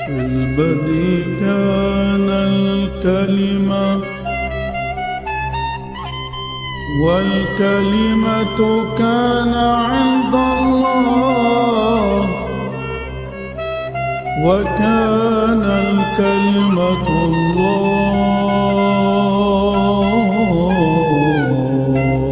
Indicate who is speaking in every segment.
Speaker 1: في البدء كان الكلمة والكلمة كان عند الله وكان الكلمة الله.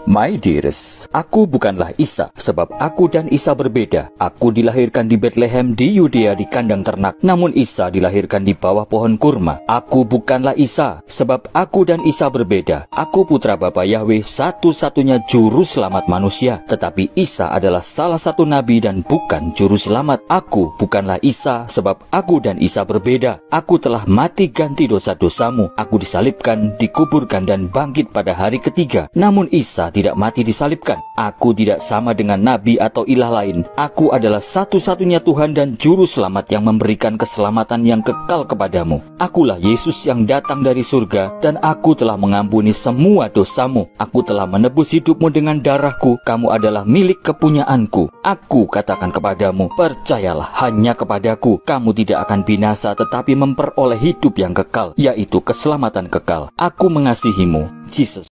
Speaker 2: My dearest, aku bukanlah Isa, sebab aku dan Isa berbeda. Aku dilahirkan di Bethlehem di Yudea di kandang ternak, namun Isa dilahirkan di bawah pohon kurma. Aku bukanlah Isa, sebab aku dan Isa berbeda. Aku putra Bapa Yahweh, satu-satunya juru selamat manusia. Tetapi Isa adalah salah satu nabi dan bukan juru selamat. Aku bukanlah Isa, sebab aku dan Isa berbeda. Aku telah mati ganti dosa-dosamu. Aku disalibkan, dikuburkan dan bangkit pada hari ketiga. Namun Isa tidak mati disalibkan. Aku tidak sama dengan nabi atau ilah lain. Aku adalah satu-satunya Tuhan dan juru selamat yang memberikan keselamatan yang kekal kepadamu. Akulah Yesus yang datang dari surga, dan aku telah mengampuni semua dosamu. Aku telah menebus hidupmu dengan darahku. Kamu adalah milik kepunyaanku. Aku katakan kepadamu, percayalah hanya kepadaku. Kamu tidak akan binasa, tetapi memperoleh hidup yang kekal, yaitu keselamatan kekal. Aku mengasihimu, Jesus.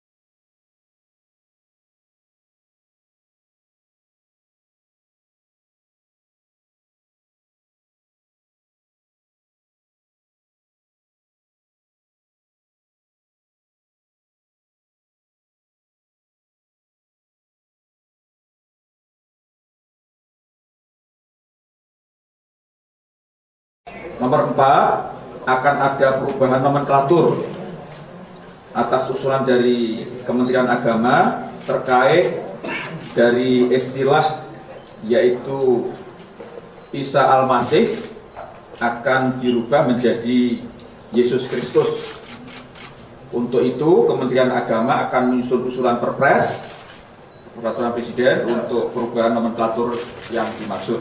Speaker 3: Nomor 4, akan ada perubahan nomenklatur atas usulan dari Kementerian Agama terkait dari istilah yaitu Isa Al-Masih akan dirubah menjadi Yesus Kristus. Untuk itu Kementerian Agama akan menyusun usulan Perpres Peraturan Presiden untuk perubahan nomenklatur yang dimaksud.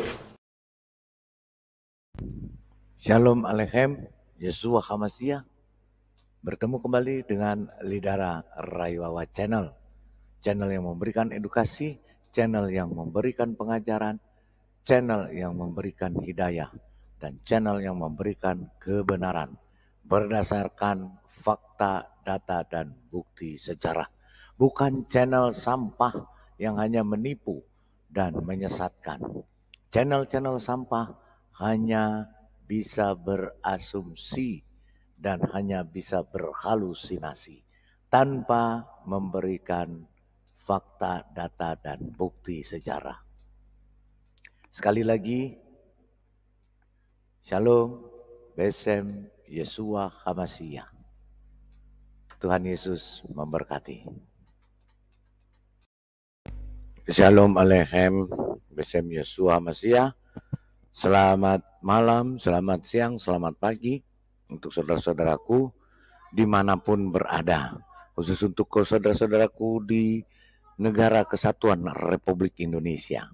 Speaker 4: Shalom Aleichem, Yeshua HaMashiach. Bertemu kembali dengan Lidara Rayuawa Channel. Channel yang memberikan edukasi, channel yang memberikan pengajaran, channel yang memberikan hidayah, dan channel yang memberikan kebenaran berdasarkan fakta, data, dan bukti sejarah. Bukan channel sampah yang hanya menipu dan menyesatkan. Channel-channel sampah hanya bisa berasumsi dan hanya bisa berhalusinasi tanpa memberikan fakta, data, dan bukti sejarah. Sekali lagi, Shalom, Besem, Yeshua HaMashiach. Tuhan Yesus memberkati. Shalom Aleichem, Besem, Yeshua HaMashiach. Selamat malam, selamat siang, selamat pagi untuk saudara-saudaraku dimanapun berada. Khusus untuk saudara-saudaraku di Negara Kesatuan Republik Indonesia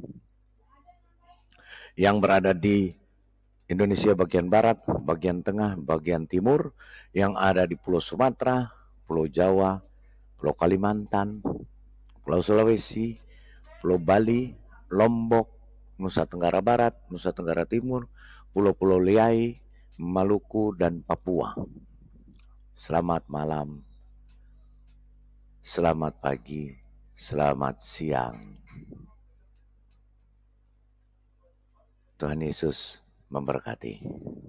Speaker 4: yang berada di Indonesia bagian Barat, bagian Tengah, bagian Timur, yang ada di Pulau Sumatera, Pulau Jawa, Pulau Kalimantan, Pulau Sulawesi, Pulau Bali, Lombok, Nusa Tenggara Barat, Nusa Tenggara Timur, Pulau-Pulau Liai, Maluku, dan Papua. Selamat malam, selamat pagi, selamat siang. Tuhan Yesus memberkati.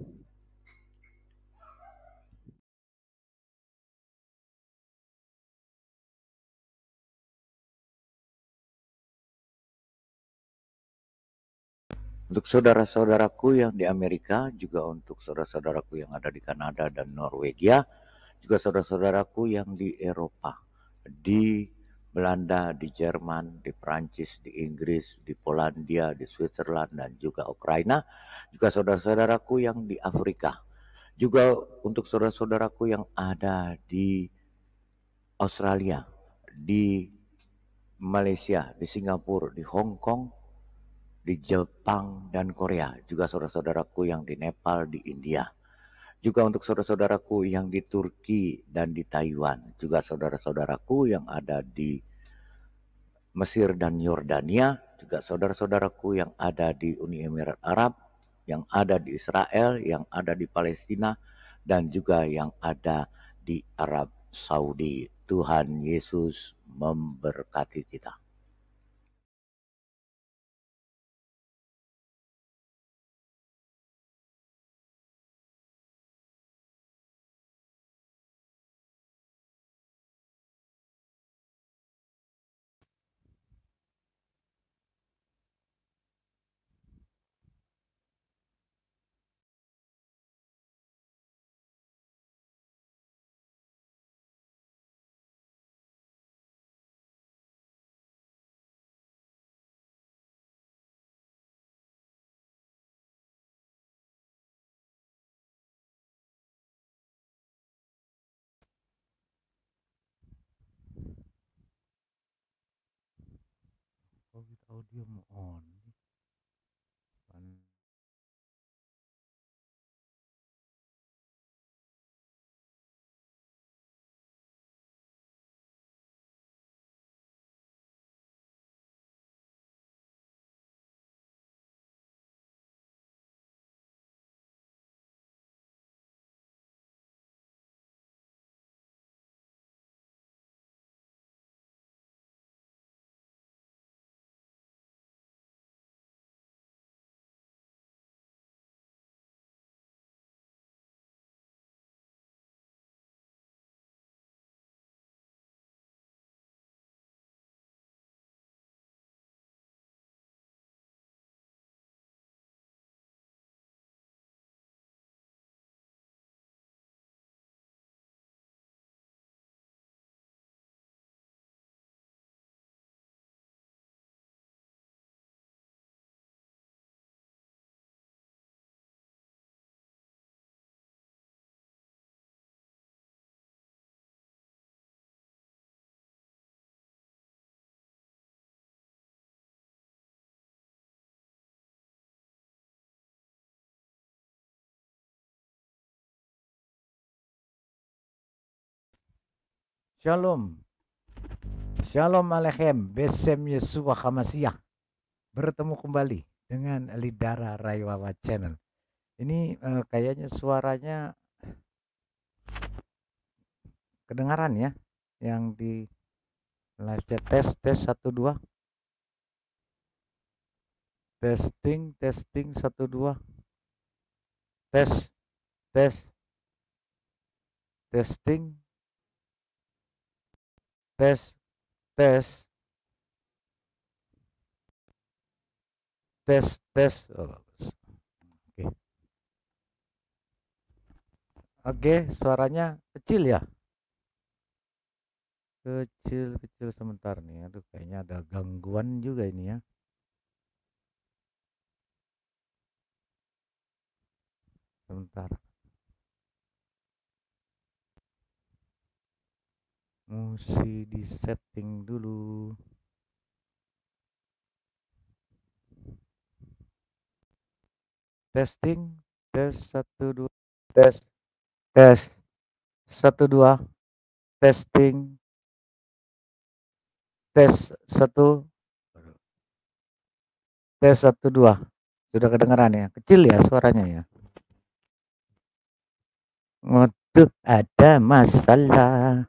Speaker 4: Untuk saudara-saudaraku yang di Amerika, juga untuk saudara-saudaraku yang ada di Kanada dan Norwegia, juga saudara-saudaraku yang di Eropa, di Belanda, di Jerman, di Perancis, di Inggris, di Polandia, di Switzerland, dan juga Ukraina, juga saudara-saudaraku yang di Afrika, juga untuk saudara-saudaraku yang ada di Australia, di Malaysia, di Singapura, di Hong Kong, di Jepang dan Korea, juga saudara-saudaraku yang di Nepal, di India, juga untuk saudara-saudaraku yang di Turki dan di Taiwan, juga saudara-saudaraku yang ada di Mesir dan Yordania, juga saudara-saudaraku yang ada di Uni Emirat Arab, yang ada di Israel, yang ada di Palestina, dan juga yang ada di Arab Saudi. Tuhan Yesus memberkati kita. COVID audio mau on. Shalom, Shalom Aleichem, Besem Yesua Hamasiah. Bertemu kembali dengan Lidara Raywawa Channel. Ini kayaknya suaranya kedengaran ya, yang di live chat. Tes 1 2. Testing 1 2. Tes testing tes oh, bagus. Oke, suaranya kecil ya, kecil sebentar nih. Aduh, kayaknya ada gangguan juga ini ya. Sebentar, mesti di setting dulu. Testing tes 1 2. Tes 1 2. Testing tes 1. Tes 1 2. Sudah kedengaran ya? Kecil ya suaranya ya. Waduh, ada masalah.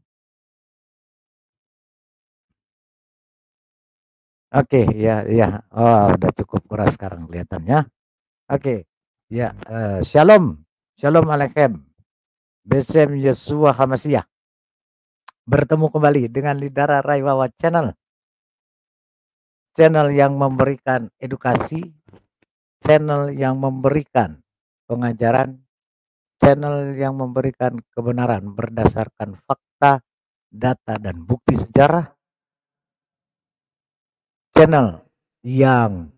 Speaker 4: Oke, ya. Oh, udah cukup keras sekarang kelihatannya. Oke, ya. Shalom Aleichem, Besem Yesua Hamasiah. Bertemu kembali dengan Lidara Raywawa Channel. Channel yang memberikan edukasi, channel yang memberikan pengajaran, channel yang memberikan kebenaran berdasarkan fakta, data, dan bukti sejarah. Channel yang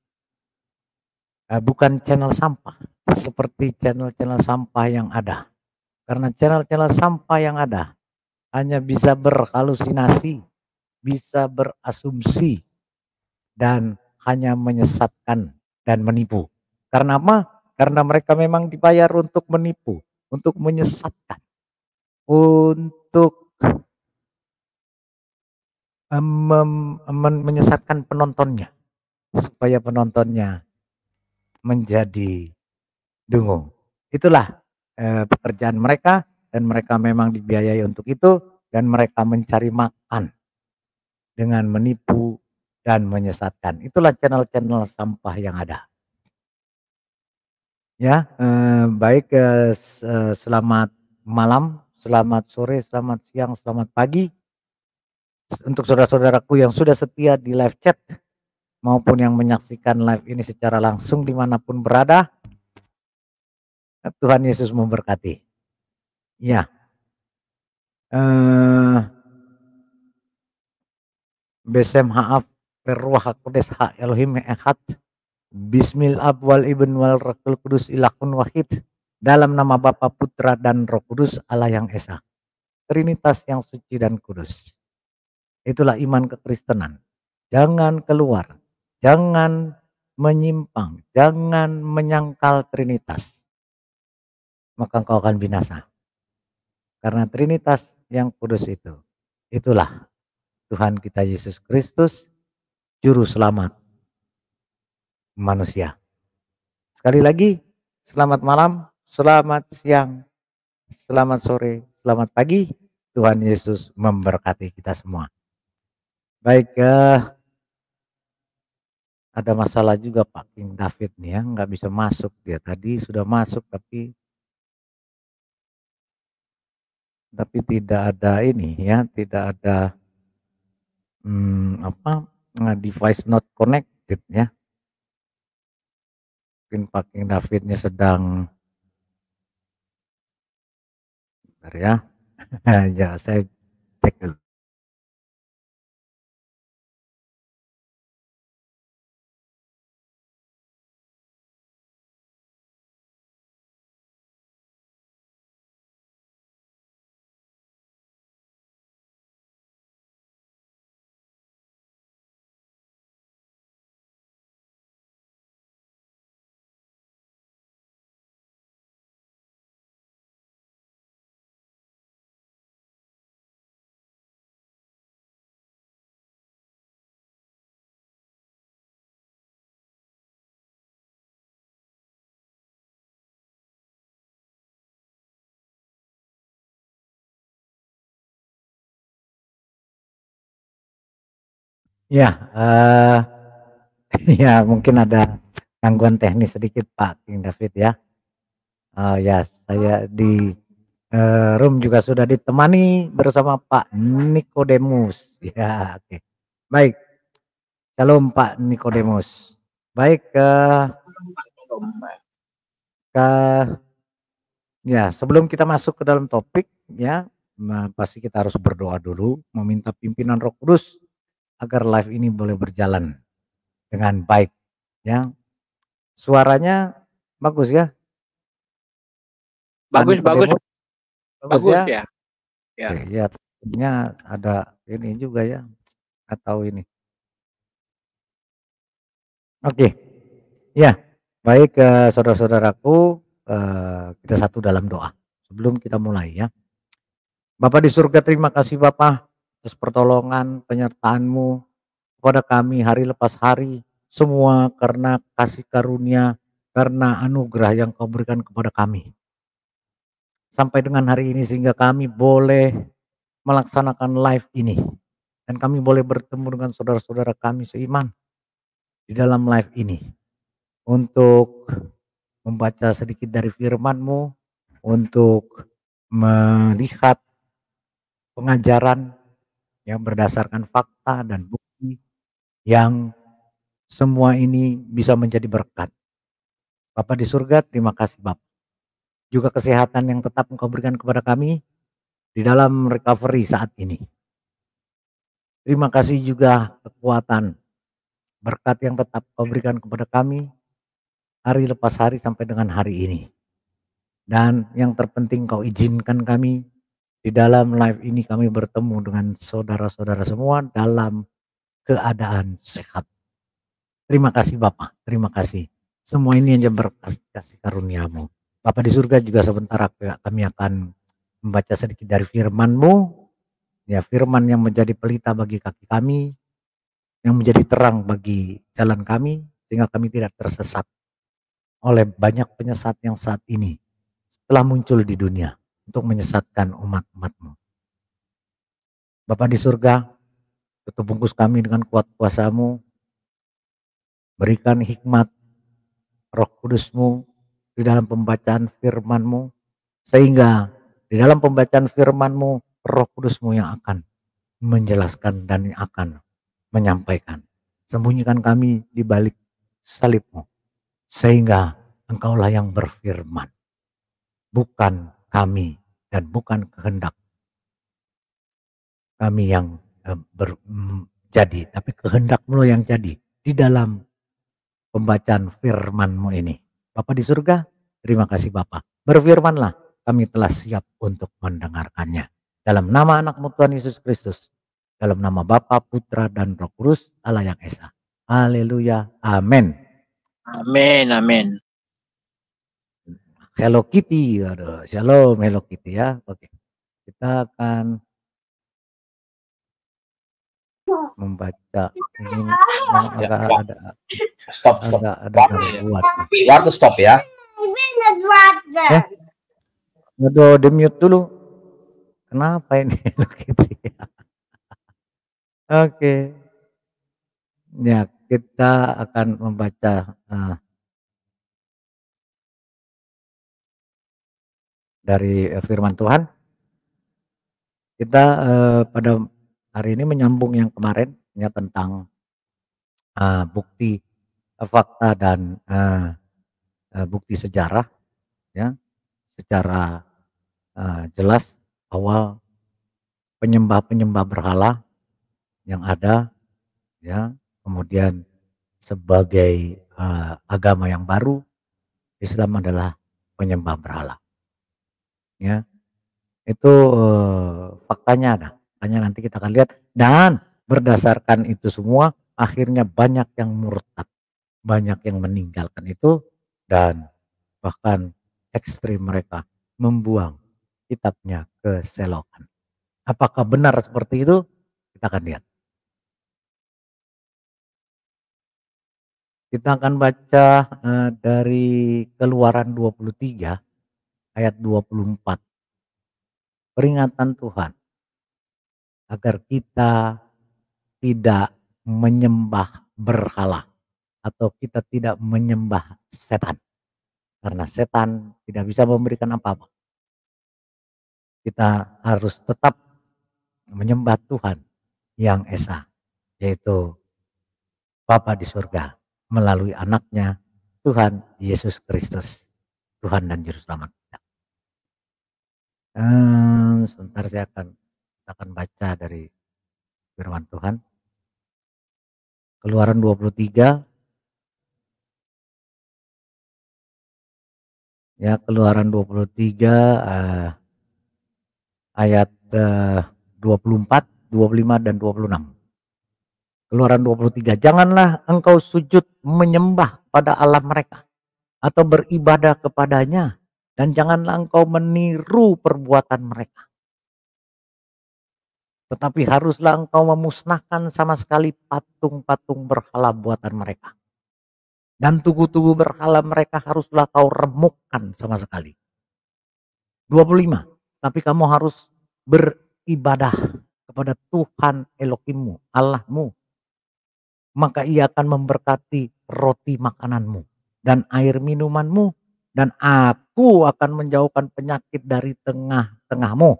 Speaker 4: bukan channel sampah seperti channel-channel sampah yang ada. Karena channel-channel sampah yang ada hanya bisa berhalusinasi, bisa berasumsi, dan hanya menyesatkan dan menipu. Karena apa? Karena mereka memang dibayar untuk menipu, untuk menyesatkan, untuk menyesatkan penontonnya, supaya penontonnya menjadi dungu. Itulah pekerjaan mereka, dan mereka memang dibiayai untuk itu, dan mereka mencari makan dengan menipu dan menyesatkan. Itulah channel-channel sampah yang ada. Ya, baik, selamat malam, selamat sore, selamat siang, selamat pagi untuk saudara-saudaraku yang sudah setia di live chat maupun yang menyaksikan live ini secara langsung dimanapun berada. Tuhan Yesus memberkati. Ya, Besem Ha'af Perruah Hakodes Ha Elohim Ehad Bismil Ab wal Ibn wal Rakul Kudus Ilahun Wahid. Dalam nama Bapa, Putra, dan Roh Kudus, Allah yang Esa, Trinitas yang suci dan kudus. Itulah iman kekristenan. jangan keluar, jangan menyimpang, jangan menyangkal Trinitas, maka engkau akan binasa. Karena Trinitas yang kudus itulah Tuhan kita Yesus Kristus, Juru Selamat manusia. Sekali lagi, selamat malam, selamat siang, selamat sore, selamat pagi. Tuhan Yesus memberkati kita semua. Baik, ada masalah juga Pak King David nih ya, nggak bisa masuk dia. Tadi sudah masuk tapi tidak ada ini ya, tidak ada device not connected ya. Mungkin Pak King Davidnya sedang, bentar ya, ya saya cek dulu. Ya, ya mungkin ada gangguan teknis sedikit Pak King David ya. Ya, saya di room juga sudah ditemani bersama Pak Nikodemus. Ya, oke. Baik, shalom Pak Nikodemus. Baik, ya sebelum kita masuk ke dalam topik ya, pasti kita harus berdoa dulu, meminta pimpinan Roh Kudus agar live ini boleh berjalan dengan baik ya. Suaranya bagus ya?
Speaker 5: Bagus
Speaker 4: ya.
Speaker 5: Ya. Ya.
Speaker 4: Oke, ya tentunya ada ini juga ya, atau ini. Oke. Ya, baik saudara-saudaraku, kita satu dalam doa sebelum kita mulai ya. Bapa di surga, terima kasih Bapa atas pertolongan penyertaan-Mu kepada kami hari lepas hari, semua karena kasih karunia, karena anugerah yang Kau berikan kepada kami. Sampai dengan hari ini sehingga kami boleh melaksanakan live ini. Dan kami boleh bertemu dengan saudara-saudara kami seiman di dalam live ini. Untuk membaca sedikit dari firman-Mu, untuk melihat pengajaran yang berdasarkan fakta dan bukti yang semua ini bisa menjadi berkat. Bapa di surga, terima kasih Bapa. Juga kesehatan yang tetap Engkau berikan kepada kami di dalam recovery saat ini. Terima kasih juga kekuatan, berkat yang tetap Kau berikan kepada kami hari lepas hari sampai dengan hari ini. Dan yang terpenting Kau izinkan kami di dalam live ini kami bertemu dengan saudara-saudara semua dalam keadaan sehat. Terima kasih Bapak, terima kasih. Semua ini hanya berkat kasih karunia-Mu. Bapak di surga, juga sebentar kami akan membaca sedikit dari firman-Mu. Ya, firman yang menjadi pelita bagi kaki kami, yang menjadi terang bagi jalan kami, sehingga kami tidak tersesat oleh banyak penyesat yang saat ini telah muncul di dunia untuk menyesatkan umat-umat-Mu. Bapa di surga, tutup bungkus kami dengan kuat kuasa-Mu, berikan hikmat Roh Kudus-Mu di dalam pembacaan firman-Mu, sehingga di dalam pembacaan firman-Mu, Roh Kudus-Mu yang akan menjelaskan dan yang akan menyampaikan. Sembunyikan kami di balik salib-Mu, sehingga Engkaulah yang berfirman, bukan kami dan bukan kehendak kami yang jadi, tapi kehendak-Mu yang jadi di dalam pembacaan firman-Mu ini. Bapa di surga, terima kasih Bapa. Berfirmanlah, kami telah siap untuk mendengarkannya. Dalam nama anak-Mu Tuhan Yesus Kristus, Dalam nama Bapa, Putra, dan Roh Kudus, Allah yang Esa. Haleluya. Amin.
Speaker 5: Amin, amin.
Speaker 4: Hello Kitty. Aduh, shalom Hello Kitty ya. Oke. Kita akan membaca ini agak ada
Speaker 6: Stop.
Speaker 4: agak ada gangguan.
Speaker 6: You have to stop ya.
Speaker 4: Aduh, di mute dulu. Kenapa ini Hello Kitty? Oke. Ya, kita akan membaca dari firman Tuhan. Kita pada hari ini menyambung yang kemarin ya tentang bukti fakta dan bukti sejarah ya, secara jelas awal penyembah berhala yang ada ya, kemudian sebagai agama yang baru Islam adalah penyembah berhala ya. Itu faktanya ada. Faktanya nanti kita akan lihat, dan berdasarkan itu semua akhirnya banyak yang murtad, banyak yang meninggalkan itu, dan bahkan ekstrim mereka membuang kitabnya ke selokan. Apakah benar seperti itu? Kita akan lihat. Kita akan baca dari Keluaran 23 ayat 24. Peringatan Tuhan agar kita tidak menyembah berhala atau kita tidak menyembah setan, karena setan tidak bisa memberikan apa-apa. Kita harus tetap menyembah Tuhan yang Esa, yaitu Bapa di surga melalui anaknya Tuhan Yesus Kristus, Tuhan dan Juru Selamat. Sebentar saya akan baca dari firman Tuhan. Keluaran 23 ya, Keluaran 23 ayat 24, 25 dan 26. Keluaran 23, janganlah engkau sujud menyembah pada Allah mereka atau beribadah kepadanya, dan janganlah engkau meniru perbuatan mereka. Tetapi haruslah engkau memusnahkan sama sekali patung-patung berhala buatan mereka. Dan tugu-tugu berhala mereka haruslah kau remukkan sama sekali. 25, tapi kamu harus beribadah kepada Tuhan Elohimmu, Allahmu. Maka ia akan memberkati roti makananmu dan air minumanmu, dan aku akan menjauhkan penyakit dari tengah-tengahmu.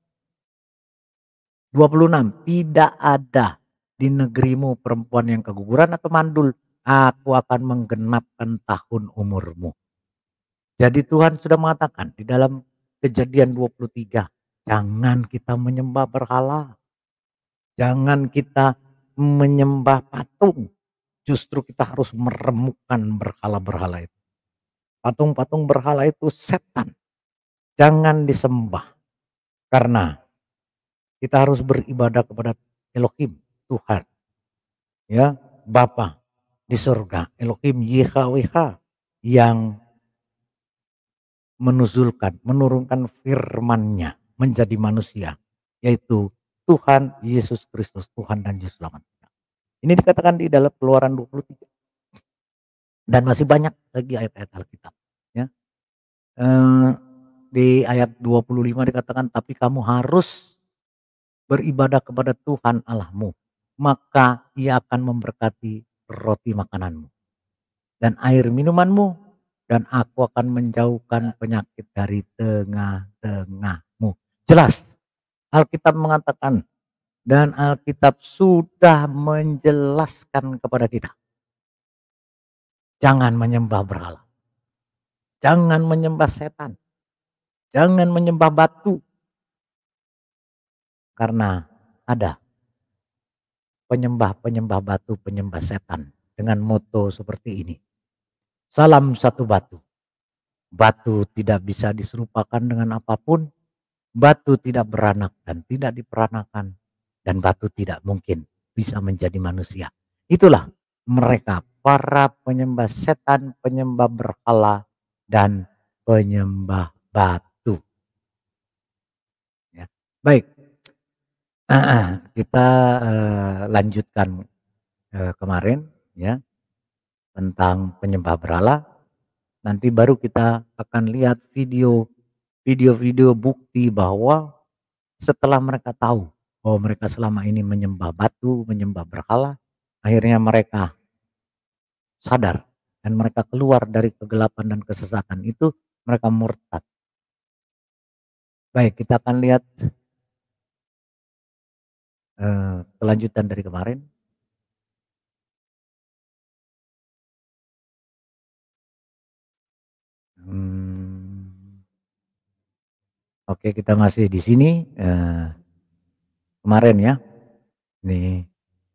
Speaker 4: 26, tidak ada di negerimu perempuan yang keguguran atau mandul. Aku akan menggenapkan tahun umurmu. Jadi Tuhan sudah mengatakan di dalam Kejadian 23, jangan kita menyembah berhala. Jangan kita menyembah patung. Justru kita harus meremukkan berhala-berhala itu. Patung-patung berhala itu setan. Jangan disembah. Karena kita harus beribadah kepada Elohim, Tuhan. Ya, Bapa di surga, Elohim YHWH yang menurunkan firman-Nya menjadi manusia, yaitu Tuhan Yesus Kristus, Tuhan dan Juru Selamat. Ini dikatakan di dalam Keluaran 23. Dan masih banyak lagi ayat-ayat Alkitab. Ya. Di ayat 25 dikatakan, tapi kamu harus beribadah kepada Tuhan Allahmu, maka ia akan memberkati roti makananmu dan air minumanmu, dan aku akan menjauhkan penyakit dari tengah-tengahmu. Jelas, Alkitab mengatakan, dan Alkitab sudah menjelaskan kepada kita. Jangan menyembah berhala. Jangan menyembah setan. Jangan menyembah batu. Karena ada penyembah batu, penyembah setan dengan moto seperti ini. Salam satu batu. Batu tidak bisa diserupakan dengan apapun. Batu tidak beranak dan tidak diperanakan. dan batu tidak mungkin bisa menjadi manusia. Itulah mereka, para penyembah setan, penyembah berhala, dan penyembah batu. Ya. Baik, kita lanjutkan kemarin ya tentang penyembah berhala. Nanti baru kita akan lihat video-video bukti bahwa setelah mereka tahu bahwa mereka selama ini menyembah batu, menyembah berhala, akhirnya mereka sadar dan mereka keluar dari kegelapan dan kesesatan itu, mereka murtad. Baik, kita akan lihat kelanjutan dari kemarin. Oke, kita masih di sini kemarin ya. Nih,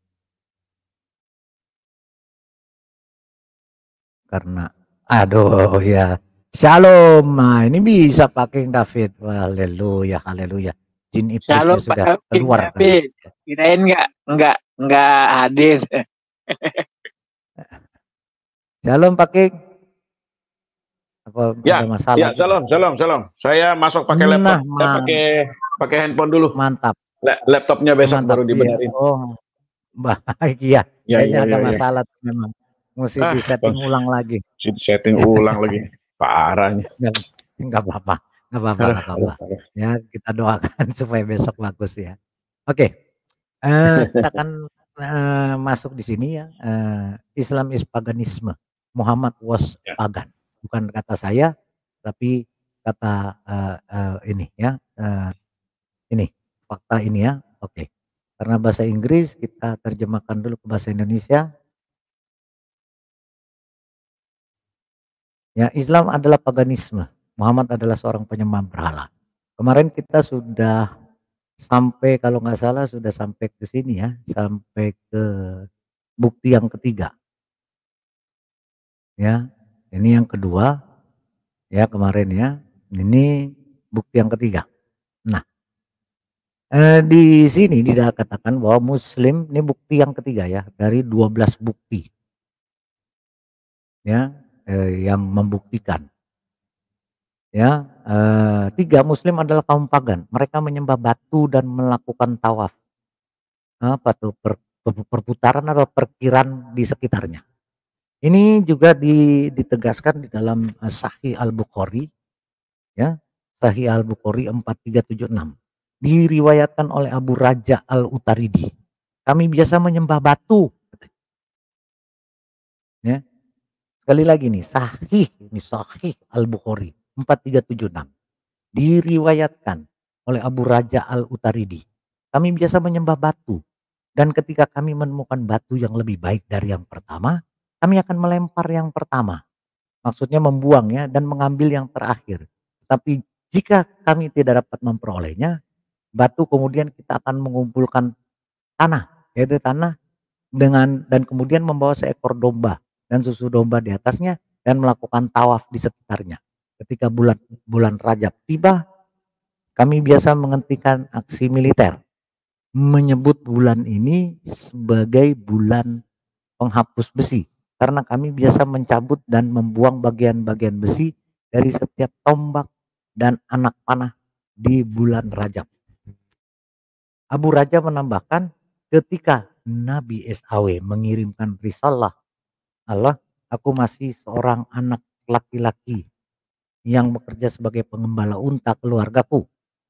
Speaker 4: karena aduh ya. Shalom. Nah, ini bisa pakai David. Haleluya, haleluya. Jin iblisnya
Speaker 5: Shalom
Speaker 4: sudah
Speaker 5: Pak
Speaker 4: keluar.
Speaker 5: David. Kirain nggak hadir.
Speaker 4: Shalom Pak King. Apa
Speaker 7: Ya,
Speaker 4: ada masalah?
Speaker 7: ya, shalom. Saya masuk pakai laptop, saya pakai handphone dulu.
Speaker 4: Mantap.
Speaker 7: Laptopnya besok
Speaker 4: Mantap,
Speaker 7: baru dibenerin.
Speaker 4: iya. Oh, baik ya. Kayaknya ada masalah memang. Mesti disetting ulang lagi.
Speaker 7: Setting ulang lagi. Parahnya.
Speaker 4: Enggak apa-apa. Ya, kita doakan supaya besok bagus ya. Oke. Kita akan masuk di sini ya. Islam is paganisme. Muhammad was pagan. Bukan kata saya, tapi kata ini ya. Ini fakta ini ya. Oke. Karena bahasa Inggris kita terjemahkan dulu ke bahasa Indonesia. Ya, Islam adalah paganisme. Muhammad adalah seorang penyembah berhala. Kemarin kita sudah sampai, kalau nggak salah sudah sampai ke sini ya, sampai ke bukti yang ketiga. Ya, ini yang kedua. Ya, kemarin ya. Ini bukti yang ketiga. Nah, di sini dikatakan bahwa Muslim, ini bukti yang ketiga ya, dari 12 bukti. Ya, yang membuktikan. Ya, 3, Muslim adalah kaum pagan. Mereka menyembah batu dan melakukan tawaf. Apa tuh? Perputaran atau perkiraan di sekitarnya. Ini juga ditegaskan di dalam Sahih Al-Bukhari. Ya, Sahih Al-Bukhari 4376. Diriwayatkan oleh Abu Raja Al-Utaridi. Kami biasa menyembah batu. Ya. Sekali lagi nih, Sahih Al-Bukhari 4376. Diriwayatkan oleh Abu Raja Al-Utaridi. Kami biasa menyembah batu. Dan ketika kami menemukan batu yang lebih baik dari yang pertama, kami akan melempar yang pertama. Maksudnya membuang ya, dan mengambil yang terakhir. Tapi jika kami tidak dapat memperolehnya, batu kemudian kita akan mengumpulkan tanah. Yaitu tanah dan kemudian membawa seekor domba dan susu domba di atasnya dan melakukan tawaf di sekitarnya. Ketika bulan Rajab tiba, kami biasa menghentikan aksi militer, menyebut bulan ini sebagai bulan penghapus besi, karena kami biasa mencabut dan membuang bagian-bagian besi dari setiap tombak dan anak panah di bulan Rajab. Abu Raja menambahkan, ketika Nabi SAW mengirimkan risalah Allah, aku masih seorang anak laki-laki yang bekerja sebagai pengembala unta keluargaku.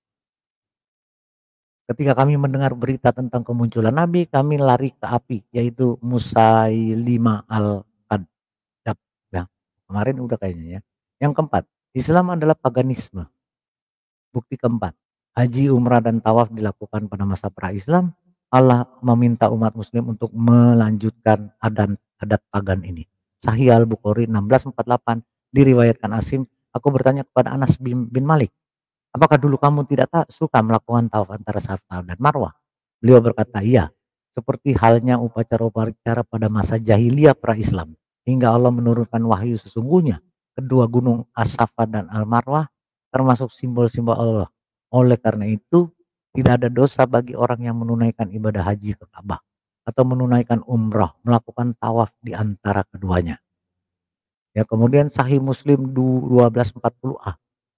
Speaker 4: Ketika kami mendengar berita tentang kemunculan Nabi, kami lari ke api, yaitu Musailimah al-Kadzdzab. Nah, kemarin udah kayaknya ya. Yang keempat, Islam adalah paganisme. Bukti keempat, haji, umrah, dan tawaf dilakukan pada masa pra-Islam. Allah meminta umat muslim untuk melanjutkan adat pagan ini. Sahih Al-Bukhari 1648, diriwayatkan Asim, aku bertanya kepada Anas bin Malik, apakah dulu kamu tidak suka melakukan tawaf antara Safa dan Marwah? Beliau berkata, iya, seperti halnya upacara-upacara pada masa jahiliyah pra-Islam, hingga Allah menurunkan wahyu. Sesungguhnya kedua gunung As-Safa dan Al-Marwah termasuk simbol-simbol Allah. Oleh karena itu Tidak ada dosa bagi orang yang menunaikan ibadah haji ke Ka'bah atau menunaikan umrah, melakukan tawaf di antara keduanya. Ya, kemudian Sahih Muslim 1240a.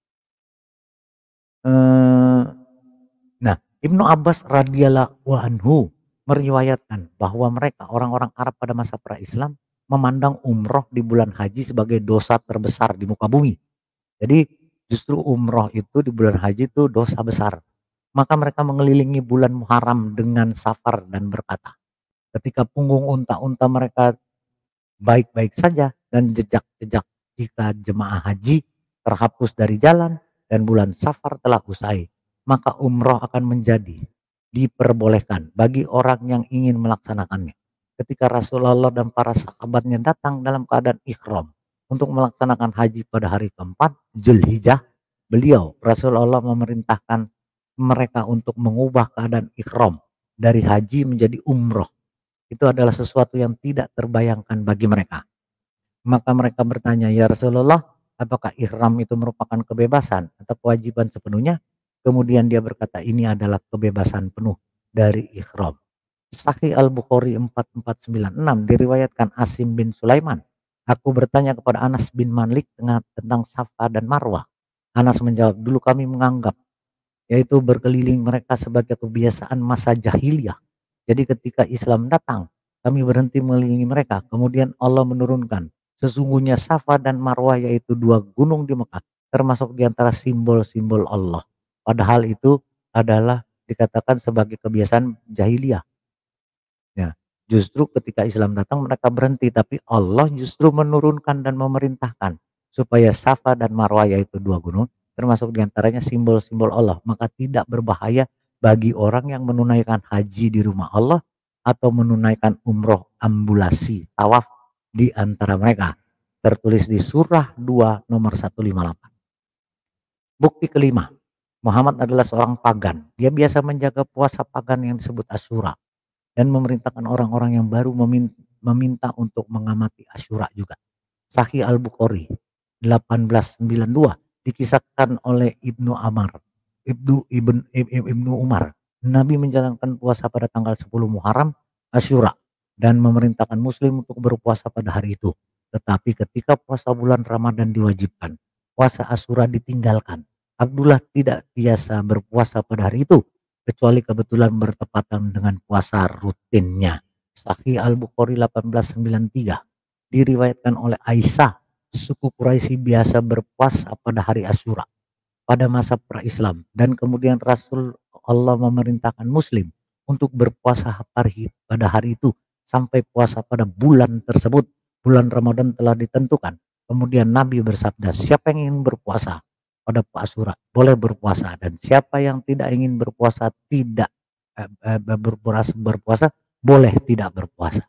Speaker 4: Nah, Ibnu Abbas radhiyallahu anhu meriwayatkan bahwa mereka orang-orang Arab pada masa pra-Islam memandang umroh di bulan haji sebagai dosa terbesar di muka bumi. Jadi justru umroh itu di bulan haji itu dosa besar. Maka mereka mengelilingi bulan Muharram dengan safar dan berkata, ketika punggung unta-unta mereka baik-baik saja dan jejak-jejak jika jemaah haji terhapus dari jalan dan bulan safar telah usai, maka umroh akan menjadi diperbolehkan bagi orang yang ingin melaksanakannya. Ketika Rasulullah dan para sahabatnya datang dalam keadaan ihram untuk melaksanakan haji pada hari keempat Zulhijjah, Rasulullah memerintahkan mereka untuk mengubah keadaan ihram dari haji menjadi umroh. Itu adalah sesuatu yang tidak terbayangkan bagi mereka. Maka mereka bertanya, ya Rasulullah, apakah ihram itu merupakan kebebasan atau kewajiban sepenuhnya? Kemudian dia berkata, ini adalah kebebasan penuh dari ihram. Sahih Al-Bukhari 4496 diriwayatkan Asim bin Sulaiman. Aku bertanya kepada Anas bin Malik tentang Safa dan Marwah. Anas menjawab, dulu kami menganggap yaitu berkeliling mereka sebagai kebiasaan masa jahiliyah. Jadi ketika Islam datang, kami berhenti mengelilingi mereka. Kemudian Allah menurunkan, sesungguhnya Safa dan Marwah yaitu dua gunung di Mekah, termasuk di antara simbol-simbol Allah. Padahal itu adalah dikatakan sebagai kebiasaan jahiliyah. Ya, justru ketika Islam datang mereka berhenti, tapi Allah justru menurunkan dan memerintahkan supaya Safa dan Marwah yaitu dua gunung, termasuk diantaranya simbol-simbol Allah, maka tidak berbahaya bagi orang yang menunaikan haji di rumah Allah atau menunaikan umroh ambulasi tawaf di antara mereka. Tertulis di surah 2 nomor 158. Bukti kelima, Muhammad adalah seorang pagan. Dia biasa menjaga puasa pagan yang disebut Asyura dan memerintahkan orang-orang yang baru meminta untuk mengamati Asyura juga. Sahih Al-Bukhari 1892 dikisahkan oleh Ibnu Umar. Nabi menjalankan puasa pada tanggal 10 Muharram Asyura dan memerintahkan muslim untuk berpuasa pada hari itu. Tetapi ketika puasa bulan Ramadan diwajibkan, puasa Asyura ditinggalkan. Abdullah tidak biasa berpuasa pada hari itu, kecuali kebetulan bertepatan dengan puasa rutinnya. Sahih Al-Bukhari 1893 diriwayatkan oleh Aisyah, suku Quraisy biasa berpuasa pada hari Asyura pada masa pra-Islam, dan kemudian Rasul Allah memerintahkan muslim untuk berpuasa pada hari itu sampai puasa pada bulan tersebut. Bulan Ramadan telah ditentukan. Kemudian Nabi bersabda, siapa yang ingin berpuasa pada Asyura boleh berpuasa, dan siapa yang tidak ingin berpuasa berpuasa boleh tidak berpuasa.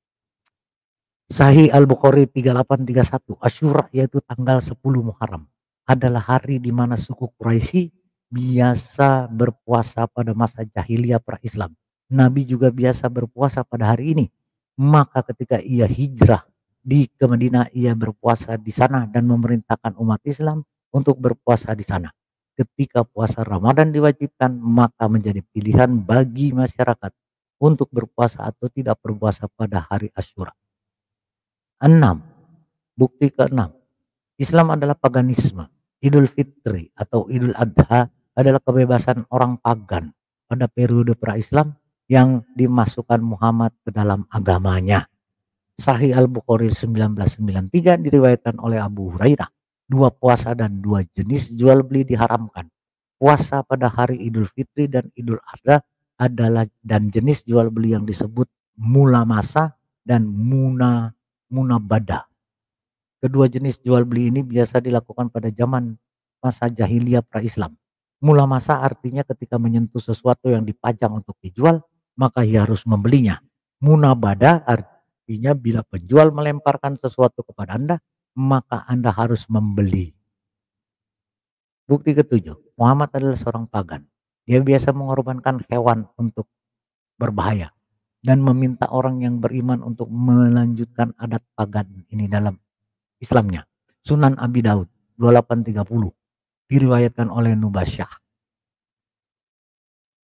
Speaker 4: Sahih Al-Bukhari 3831, Asyura yaitu tanggal 10 Muharram adalah hari di mana suku Quraisy biasa berpuasa pada masa jahiliyah pra-Islam. Nabi juga biasa berpuasa pada hari ini. Maka ketika ia hijrah ke Madinah, ia berpuasa di sana dan memerintahkan umat Islam untuk berpuasa di sana. Ketika puasa Ramadan diwajibkan, maka menjadi pilihan bagi masyarakat untuk berpuasa atau tidak berpuasa pada hari Asyura. 6. Bukti ke-6. Islam adalah paganisme. Idul Fitri atau Idul Adha adalah kebebasan orang pagan pada periode pra-Islam yang dimasukkan Muhammad ke dalam agamanya. Sahih Al-Bukhari 1993 diriwayatkan oleh Abu Hurairah. 2 puasa dan 2 jenis jual beli diharamkan. Puasa pada hari Idul Fitri dan Idul Adha adalah dan jenis jual beli yang disebut mula masa dan munabada. Kedua jenis jual beli ini biasa dilakukan pada zaman masa jahiliyah pra-Islam. Mula masa artinya ketika menyentuh sesuatu yang dipajang untuk dijual, maka ia harus membelinya. Munabada artinya bila penjual melemparkan sesuatu kepada Anda, maka Anda harus membeli. Bukti ke-7, Muhammad adalah seorang pagan. Dia biasa mengorbankan hewan untuk berbahaya dan meminta orang yang beriman untuk melanjutkan adat pagan ini dalam Islamnya. Sunan Abi Daud 2830 diriwayatkan oleh Nubasyah.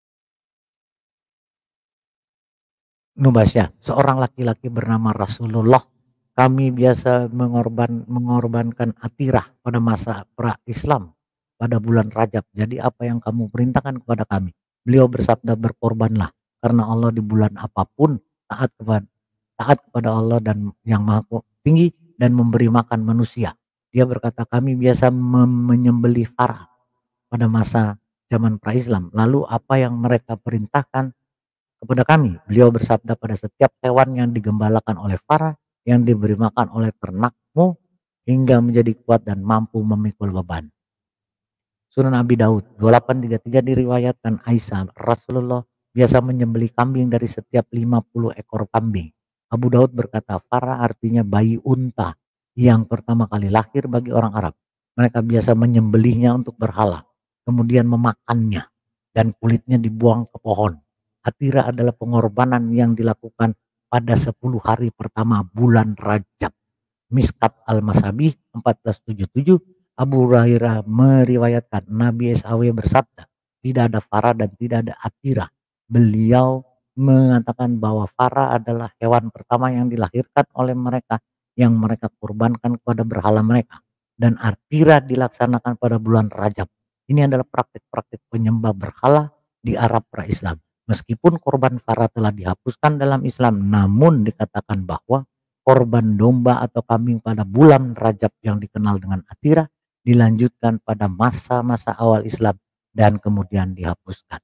Speaker 8: Nubasyah, seorang laki-laki bernama Rasulullah. Kami biasa mengorbankan atirah pada masa pra-Islam pada bulan Rajab. Jadi apa yang kamu perintahkan kepada kami? Beliau bersabda, berkorbanlah karena Allah di bulan apapun, taat kepada Allah dan yang maha tinggi dan memberi makan manusia. Dia berkata, kami biasa menyembelih farah pada masa zaman pra-Islam. Lalu apa yang mereka perintahkan kepada kami? Beliau bersabda, pada setiap hewan yang digembalakan oleh farah, yang diberi makan oleh ternakmu hingga menjadi kuat dan mampu memikul beban. Sunan Abi Daud 2833 diriwayatkan Aisyah, Rasulullah biasa menyembelih kambing dari setiap 50 ekor kambing. Abu Daud berkata, farah artinya bayi unta yang pertama kali lahir bagi orang Arab. Mereka biasa menyembelihnya untuk berhala, kemudian memakannya dan kulitnya dibuang ke pohon. Atira adalah pengorbanan yang dilakukan pada 10 hari pertama bulan Rajab. Miskat Al-Masabih 1477, Abu Hurairah meriwayatkan Nabi SAW bersabda, tidak ada farah dan tidak ada atira. Beliau mengatakan bahwa farah adalah hewan pertama yang dilahirkan oleh mereka yang mereka kurbankan kepada berhala mereka, dan atira dilaksanakan pada bulan Rajab. Ini adalah praktik-praktik penyembah berhala di Arab pra-Islam. Meskipun korban farah telah dihapuskan dalam Islam, namun dikatakan bahwa korban domba atau kambing pada bulan Rajab yang dikenal dengan atira dilanjutkan pada masa-masa awal Islam dan kemudian dihapuskan.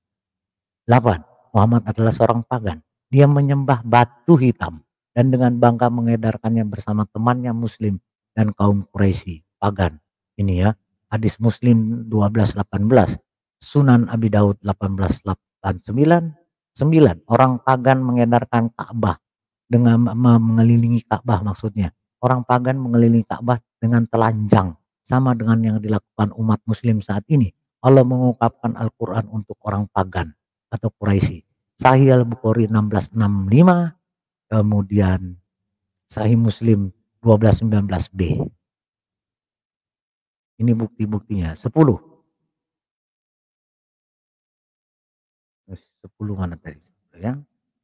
Speaker 8: 8. Muhammad adalah seorang pagan. Dia menyembah batu hitam dan dengan bangga mengedarkannya bersama temannya Muslim dan kaum Quraisy pagan. Ini ya, hadis Muslim 1218, Sunan Abi Daud 1889. 9. Orang pagan mengedarkan Ka'bah dengan mengelilingi Ka'bah, maksudnya orang pagan mengelilingi Ka'bah dengan telanjang, sama dengan yang dilakukan umat Muslim saat ini. Allah mengungkapkan Al-Quran untuk orang pagan atau Quraisy. Sahih Al-Bukhari 1665, kemudian Sahih Muslim 1219b. Ini bukti-buktinya. 10 mana tadi ya?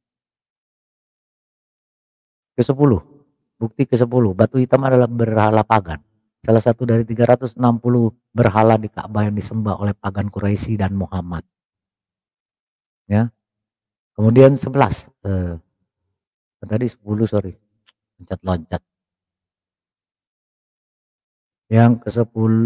Speaker 8: Ke-10, bukti ke-10, batu hitam adalah berhala pagan, salah satu dari 360 berhala di Ka'bah yang disembah oleh pagan Quraisy dan Muhammad ya. Kemudian 11, tadi 10, sorry, loncat. Yang ke-10,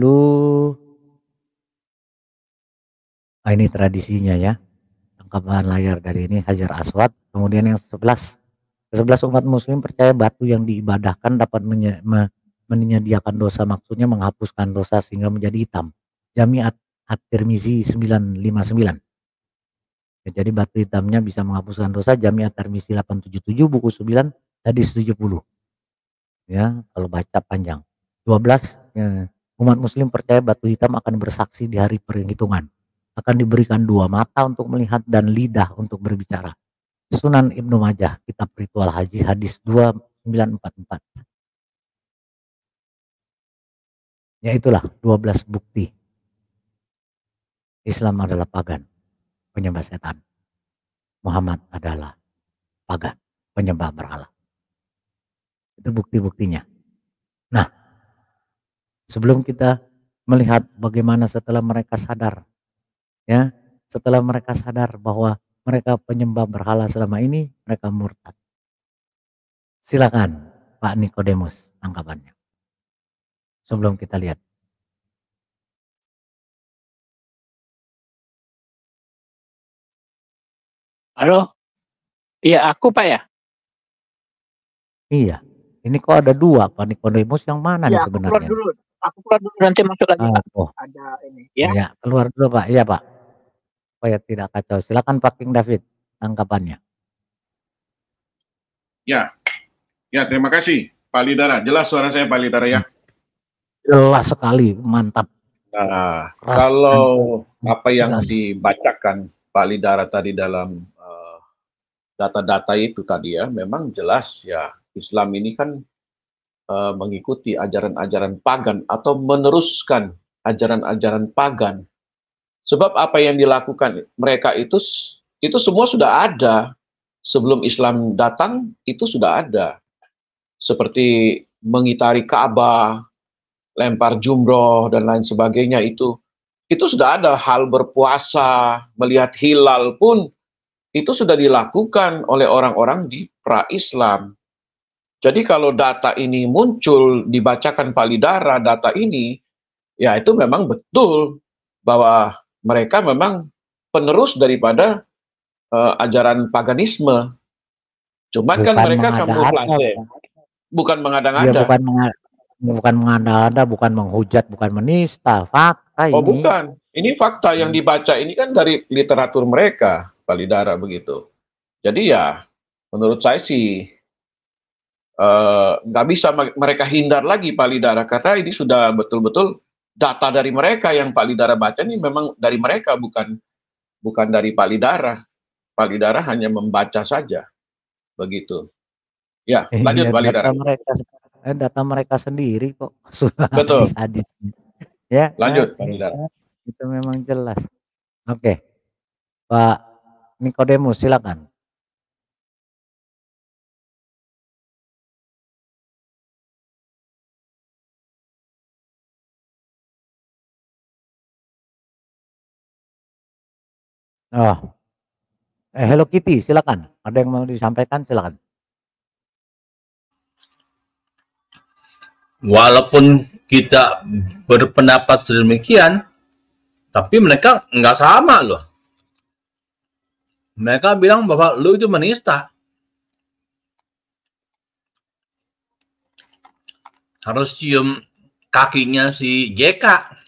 Speaker 8: ini tradisinya ya, tangkapan layar dari ini Hajar Aswad. Kemudian yang 11 umat muslim percaya batu yang diibadahkan dapat menyediakan dosa, maksudnya menghapuskan dosa sehingga menjadi hitam. Jami At-Tirmizi 959. Ya, jadi batu hitamnya bisa menghapuskan dosa. Jami At-Tirmizi 877, buku 9, hadis 70. Ya, kalau baca panjang. 12, ya, umat muslim percaya batu hitam akan bersaksi di hari perhitungan. Akan diberikan 2 mata untuk melihat dan lidah untuk berbicara. Sunan Ibnu Majah, kitab ritual haji, hadis 2944. Ya itulah 12 bukti Islam adalah pagan, penyembah setan. Muhammad adalah pagan, penyembah berhala. Itu bukti-buktinya. Nah, sebelum kita melihat bagaimana setelah mereka sadar, ya, setelah mereka sadar bahwa mereka penyembah berhala selama ini, mereka murtad. Silakan Pak Nikodemus tanggapannya. Sebelum kita lihat.
Speaker 5: Halo? Iya, aku Pak ya?
Speaker 8: Iya. Ini kok ada 2, Pak Nikodemus yang mana nih sebenarnya?
Speaker 5: Aku keluar dulu nanti masuk lagi Pak.
Speaker 8: Oh.
Speaker 5: Ada ini ya.
Speaker 8: Iya, keluar dulu Pak. Iya Pak. Supaya tidak kacau. Silakan Pak King David tanggapannya.
Speaker 7: Ya, terima kasih Pak Lidara. Jelas suara saya Pak Lidara ya?
Speaker 8: Jelas sekali, mantap.
Speaker 7: Nah, kalau apa yang dibacakan Pak Lidara tadi dalam data-data itu tadi ya, memang jelas ya, Islam ini kan mengikuti ajaran-ajaran pagan atau meneruskan ajaran-ajaran pagan. Sebab apa yang dilakukan mereka itu semua sudah ada sebelum Islam datang itu sudah ada. Seperti mengitari Ka'bah, lempar jumroh dan lain sebagainya itu sudah ada. Hal berpuasa, melihat hilal pun itu sudah dilakukan oleh orang-orang di pra-Islam. Jadi kalau data ini muncul, dibacakan Palidara data ini, ya itu memang betul bahwa mereka memang penerus daripada ajaran paganisme. Cuman kan
Speaker 8: Bukan
Speaker 7: mereka
Speaker 8: mengada-ada,
Speaker 7: kamuflase, bukan
Speaker 8: dia
Speaker 7: mengada-ngada.
Speaker 8: bukan mengada-ada, bukan menghujat, bukan menista, fakta
Speaker 7: Oh
Speaker 8: ini.
Speaker 7: bukan, ini fakta yang dibaca ini kan dari literatur mereka, Palidara begitu. Jadi ya, menurut saya sih nggak bisa mereka hindar lagi Palidara, karena ini sudah betul-betul data dari mereka. Yang Palidara baca ini memang dari mereka, bukan dari Palidara. Palidara hanya membaca saja, begitu. Ya, lanjut
Speaker 8: Iya,
Speaker 7: Palidara.
Speaker 8: data mereka sendiri kok. Sudah
Speaker 7: Betul.
Speaker 8: hadis-hadisnya. Ya,
Speaker 7: Lanjut
Speaker 8: oke.
Speaker 7: Palidara.
Speaker 8: Itu memang jelas. Oke, Pak Nikodemus, silakan. Oh, Hello Kitty, silakan. Ada yang mau disampaikan, silakan.
Speaker 6: Walaupun kita berpendapat sedemikian, tapi mereka nggak sama loh. Mereka bilang bahwa lu itu menista. Harus cium kakinya si JK.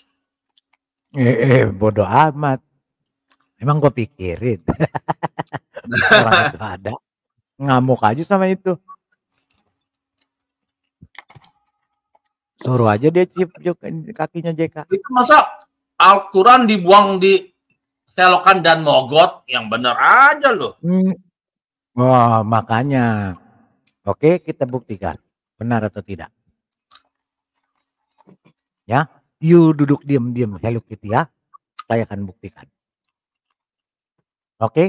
Speaker 8: Bodoh amat. Emang gue pikirin. Orang itu ada. Ngamuk aja sama itu. Suruh aja dia cium kakinya JK.
Speaker 6: Itu masa Al-Quran dibuang di selokan dan mogot? Yang bener aja loh.
Speaker 8: Wah, makanya. Oke, kita buktikan. Benar atau tidak. Ya, you duduk diam-diam Hello Kitty ya. Saya akan buktikan. Oke.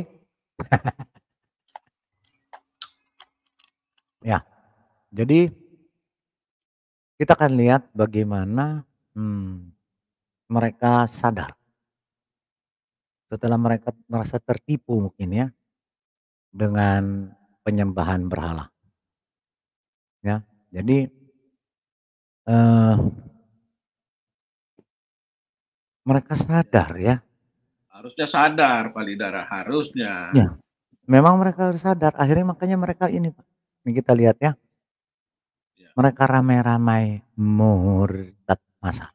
Speaker 8: Ya. Jadi kita akan lihat bagaimana mereka sadar. Setelah mereka merasa tertipu mungkin ya dengan penyembahan berhala. Ya. Jadi mereka sadar ya.
Speaker 7: Harusnya sadar Palidara, harusnya.
Speaker 8: Ya. Memang mereka harus sadar. Akhirnya makanya mereka ini Pak. Ini kita lihat ya. Mereka ramai-ramai murtad masal.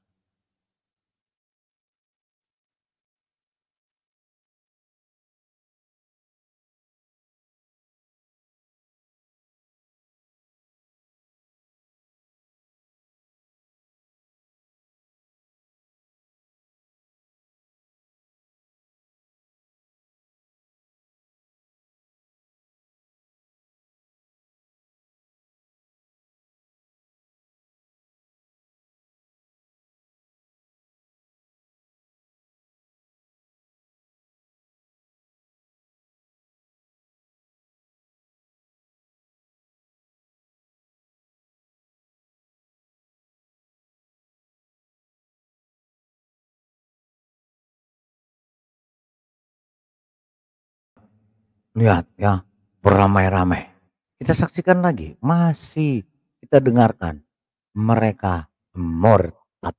Speaker 8: Lihat ya, beramai-ramai. Kita saksikan lagi, masih kita dengarkan mereka murtad.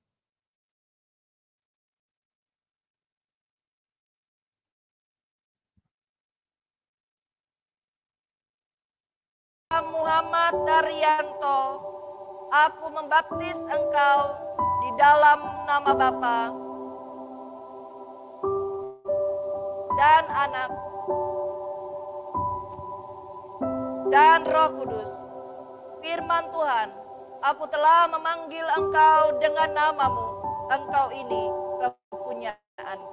Speaker 9: Muhammad Daryanto, aku membaptis engkau di dalam nama Bapa dan Anak dan Roh Kudus. Firman Tuhan, aku telah memanggil engkau dengan namamu, engkau ini kepunyaanku.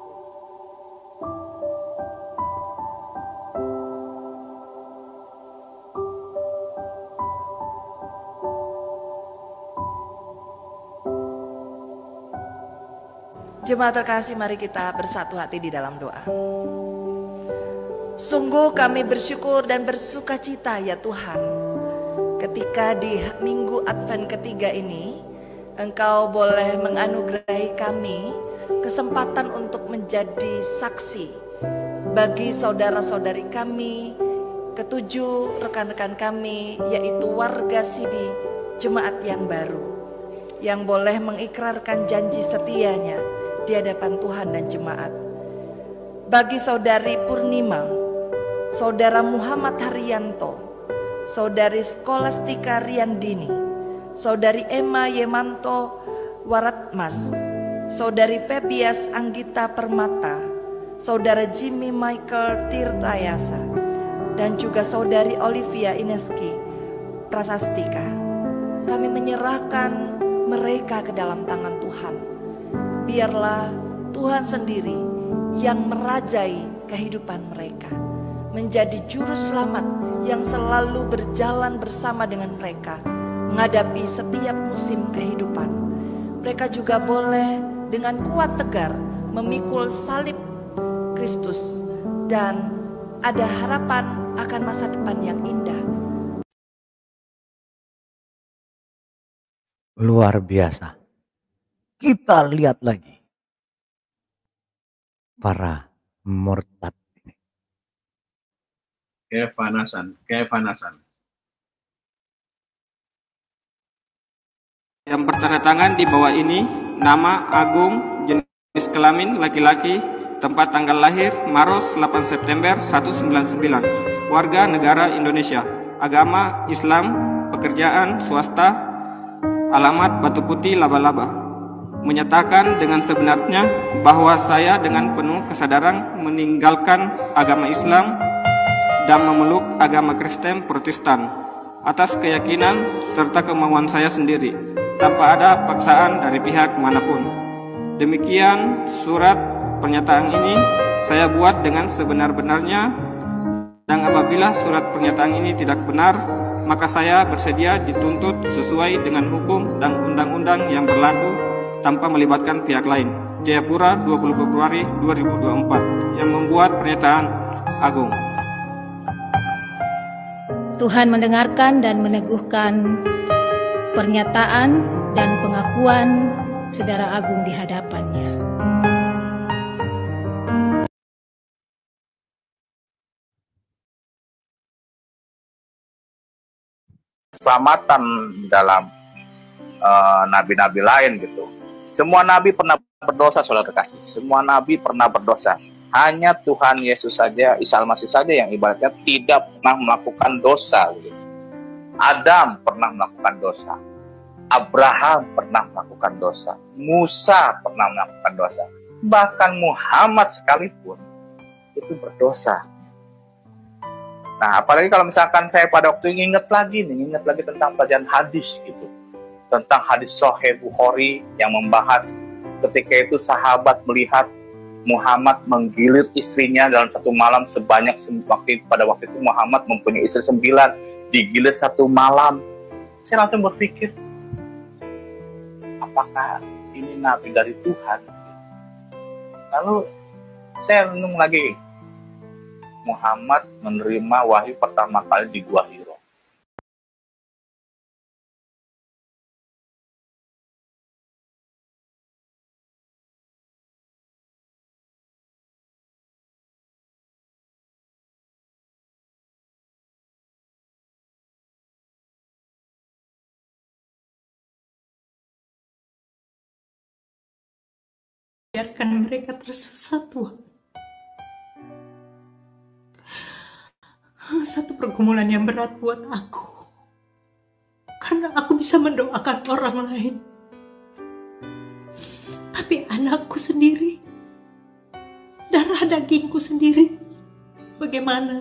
Speaker 9: Jemaat terkasih, mari kita bersatu hati di dalam doa. Sungguh kami bersyukur dan bersuka cita ya Tuhan, ketika di minggu Advent ketiga ini Engkau boleh menganugerahi kami kesempatan untuk menjadi saksi bagi saudara-saudari kami, ketujuh rekan-rekan kami, yaitu warga Sidi Jemaat yang baru, yang boleh mengikrarkan janji setianya di hadapan Tuhan dan jemaat. Bagi saudari Purnima, saudara Muhammad Haryanto, saudari Skolastika Riandini, saudari Emma Yemanto Waratmas, saudari Febias Anggita Permata, saudara Jimmy Michael Tirtayasa, dan juga saudari Olivia Ineski Prasastika. Kami menyerahkan mereka ke dalam tangan Tuhan. Biarlah Tuhan sendiri yang merajai kehidupan mereka, menjadi juru selamat yang selalu berjalan bersama dengan mereka menghadapi setiap musim kehidupan. Mereka juga boleh dengan kuat tegar memikul salib Kristus dan ada harapan akan masa depan yang indah.
Speaker 8: Luar biasa. Kita lihat lagi para murtad ini.
Speaker 7: Kevanasan.
Speaker 10: Yang bertanda tangan di bawah ini, nama, Agung, jenis kelamin laki-laki, tempat tanggal lahir Maros 8 September 1999, warga negara Indonesia, agama Islam, pekerjaan swasta, alamat Batu Putih Laba-Laba. Menyatakan dengan sebenarnya bahwa saya dengan penuh kesadaran meninggalkan agama Islam dan memeluk agama Kristen Protestan atas keyakinan serta kemauan saya sendiri, tanpa ada paksaan dari pihak manapun. Demikian surat pernyataan ini saya buat dengan sebenar-benarnya, dan apabila surat pernyataan ini tidak benar, maka saya bersedia dituntut sesuai dengan hukum dan undang-undang yang berlaku tanpa melibatkan pihak lain. Jayapura, 20 Februari 2024. Yang membuat pernyataan, Agung.
Speaker 11: Tuhan mendengarkan dan meneguhkan pernyataan dan pengakuan Saudara Agung di hadapannya.
Speaker 6: Keselamatan dalam nabi-nabi lain gitu. Semua nabi pernah berdosa, saudara kasih. Semua nabi pernah berdosa. Hanya Tuhan Yesus saja, Isa Al-Masih saja yang ibaratnya tidak pernah melakukan dosa. Gitu. Adam pernah melakukan dosa. Abraham pernah melakukan dosa. Musa pernah melakukan dosa. Bahkan Muhammad sekalipun itu berdosa. Nah, apalagi kalau misalkan saya pada waktu ini ingat lagi tentang pelajaran hadis gitu. Tentang hadis Sahih Bukhari yang membahas ketika itu sahabat melihat Muhammad menggilir istrinya dalam satu malam sebanyak pada waktu itu Muhammad mempunyai istri 9, digilir satu malam. Saya langsung berpikir, apakah ini nabi dari Tuhan? Lalu saya renung lagi, Muhammad menerima wahyu pertama kali di Gua Hiro.
Speaker 12: Biarkan mereka tersesat, Tuhan. Satu pergumulan yang berat buat aku. Karena aku bisa mendoakan orang lain. Tapi anakku sendiri, darah dagingku sendiri, bagaimana?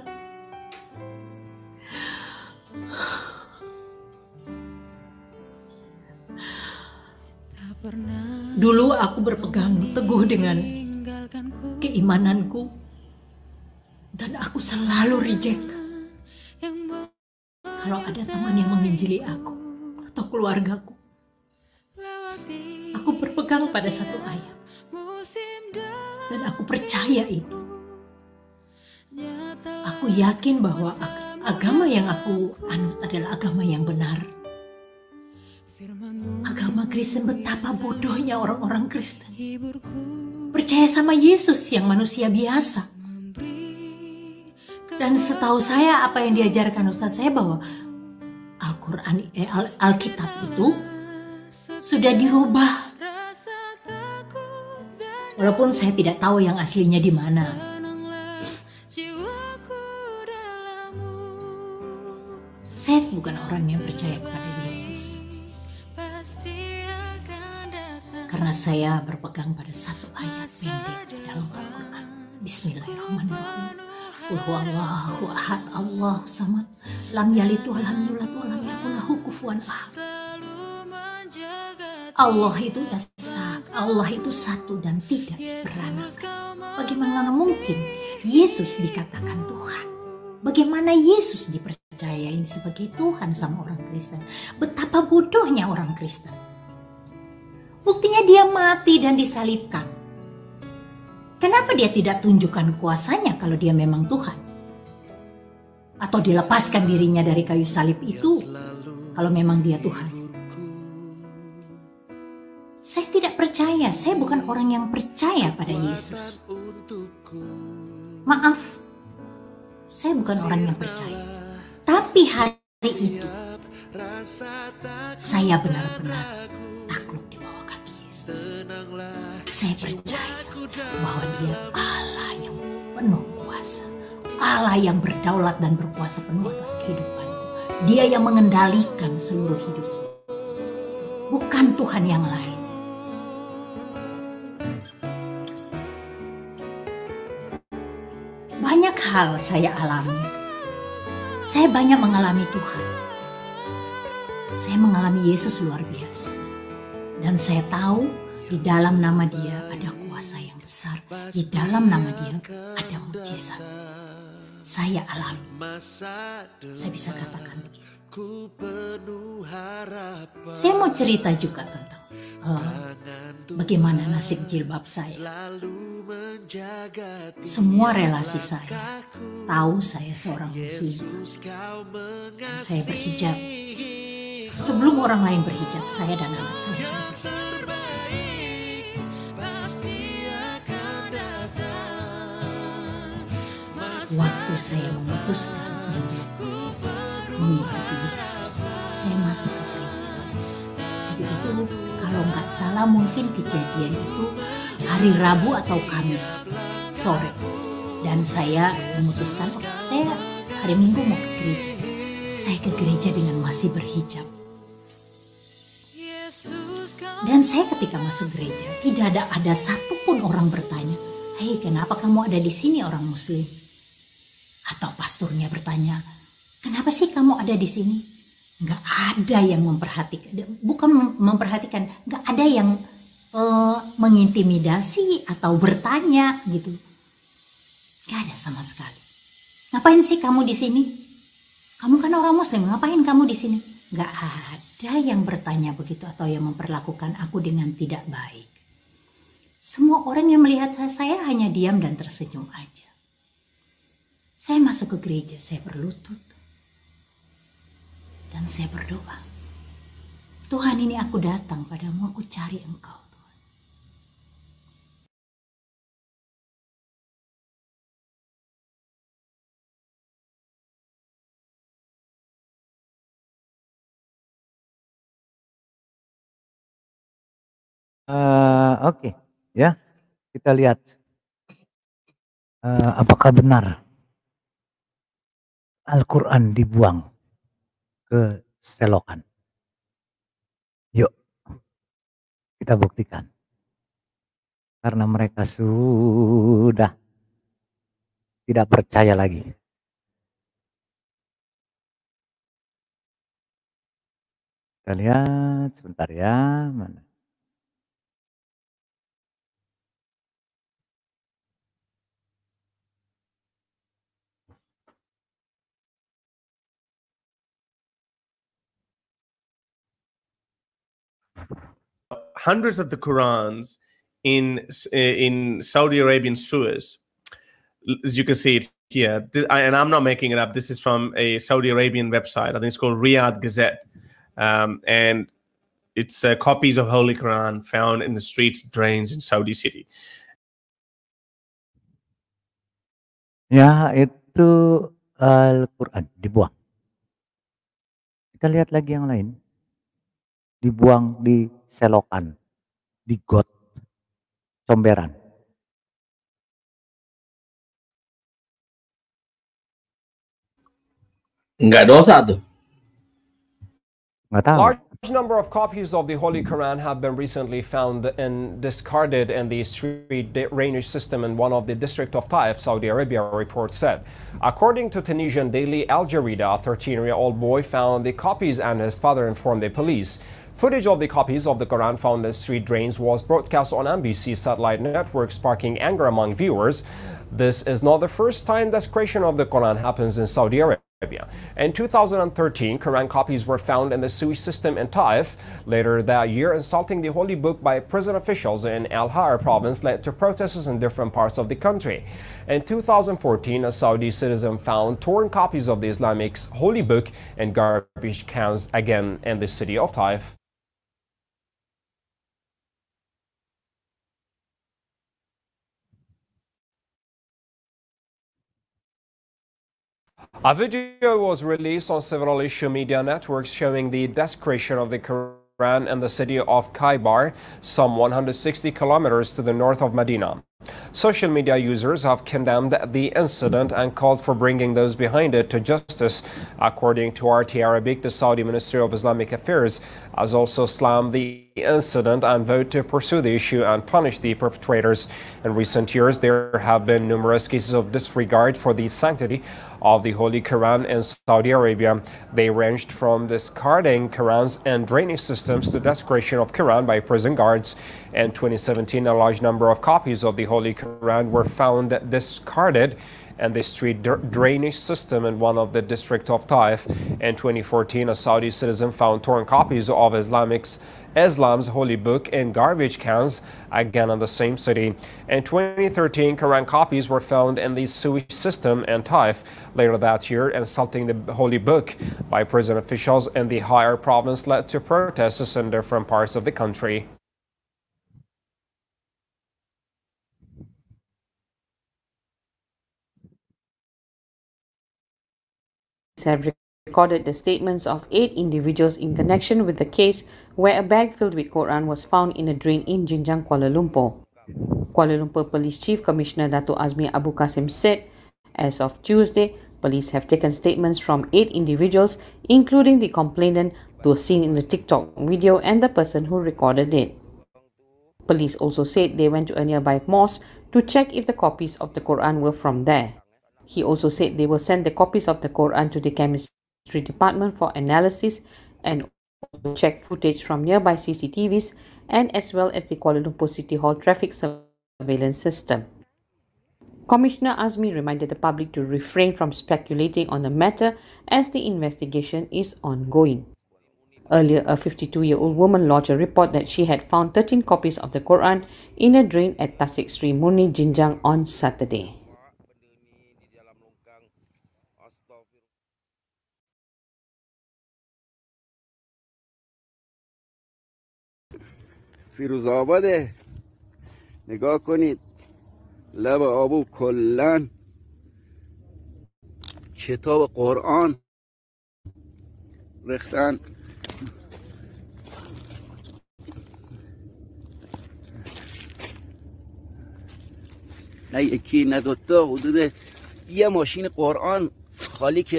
Speaker 12: Dulu aku berpegang teguh dengan keimananku dan aku selalu reject kalau ada teman yang menginjili aku atau keluargaku. Aku berpegang pada satu ayat dan aku percaya itu. Aku yakin bahwa agama yang aku anut adalah agama yang benar. Agama Kristen, betapa bodohnya orang-orang Kristen. Percaya sama Yesus yang manusia biasa. Dan setahu saya apa yang diajarkan Ustadz saya bahwa Alkitab itu sudah dirubah. Walaupun saya tidak tahu yang aslinya di mana. Saya bukan orang yang percaya kepada Yesus. Karena saya berpegang pada satu ayat pendek dalam Al-Quran. Bismillahirrahmanirrahim. Qul huwallahu ahad, Allahu samad, lam yalid wa lam yulad wa lam yakul lahu kufuwan ahad. Allah itu esa, Allah itu satu dan tidak beranak. Bagaimana mungkin Yesus dikatakan Tuhan? Bagaimana Yesus dipercayain sebagai Tuhan sama orang Kristen? Betapa bodohnya orang Kristen. Buktinya dia mati dan disalibkan. Kenapa dia tidak tunjukkan kuasanya kalau dia memang Tuhan? Atau dilepaskan dirinya dari kayu salib itu kalau memang dia Tuhan? Saya tidak percaya, saya bukan orang yang percaya pada Yesus. Maaf, saya bukan orang yang percaya. Tapi hari itu, saya benar-benar takluk di bawah kaki Yesus. Saya percaya bahwa dia Allah yang penuh kuasa. Allah yang berdaulat dan berkuasa penuh atas kehidupanku. Dia yang mengendalikan seluruh hidupku. Bukan Tuhan yang lain. Banyak hal saya alami. Saya banyak mengalami Tuhan. Saya mengalami Yesus luar biasa. Dan saya tahu di dalam nama Dia ada kuasa yang besar. Di dalam nama Dia ada mukjizat. Saya alami. Saya bisa katakan begitu. Saya mau cerita juga tentang bagaimana nasib jilbab saya. Semua relasi saya tahu saya seorang muslim. Saya berhijab. Sebelum orang lain berhijab, saya dan anak saya sudah berhijab. Waktu saya memutuskan mengikuti Yesus, saya masuk ke gereja. Jadi itu kalau nggak salah mungkin kejadian itu hari Rabu atau Kamis sore. Dan saya memutuskan, saya hari Minggu mau ke gereja. Saya ke gereja dengan masih berhijab. Dan saya ketika masuk gereja, tidak ada satupun orang bertanya, "Hei, kenapa kamu ada di sini orang muslim?" Atau pastornya bertanya, "Kenapa sih kamu ada di sini?" Nggak ada yang memperhatikan, bukan memperhatikan, nggak ada yang mengintimidasi atau bertanya gitu. Nggak ada sama sekali. "Ngapain sih kamu di sini? Kamu kan orang muslim, ngapain kamu di sini?" Nggak ada yang bertanya begitu atau yang memperlakukan aku dengan tidak baik. Semua orang yang melihat saya hanya diam dan tersenyum aja. Saya masuk ke gereja, saya berlutut. Dan saya berdoa, "Tuhan, ini aku datang padamu, aku cari Engkau."
Speaker 8: Oke, ya, kita lihat apakah benar Al-Quran dibuang ke selokan. Yuk, kita buktikan. Karena mereka sudah tidak percaya lagi. Kita lihat sebentar ya, mana?
Speaker 13: Hundreds of the Qurans in Saudi Arabian Suez. As you can see it here, and I'm not making it up. This is from a Saudi Arabian website. I think it's called Riyadh Gazette, and it's copies of Holy Quran found in the streets, drains in Saudi city.
Speaker 8: Ya, itu Al-Quran dibuang. Kita lihat lagi yang lain. Dibuang di selokan, di got, comberan.
Speaker 7: Nggak dosa tuh.
Speaker 8: Nggak tahu.
Speaker 14: Large number of copies of the Holy Quran have been recently found and discarded in the street drainage system in one of the district of Taif, Saudi Arabia, report said. According to Tunisian daily Al Jarida, a 13-year-old boy found the copies and his father informed the police. Footage of the copies of the Quran found in street drains was broadcast on NBC satellite network, sparking anger among viewers. This is not the first time desecration of the Quran happens in Saudi Arabia. In 2013, Quran copies were found in the sewage system in Taif. Later that year, insulting the holy book by prison officials in Al-Har province led to protests in different parts of the country. In 2014, a Saudi citizen found torn copies of the Islamic holy book in garbage cans again in the city of Taif. A video was released on several social media networks showing the desecration of the Quran in the city of Khaybar, some 160 kilometers to the north of Medina. Social media users have condemned the incident and called for bringing those behind it to justice. According to RT Arabic, the Saudi Ministry of Islamic Affairs has also slammed the incident and vowed to pursue the issue and punish the perpetrators. In recent years, there have been numerous cases of disregard for the sanctity of the Holy Quran in Saudi Arabia. They ranged from discarding Qurans and drainage systems to desecration of Quran by prison guards. In 2017, a large number of copies of the Holy Quran were found discarded and the street drainage system in one of the district of Taif. In 2014, a Saudi citizen found torn copies of Islam's holy book in garbage cans, again in the same city. In 2013, Quran copies were found in the sewage system in Taif. Later that year, insulting the holy book by prison officials in the Higher province led to protests in different parts of the country.
Speaker 15: Have recorded the statements of 8 individuals in connection with the case where a bag filled with Quran was found in a drain in Jinjang, Kuala Lumpur. Kuala Lumpur Police Chief Commissioner Dato' Azmi Abu Kasim said, as of Tuesday, police have taken statements from 8 individuals, including the complainant, those seen in the TikTok video, and the person who recorded it. Police also said they went to a nearby mosque to check if the copies of the Quran were from there. He also said they will send the copies of the Quran to the chemistry department for analysis and also check footage from nearby CCTVs and as well as the Kuala Lumpur City Hall traffic surveillance system. Commissioner Azmi reminded the public to refrain from speculating on the matter as the investigation is ongoing. Earlier, a 52-year-old woman lodged a report that she had found 13 copies of the Quran in a drain at Tasik Sri Murni, Jinjang on Saturday.
Speaker 16: فیروزآباده نگاه کنید لب آبو کلن کتاب قرآن ریختن نه یکی نه دوتا حدود یه ماشین قرآن خالی که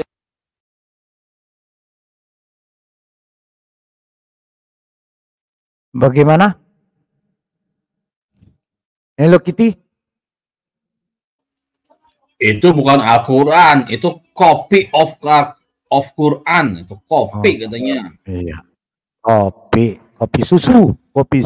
Speaker 8: Bagaimana? Hello Kitty?
Speaker 7: Itu bukan Al-Quran, itu copy of Quran, itu kopi katanya.
Speaker 8: Iya. Kopi susu.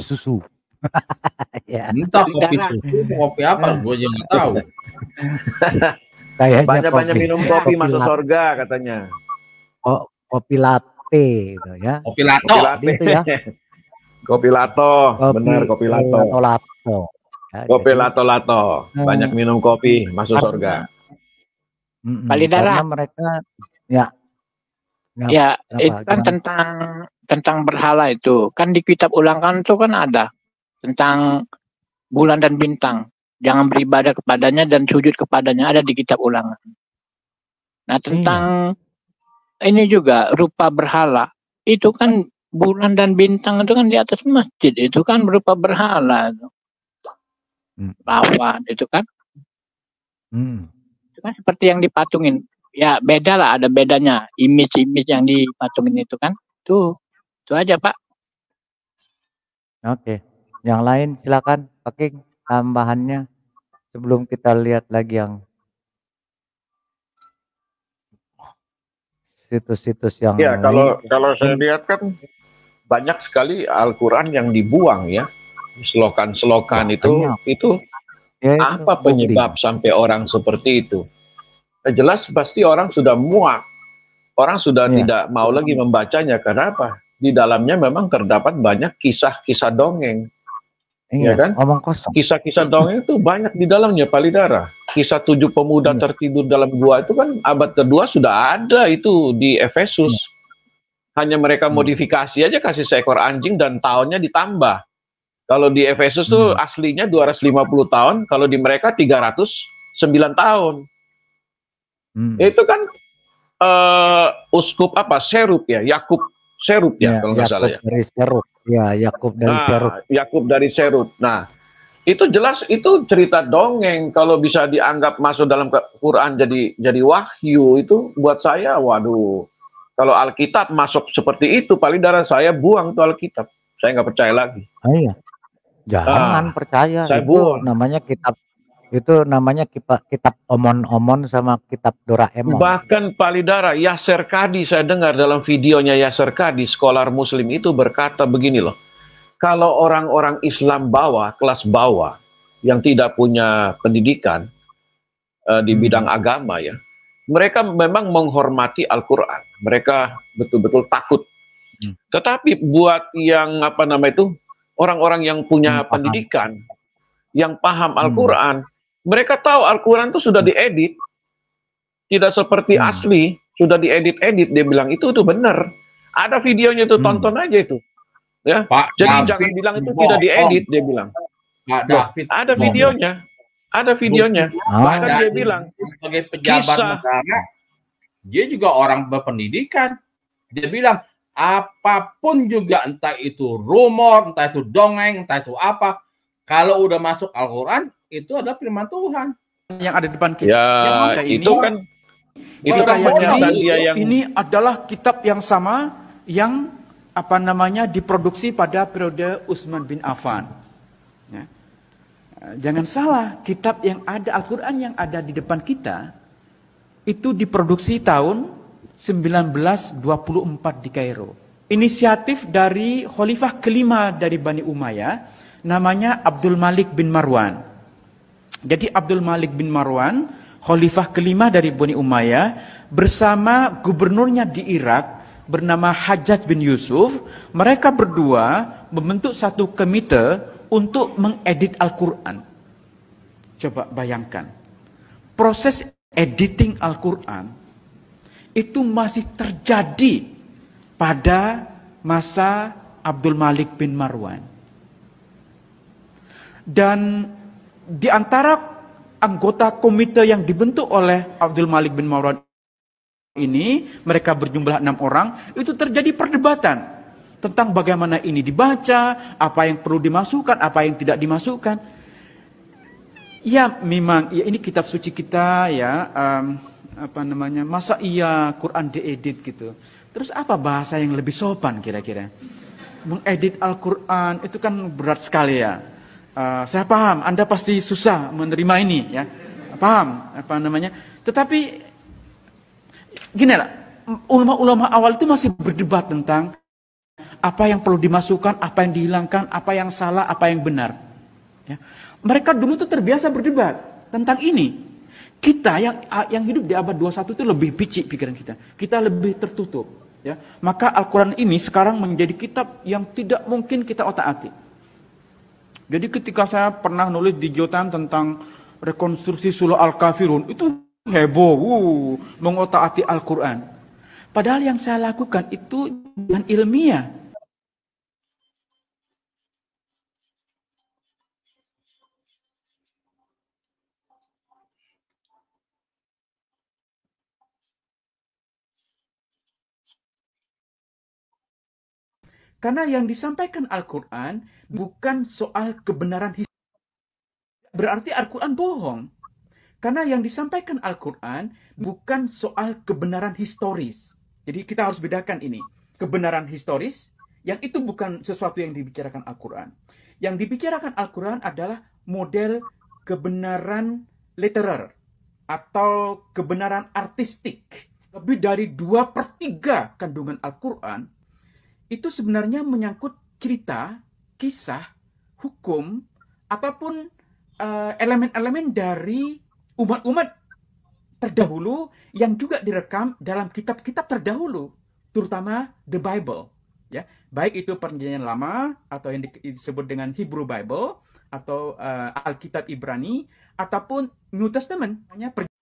Speaker 8: Ya.
Speaker 7: Entah kopi susu, kopi apa, gue juga nggak tahu.
Speaker 17: Banyak-banyak minum kopi masuk surga katanya.
Speaker 8: Kopi latte gitu ya.
Speaker 7: Kopi lato.
Speaker 8: Itu ya.
Speaker 17: Kopi lato, benar kopi lato.
Speaker 8: Lato. Ya,
Speaker 17: kopi lato. Banyak minum kopi masuk surga.
Speaker 8: Karena mereka ya
Speaker 5: Ya, itu
Speaker 8: apa
Speaker 5: kan
Speaker 8: gimana?
Speaker 5: tentang berhala itu. Kan di kitab Ulangan itu kan ada tentang bulan dan bintang. Jangan beribadah kepadanya dan sujud kepadanya, ada di kitab Ulangan. Nah, tentang ini juga rupa berhala. Itu kan bulan dan bintang itu kan di atas masjid, itu kan berupa berhala itu. Lawan itu kan. Itu kan seperti yang dipatungin. Ya beda lah, ada bedanya. Image-image yang dipatungin itu kan. Itu aja Pak.
Speaker 8: Oke. Yang lain silakan pakai tambahannya sebelum kita lihat lagi yang situs-situs yang
Speaker 7: Ya,
Speaker 8: lain.
Speaker 7: kalau saya lihat kan banyak sekali Al-Quran yang dibuang ya. Selokan-selokan itu
Speaker 8: Ya,
Speaker 7: apa penyebab sampai orang seperti itu? Jelas pasti orang sudah muak. Orang sudah tidak mau lagi membacanya. Karena apa? Di dalamnya memang terdapat banyak kisah-kisah dongeng. Ya kan?
Speaker 8: Omong kosong.
Speaker 7: Kisah-kisah dongeng itu banyak di dalamnya, Palidara. Kisah 7 pemuda tertidur dalam gua itu kan abad kedua sudah ada itu di Efesus. Hanya mereka modifikasi aja, kasih seekor anjing dan tahunnya ditambah. Kalau di Efesus tuh aslinya 250 tahun, kalau di mereka 309 tahun. Itu kan uskup apa? Seruk ya, Yakub Seruk ya, kalau nggak salah ya.
Speaker 8: Dari Seruk. Ya, Yakub dari Seruk.
Speaker 7: Yakub dari Seruk. Nah, itu jelas itu cerita dongeng. Kalau bisa dianggap masuk dalam Quran jadi wahyu, itu buat saya, waduh. Kalau Alkitab masuk seperti itu, Palidara, saya buang tuh Alkitab. Saya nggak percaya lagi.
Speaker 8: Iya. Jangan percaya.
Speaker 7: Saya
Speaker 8: Itu
Speaker 7: buang.
Speaker 8: namanya kitab. Itu namanya kitab omon-omon sama kitab Doraemon.
Speaker 7: Bahkan Palidara, Yasser Kadi, saya dengar dalam videonya Yasser Kadi, skolar muslim itu berkata begini loh. Kalau orang-orang Islam bawah, kelas bawah, yang tidak punya pendidikan di bidang agama ya, mereka memang menghormati Al-Quran. Mereka betul-betul takut. Tetapi buat yang apa nama itu, orang-orang yang punya pendidikan, yang paham Al-Quran, mereka tahu Al-Quran itu sudah diedit, tidak seperti asli, sudah diedit-edit. Dia bilang itu benar. Ada videonya itu, tonton aja itu. Ya, jadi jangan bilang itu tidak diedit, dia bilang. Ada videonya, ada videonya. Bahkan dia bilang
Speaker 18: sebagai pejabat negara, dia juga orang berpendidikan. Dia bilang apapun juga, entah itu rumor, entah itu dongeng, entah itu apa, kalau udah masuk Al-Quran, itu adalah firman Tuhan. Yang ada di depan kita.
Speaker 7: Ya, itu kan
Speaker 19: ini adalah kitab yang sama yang apa namanya diproduksi pada periode Utsman bin Affan. Ya. Jangan salah, kitab yang ada, Al-Quran yang ada di depan kita itu diproduksi tahun 1924 di Kairo. Inisiatif dari khalifah kelima dari Bani Umayyah, namanya Abdul Malik bin Marwan. Jadi Abdul Malik bin Marwan, khalifah kelima dari Bani Umayyah, bersama gubernurnya di Irak bernama Hajjaj bin Yusuf, mereka berdua membentuk satu komite untuk mengedit Al-Quran. Coba bayangkan, proses editing Al-Quran itu masih terjadi pada masa Abdul Malik bin Marwan. Dan di antara anggota komite yang dibentuk oleh Abdul Malik bin Marwan ini, mereka berjumlah 6 orang, itu terjadi perdebatan tentang bagaimana ini dibaca, apa yang perlu dimasukkan, apa yang tidak dimasukkan. Ya memang, ya ini kitab suci kita ya, apa namanya, masa iya Quran diedit gitu. Terus apa bahasa yang lebih sopan kira-kira? Mengedit Al-Quran itu kan berat sekali ya. Saya paham, Anda pasti susah menerima ini ya. Paham apa namanya? Tetapi gini lah, ulama-ulama awal itu masih berdebat tentang apa yang perlu dimasukkan, apa yang dihilangkan, apa yang salah, apa yang benar. Ya. Mereka dulu tuh terbiasa berdebat tentang ini. Kita yang hidup di abad 21 itu lebih picik pikiran kita. Kita lebih tertutup. Ya. Maka Al-Quran ini sekarang menjadi kitab yang tidak mungkin kita otak-atik. Jadi ketika saya pernah nulis di Jotan tentang rekonstruksi surah Al-Kafirun, itu heboh, mengotak-atik Al-Quran. Padahal yang saya lakukan itu dengan ilmiah. Karena yang disampaikan Al-Quran bukan soal kebenaran historis. Berarti Al-Quran bohong. Karena yang disampaikan Al-Quran bukan soal kebenaran historis. Jadi kita harus bedakan ini. Kebenaran historis, yang itu bukan sesuatu yang dibicarakan Al-Quran. Yang dibicarakan Al-Quran adalah model kebenaran literer atau kebenaran artistik. Lebih dari 2/3 kandungan Al-Quran itu sebenarnya menyangkut cerita, kisah, hukum, ataupun elemen-elemen dari umat-umat terdahulu yang juga direkam dalam kitab-kitab terdahulu, terutama the Bible. Ya, baik itu Perjanjian Lama atau yang disebut dengan Hebrew Bible atau Alkitab Ibrani ataupun New Testament.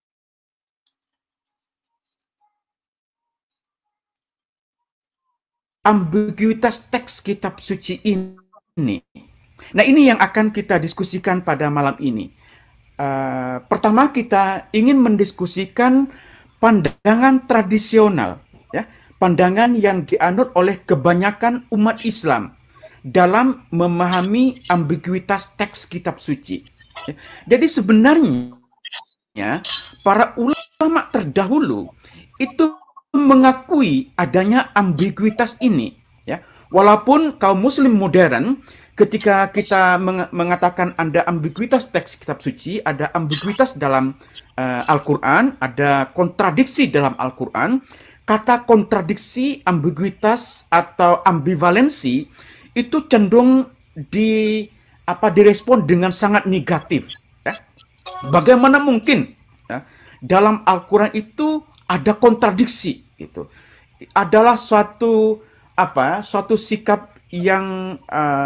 Speaker 19: Ambiguitas teks kitab suci ini. Nah, ini yang akan kita diskusikan pada malam ini. Pertama, kita ingin mendiskusikan pandangan tradisional, ya, pandangan yang dianut oleh kebanyakan umat Islam dalam memahami ambiguitas teks kitab suci. Ya. Jadi sebenarnya para ulama terdahulu itu mengakui adanya ambiguitas ini, ya. Walaupun kaum muslim modern ketika kita mengatakan ada ambiguitas teks kitab suci, ada ambiguitas dalam Al-Quran, ada kontradiksi dalam Al-Quran, kata kontradiksi, ambiguitas atau ambivalensi itu cenderung direspon dengan sangat negatif, ya. Bagaimana mungkin, ya, dalam Al-Quran itu ada kontradiksi, gitu. Adalah suatu sikap yang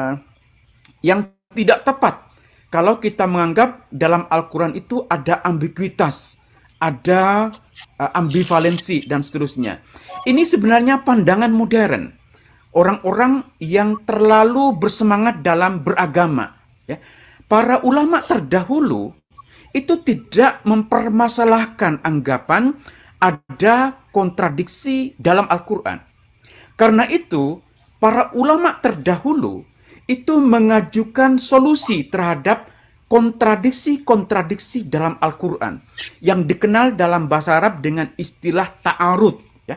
Speaker 19: tidak tepat kalau kita menganggap dalam Al-Quran itu ada ambiguitas, ada ambivalensi dan seterusnya. Ini sebenarnya pandangan modern, orang-orang yang terlalu bersemangat dalam beragama, ya. Para ulama terdahulu itu tidak mempermasalahkan anggapan ada kontradiksi dalam Al-Quran. Karena itu, para ulama terdahulu itu mengajukan solusi terhadap kontradiksi-kontradiksi dalam Al-Quran yang dikenal dalam bahasa Arab dengan istilah ta'arud. Ya.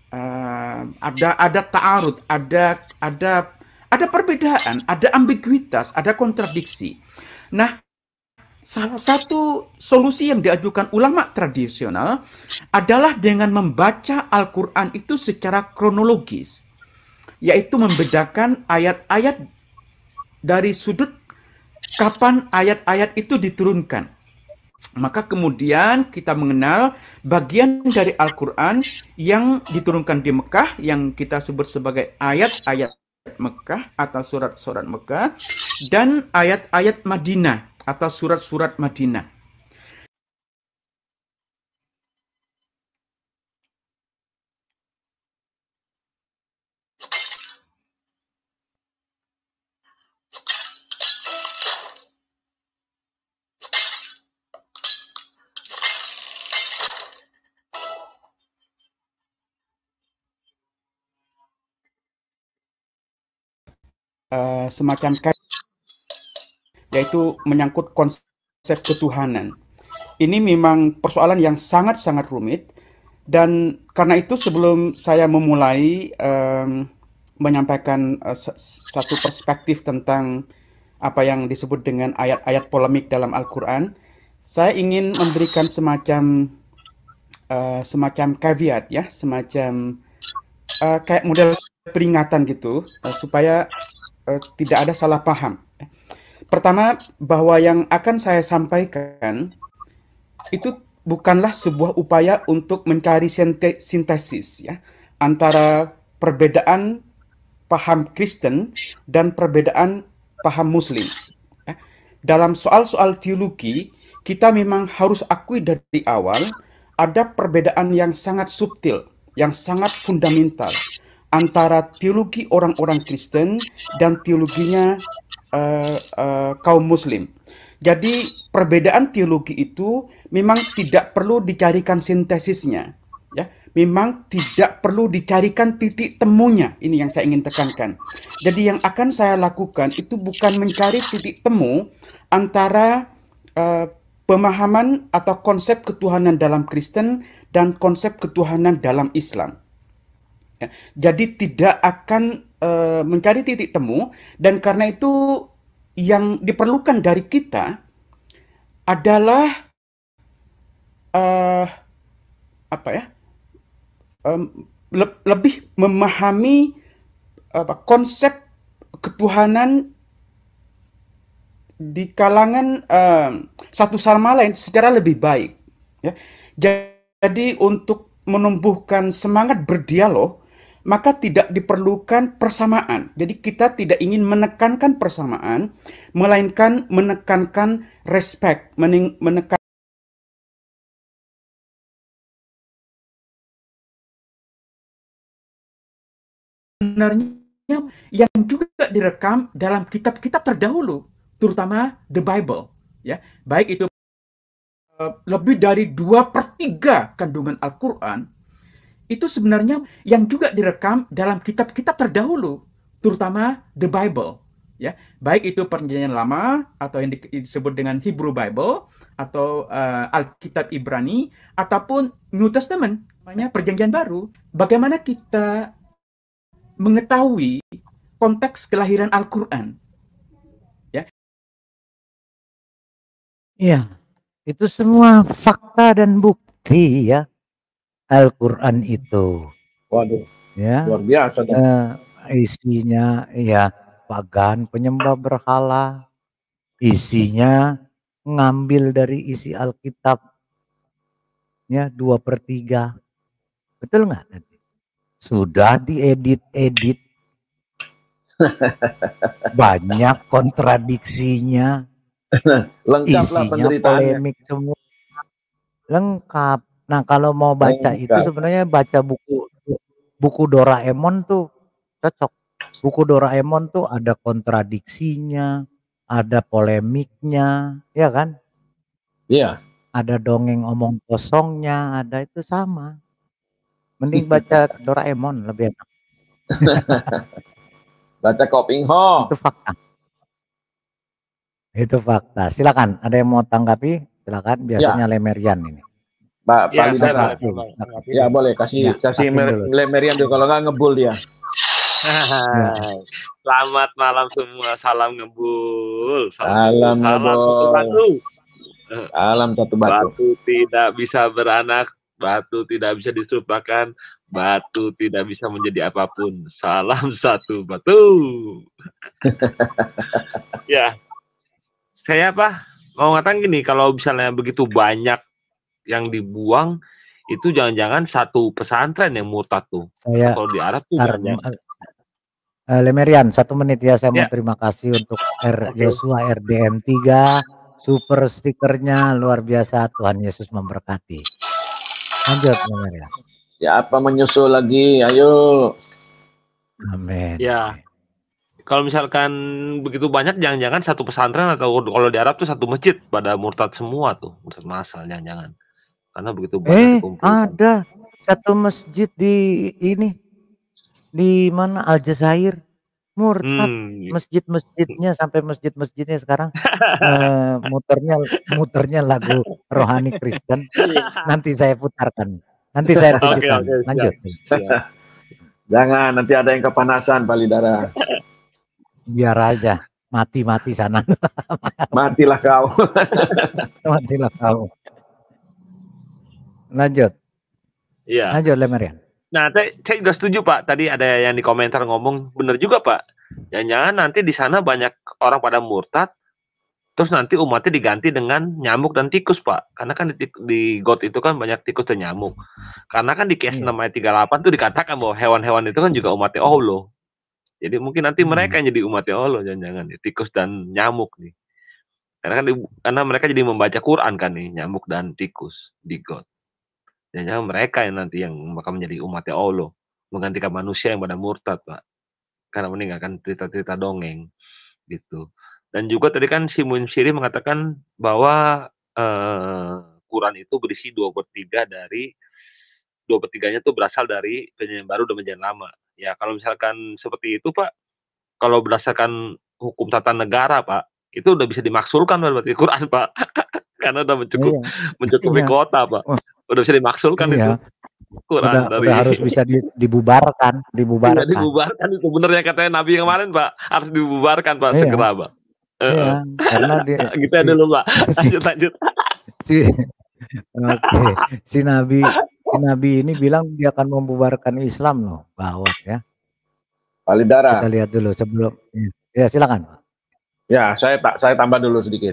Speaker 19: Ada ta'arud, ada perbedaan, ada ambiguitas, ada kontradiksi. Nah, salah satu solusi yang diajukan ulama tradisional adalah dengan membaca Al-Quran itu secara kronologis, yaitu membedakan ayat-ayat dari sudut kapan ayat-ayat itu diturunkan. Maka kemudian kita mengenal bagian dari Al-Quran yang diturunkan di Mekah, yang kita sebut sebagai ayat-ayat Mekah atau surat-surat Mekah, dan ayat-ayat Madinah atau surat-surat Madinah. Semacam yaitu menyangkut konsep ketuhanan. Ini memang persoalan yang sangat-sangat rumit, dan karena itu sebelum saya memulai menyampaikan satu perspektif tentang apa yang disebut dengan ayat-ayat polemik dalam Al-Quran, saya ingin memberikan semacam caveat, ya, semacam kayak model peringatan gitu, supaya tidak ada salah paham. Pertama, bahwa yang akan saya sampaikan itu bukanlah sebuah upaya untuk mencari sintesis, ya, antara perbedaan paham Kristen dan perbedaan paham Muslim. Dalam soal-soal teologi, kita memang harus akui dari awal ada perbedaan yang sangat subtil, yang sangat fundamental antara teologi orang-orang Kristen dan teologinya kaum Muslim. Jadi perbedaan teologi itu memang tidak perlu dicarikan sintesisnya, ya. Memang tidak perlu dicarikan titik temunya. Ini yang saya ingin tekankan. Jadi yang akan saya lakukan itu bukan mencari titik temu antara pemahaman atau konsep ketuhanan dalam Kristen dan konsep ketuhanan dalam Islam. Ya, jadi tidak akan mencari titik temu, dan karena itu yang diperlukan dari kita adalah lebih memahami konsep ketuhanan di kalangan satu sama lain secara lebih baik. Ya. Jadi untuk menumbuhkan semangat berdialog, maka tidak diperlukan persamaan. Jadi kita tidak ingin menekankan persamaan, melainkan menekankan respect, menekankan sebenarnya yang juga direkam dalam kitab-kitab terdahulu, terutama the Bible, ya. Baik itu lebih dari 2/3 kandungan Al-Quran itu sebenarnya yang juga direkam dalam kitab-kitab terdahulu, terutama the Bible, ya. Baik itu Perjanjian Lama atau yang disebut dengan Hebrew Bible atau Alkitab Ibrani ataupun New Testament, namanya Perjanjian Baru. Bagaimana kita mengetahui konteks kelahiran Al-Quran? Ya.
Speaker 8: Iya, itu semua fakta dan bukti ya. Al-Quran itu.
Speaker 7: Waduh,
Speaker 8: Ya,
Speaker 7: luar biasa dong.
Speaker 8: isinya ya pagan penyembah berhala, isinya ngambil dari isi Alkitab ya 2/3. Betul nggak? Sudah diedit-edit, banyak kontradiksinya,
Speaker 7: Lengkaplah
Speaker 8: isinya
Speaker 7: penderitaannya.
Speaker 8: polemik semua, lengkap. Nah kalau mau baca itu
Speaker 7: Lengkap.
Speaker 8: sebenarnya baca buku Doraemon tuh cocok. Buku Doraemon tuh ada kontradiksinya, ada polemiknya, ya kan?
Speaker 7: Iya.
Speaker 8: Ada dongeng omong kosongnya, ada, itu sama. Mending baca Doraemon lebih enak.
Speaker 7: Baca Koping Ho.
Speaker 8: Itu fakta. Itu fakta. Silakan, ada yang mau tanggapi? Silakan. Biasanya Lemerian ini.
Speaker 7: Pak
Speaker 20: Ya,
Speaker 7: Lidara.
Speaker 20: saya
Speaker 8: Tanggapi.
Speaker 20: tanggapi.
Speaker 7: Ya boleh kasih
Speaker 8: dulu.
Speaker 7: Lemerian dulu, kalau nggak ngebul dia.
Speaker 20: Selamat malam semua, salam ngebul.
Speaker 7: Salam
Speaker 20: satu
Speaker 7: ngebul.
Speaker 20: batu.
Speaker 7: Salam satu batu.
Speaker 20: Batu tidak bisa beranak, batu tidak bisa disumpahkan, batu tidak bisa menjadi apapun. Salam satu batu. Ya, saya mau ngatakan gini, kalau misalnya begitu banyak yang dibuang, itu jangan-jangan satu pesantren yang murtad tuh.
Speaker 8: Saya
Speaker 20: Kalau di Arab tuh jangan-jangan.
Speaker 8: Lemerian, 1 menit ya, saya mau
Speaker 20: Ya.
Speaker 8: terima kasih untuk Yosua RDM 3 super stikernya luar biasa. Tuhan Yesus memberkati. Lanjut Lemerian.
Speaker 7: Siapa menyusul lagi? Ayo.
Speaker 8: Amin.
Speaker 20: Ya, kalau misalkan begitu banyak, jangan-jangan satu pesantren atau kalau di Arab tuh satu masjid pada murtad semua tuh, murtad massal, jangan-jangan. Karena begitu banyak dikumpulkan.
Speaker 8: Ada satu masjid di mana Aljazair murtad. Masjidnya sampai masjidnya sekarang muternya lagu rohani Kristen. Nanti saya putarkan, nanti saya tunjukkan.
Speaker 20: Oke,
Speaker 8: Lanjut.
Speaker 7: Jangan, nanti ada yang kepanasan Pak Lidara.
Speaker 8: Biar aja mati sana.
Speaker 7: Matilah kau.
Speaker 8: Matilah kau. Lanjut.
Speaker 20: Iya.
Speaker 8: Lanjut Lemerian.
Speaker 20: Nah, saya juga setuju Pak. Tadi ada yang di komentar ngomong bener juga Pak. Jangan-jangan nanti di sana banyak orang pada murtad, terus nanti umatnya diganti dengan nyamuk dan tikus Pak. Karena kan di God itu kan banyak tikus dan nyamuk. Karena kan di Kes 6 ayat 38 tuh dikatakan bahwa hewan-hewan itu kan juga umatnya Allah. Jadi mungkin nanti mereka yang jadi umatnya Allah, jangan-jangan tikus dan nyamuk nih. Karena mereka jadi membaca Quran kan nih, nyamuk dan tikus di God. Jangan-jangan mereka yang nanti yang bakal menjadi umatnya Allah, menggantikan manusia yang pada murtad, Pak. Karena meninggalkan cerita-cerita dongeng, gitu. Dan juga tadi kan si Munsiri mengatakan bahwa, Quran itu berisi 2/3 dari 2/3-nya tuh berasal dari Perjanjian Baru dan Perjanjian Lama. Ya kalau misalkan seperti itu, Pak, kalau berdasarkan hukum tata negara, Pak, itu udah bisa dimaksulkan berarti Quran, Pak. Karena udah
Speaker 8: Iya.
Speaker 20: mencukupi
Speaker 8: Iya.
Speaker 20: kuota, Pak.
Speaker 8: Wah.
Speaker 20: Udah bisa dimaksulkan itu
Speaker 8: Iya.
Speaker 20: Quran dari
Speaker 8: Udah harus bisa dibubarkan,
Speaker 20: Iya,
Speaker 8: dibubarkan.
Speaker 20: dibubarkan itu bener yang katanya Nabi yang kemarin, Pak, harus dibubarkan, Pak,
Speaker 8: Iya.
Speaker 20: segera, Pak. Heeh.
Speaker 8: Iya, karena
Speaker 20: Gitu ya dulu, Pak. Lanjut.
Speaker 8: Oke, si Nabi ini bilang dia akan membubarkan Islam loh, gawat ya.
Speaker 17: Palidara.
Speaker 8: Kita lihat dulu sebelum, ya silakan.
Speaker 7: Ya, saya tambah dulu sedikit.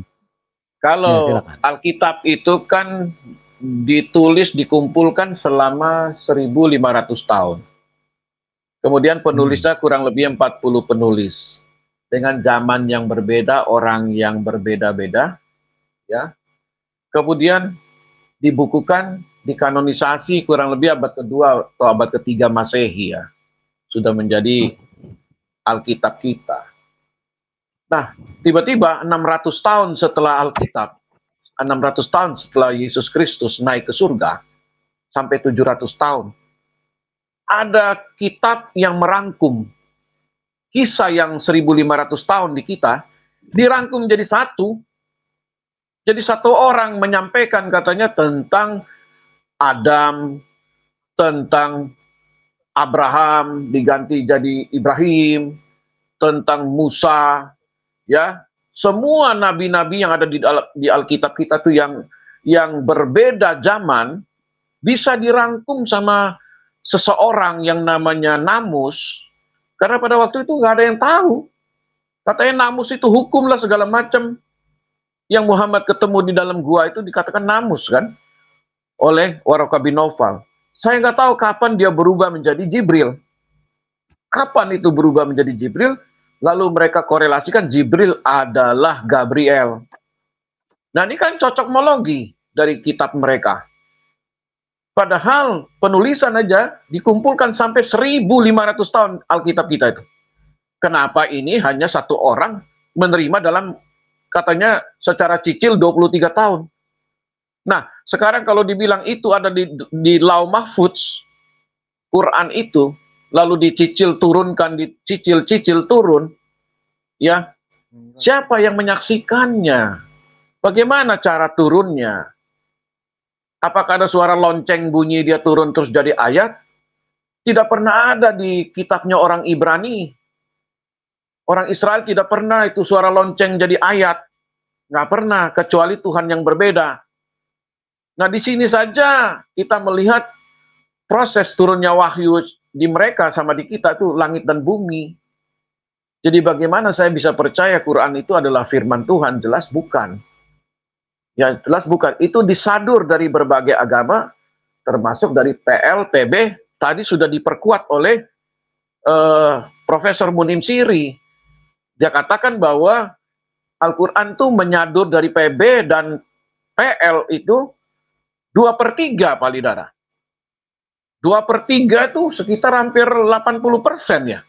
Speaker 7: Kalau
Speaker 8: silakan.
Speaker 7: Alkitab itu kan ditulis, dikumpulkan selama 1.500 tahun. Kemudian penulisnya kurang lebih 40 penulis. Dengan zaman yang berbeda, orang yang berbeda-beda, ya. Kemudian dibukukan, dikanonisasi kurang lebih abad kedua atau abad ketiga Masehi ya. Sudah menjadi Alkitab kita. Nah, tiba-tiba 600 tahun setelah Alkitab, 600 tahun setelah Yesus Kristus naik ke surga, sampai 700 tahun, ada kitab yang merangkum kisah yang 1.500 tahun di kita, dirangkum jadi satu. Jadi satu orang menyampaikan katanya tentang Adam, tentang Abraham diganti jadi Ibrahim, tentang Musa, ya. Semua nabi-nabi yang ada di Alkitab kita tuh yang berbeda zaman bisa dirangkum sama seseorang yang namanya Namus. Karena pada waktu itu nggak ada yang tahu. Katanya Namus itu hukum lah segala macam. Yang Muhammad ketemu di dalam gua itu dikatakan Namus kan, oleh Waraka bin Naufal. Saya nggak tahu kapan dia berubah menjadi Jibril. Kapan itu berubah menjadi Jibril? Lalu mereka korelasikan Jibril adalah Gabriel. Nah ini kan cocokmologi dari kitab mereka. Padahal penulisan aja dikumpulkan sampai 1.500 tahun Alkitab kita itu. Kenapa ini hanya satu orang menerima dalam katanya secara cicil 23 tahun. Nah, sekarang kalau dibilang itu ada di Lauh Mahfudz, Quran itu, lalu dicicil turunkan, dicicil-cicil turun, ya, siapa yang menyaksikannya? Bagaimana cara turunnya? Apakah ada suara lonceng bunyi dia turun terus jadi ayat? Tidak pernah ada di kitabnya orang Ibrani. Orang Israel tidak pernah itu suara lonceng jadi ayat. Nggak pernah, kecuali Tuhan yang berbeda. Nah, di sini saja kita melihat proses turunnya wahyu di mereka sama di kita itu langit dan bumi. Jadi bagaimana saya bisa percaya Quran itu adalah firman Tuhan? Jelas bukan. Ya, jelas bukan. Itu disadur dari berbagai agama, termasuk dari PL, PB, tadi sudah diperkuat oleh Profesor Munim Siri. Dia katakan bahwa Al-Quran itu menyadur dari PB dan PL itu 2/3 Palidara. 2/3 itu sekitar hampir 80% ya.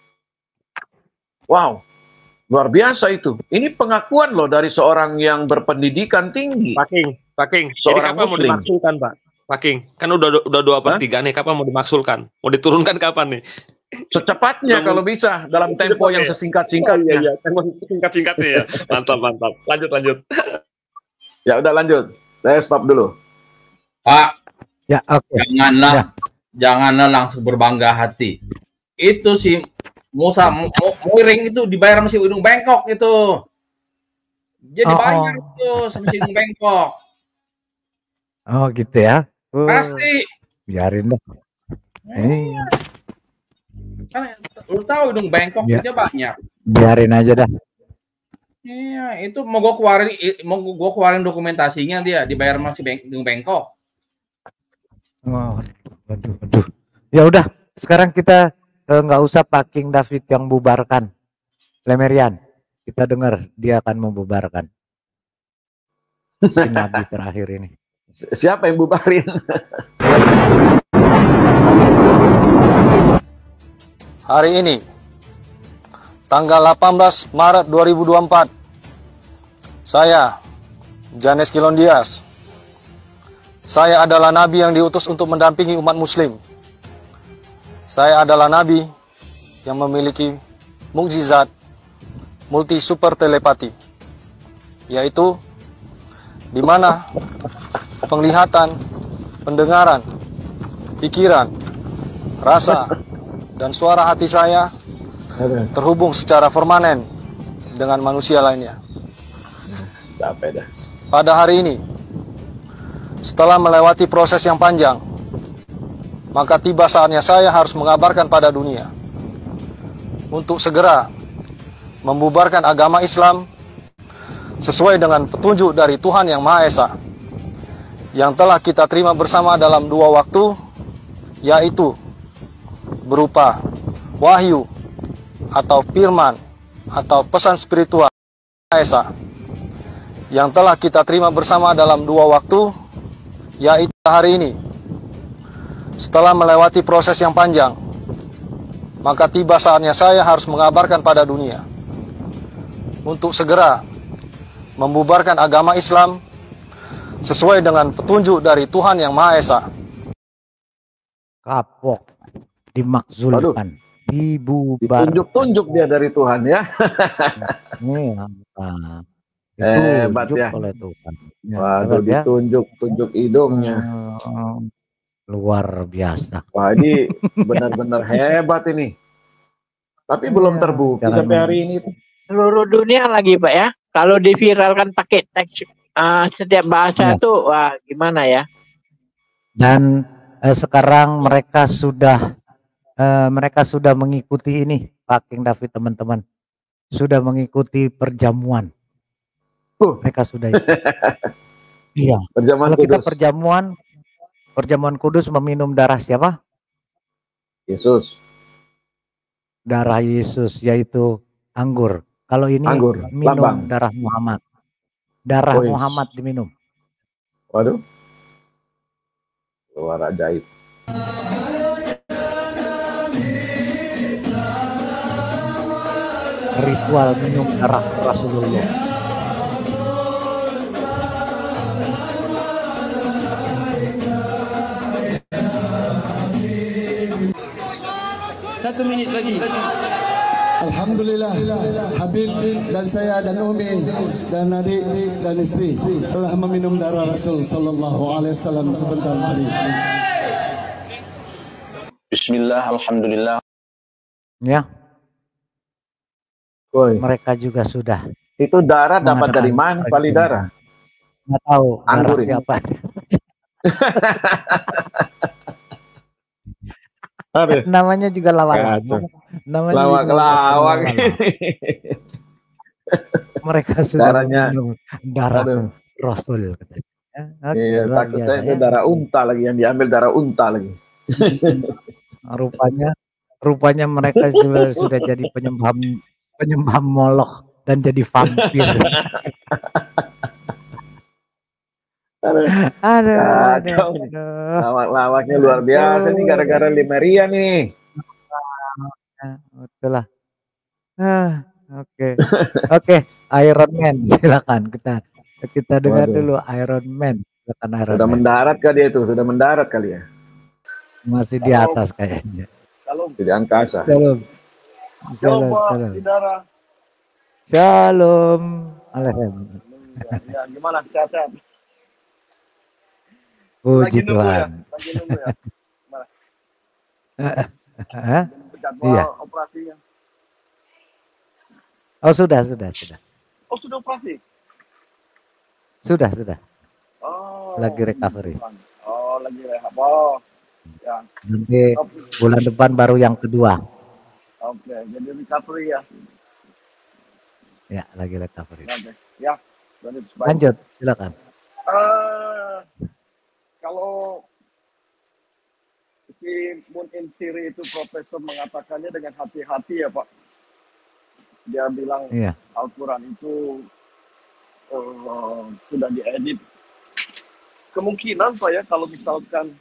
Speaker 7: Wow, luar biasa itu. Ini pengakuan loh dari seorang yang berpendidikan tinggi.
Speaker 20: Pak King. Jadi
Speaker 7: Seorang
Speaker 20: kapan mau
Speaker 7: Muslim.
Speaker 20: dimaksulkan, Pak? Pak King, kan udah 2/3 nih, kapan mau dimaksulkan? Mau diturunkan kapan nih?
Speaker 7: Secepatnya kalau bisa, dalam tempo yang sesingkat-singkatnya.
Speaker 20: Iya, tempo singkat-singkatnya ya. Mantap. Lanjut.
Speaker 7: Ya udah lanjut. Saya stop dulu.
Speaker 18: Pak,
Speaker 8: Ya, oke.
Speaker 18: janganlah langsung berbangga hati. Itu si Musa Muiring itu dibayar sama si Udung Bengkok itu. Dia dibayar itu sama si Udung Bengkok.
Speaker 8: Oh gitu ya.
Speaker 18: Pasti.
Speaker 8: Biarin deh. Iya.
Speaker 18: Kan lu tahu Udung Bengkok
Speaker 8: Ya.
Speaker 18: dia banyak.
Speaker 8: Biarin aja dah.
Speaker 18: Iya, itu mau gua keluarin dokumentasinya dia dibayar sama si Udung Bengkok.
Speaker 8: Oh, aduh. Ya udah, sekarang kita nggak usah Pak King David yang bubarkan. Lemerian, kita dengar dia akan membubarkan si Nabi terakhir ini.
Speaker 17: Siapa yang bubarin?
Speaker 21: Hari ini, tanggal 18 Maret 2024, saya, Janes Kilondias, saya adalah nabi yang diutus untuk mendampingi umat muslim. Saya adalah nabi yang memiliki mukjizat multi super telepati, yaitu di mana penglihatan, pendengaran, pikiran, rasa, dan suara hati saya terhubung secara permanen dengan manusia lainnya. Pada hari ini, setelah melewati proses yang panjang, maka tiba saatnya saya harus mengabarkan pada dunia untuk segera membubarkan agama Islam sesuai dengan petunjuk dari Tuhan Yang Maha Esa yang telah kita terima bersama dalam 2 waktu, yaitu berupa wahyu atau firman atau pesan spiritual Maha Esa yang telah kita terima bersama dalam 2 waktu, yaitu hari ini. Setelah melewati proses yang panjang, maka tiba saatnya saya harus mengabarkan pada dunia untuk segera membubarkan agama Islam sesuai dengan petunjuk dari Tuhan Yang Maha Esa.
Speaker 8: Kapok, dimakzulkan, dibubar.
Speaker 17: Ditunjuk-tunjuk dia dari Tuhan ya. Hebat ya.
Speaker 8: Oleh Tuhan.
Speaker 17: Waduh,
Speaker 8: Ya.
Speaker 17: ditunjuk hidungnya.
Speaker 8: Luar biasa.
Speaker 17: Wah, ini benar-benar hebat ini. Tapi belum terbukti sampai hari ini.
Speaker 5: Seluruh dunia lagi Pak ya. Kalau diviralkan pakai teks setiap bahasa tuh, wah gimana ya.
Speaker 8: Dan sekarang mereka sudah mengikuti ini, Pak King David, teman-teman. Sudah mengikuti perjamuan. Mereka sudah itu. Iya.
Speaker 17: Perjamuan
Speaker 8: Kalau kita
Speaker 17: kudus.
Speaker 8: perjamuan kudus meminum darah siapa?
Speaker 17: Yesus.
Speaker 8: Darah Yesus, yaitu anggur. Kalau ini
Speaker 17: Anggur,
Speaker 8: minum
Speaker 17: lambang.
Speaker 8: darah Muhammad. Darah
Speaker 17: Wih.
Speaker 8: Muhammad diminum.
Speaker 17: Waduh. Luar ajaib.
Speaker 8: Ritual minum darah Rasulullah.
Speaker 22: Satu minit lagi. Alhamdulillah, Habib dan saya dan Umi dan adik dan istri telah meminum darah Rasul Sallallahu Alaihi Wasallam sebentar tadi.
Speaker 23: Bismillah, alhamdulillah.
Speaker 8: Ya. Mereka juga sudah.
Speaker 17: Itu darah dapat dari mana, Wali darah?
Speaker 8: Nggak tahu
Speaker 17: Anggur
Speaker 8: darah
Speaker 17: ini.
Speaker 8: siapa. Namanya juga lawak. Namanya juga
Speaker 17: Lawak-lawak.
Speaker 8: Mereka sudah
Speaker 17: Darahnya.
Speaker 8: minum darah
Speaker 17: Aduh.
Speaker 8: Rasul katanya. Oke,
Speaker 17: Iya,
Speaker 8: luar
Speaker 17: takut
Speaker 8: biasa
Speaker 17: saya itu
Speaker 8: ya.
Speaker 17: darah unta lagi, yang diambil darah unta lagi.
Speaker 8: Rupanya mereka sudah jadi penyembah Moloch dan jadi vampir. Aduh.
Speaker 17: Kacau nih. Lawak-lawaknya luar biasa nih gara-gara Limeria nih.
Speaker 8: Betul lah. Oke, Iron Man, silakan kita dengar
Speaker 17: Waduh.
Speaker 8: dulu Iron Man. Silakan Iron
Speaker 17: Sudah
Speaker 8: Man.
Speaker 17: mendarat kali dia itu, sudah mendarat kali ya.
Speaker 8: Masih di atas kayaknya.
Speaker 17: Di angkasa.
Speaker 8: Shalom. Shalom. Shalom. Shalom. Alhamdulillah.
Speaker 22: Ya, gimana? Sehat-sehat?
Speaker 8: Puji
Speaker 22: nunggu ya?
Speaker 8: Tuhan.
Speaker 22: Lagi nunggu ya? Gimana?
Speaker 8: Hah?
Speaker 22: Jadwal
Speaker 8: Iya.
Speaker 22: operasinya.
Speaker 8: Oh, sudah.
Speaker 22: Oh, sudah operasi?
Speaker 8: Sudah.
Speaker 22: Oh.
Speaker 8: Lagi recovery.
Speaker 22: Oh, lagi rehab. Oh. Ya.
Speaker 8: Nanti bulan depan baru yang kedua.
Speaker 22: Oke, jadi recovery ya.
Speaker 8: Ya, lagi recovery.
Speaker 22: Oke. Ya. Berarti baik.
Speaker 8: Lanjut, silakan.
Speaker 22: Kalau si Mun'in Siri itu profesor mengatakannya dengan hati-hati ya Pak. Dia bilang
Speaker 8: Iya.
Speaker 22: Al-Quran itu sudah diedit
Speaker 1: kemungkinan Pak ya, kalau misalkan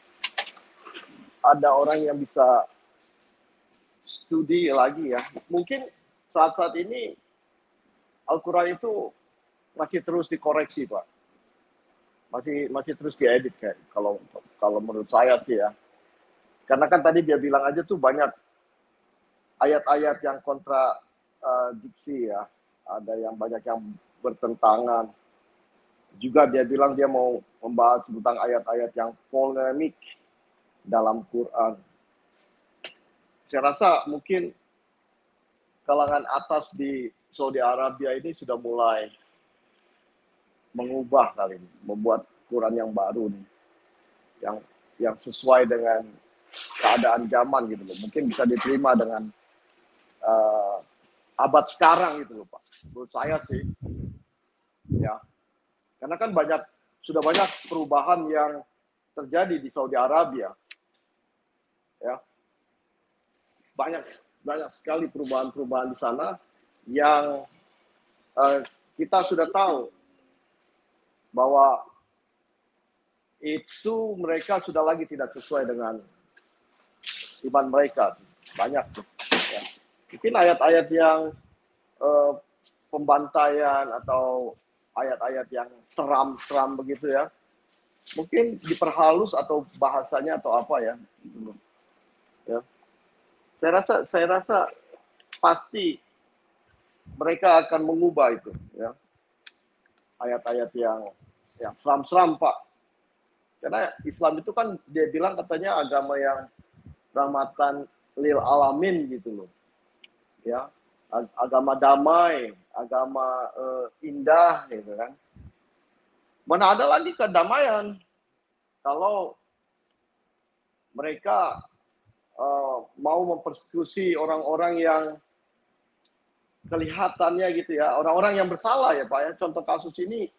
Speaker 1: ada orang yang bisa studi lagi ya, mungkin saat-saat ini Al-Quran itu masih terus dikoreksi Pak, masih terus diedit kayak kalau menurut saya sih ya, karena kan tadi dia bilang aja tuh banyak ayat-ayat yang kontradiksi ya, ada yang banyak yang bertentangan. Juga dia bilang dia mau membahas tentang ayat-ayat yang polemik dalam Quran. Saya rasa mungkin kalangan atas di Saudi Arabia ini sudah mulai mengubah kali ini, membuat Quran yang baru nih, yang sesuai dengan keadaan zaman gitu loh. Mungkin bisa diterima dengan abad sekarang gitu loh Pak. Menurut saya sih, ya. Karena kan sudah banyak perubahan yang terjadi di Saudi Arabia, ya, banyak sekali perubahan-perubahan di sana yang kita sudah tahu bahwa itu mereka sudah lagi tidak sesuai dengan iman mereka, banyak, ya. Mungkin ayat-ayat yang pembantaian atau ayat-ayat yang seram begitu ya, mungkin diperhalus atau bahasanya atau apa ya, ya. Saya rasa pasti mereka akan mengubah itu ya, ayat-ayat yang seram-seram Pak, karena Islam itu kan dia bilang katanya agama yang rahmatan lil alamin gitu loh ya, agama damai, agama indah gitu kan. Mana ada lagi kedamaian kalau mereka mau mempersekusi orang-orang yang kelihatannya gitu ya, orang-orang yang bersalah ya Pak ya. Contoh kasus ini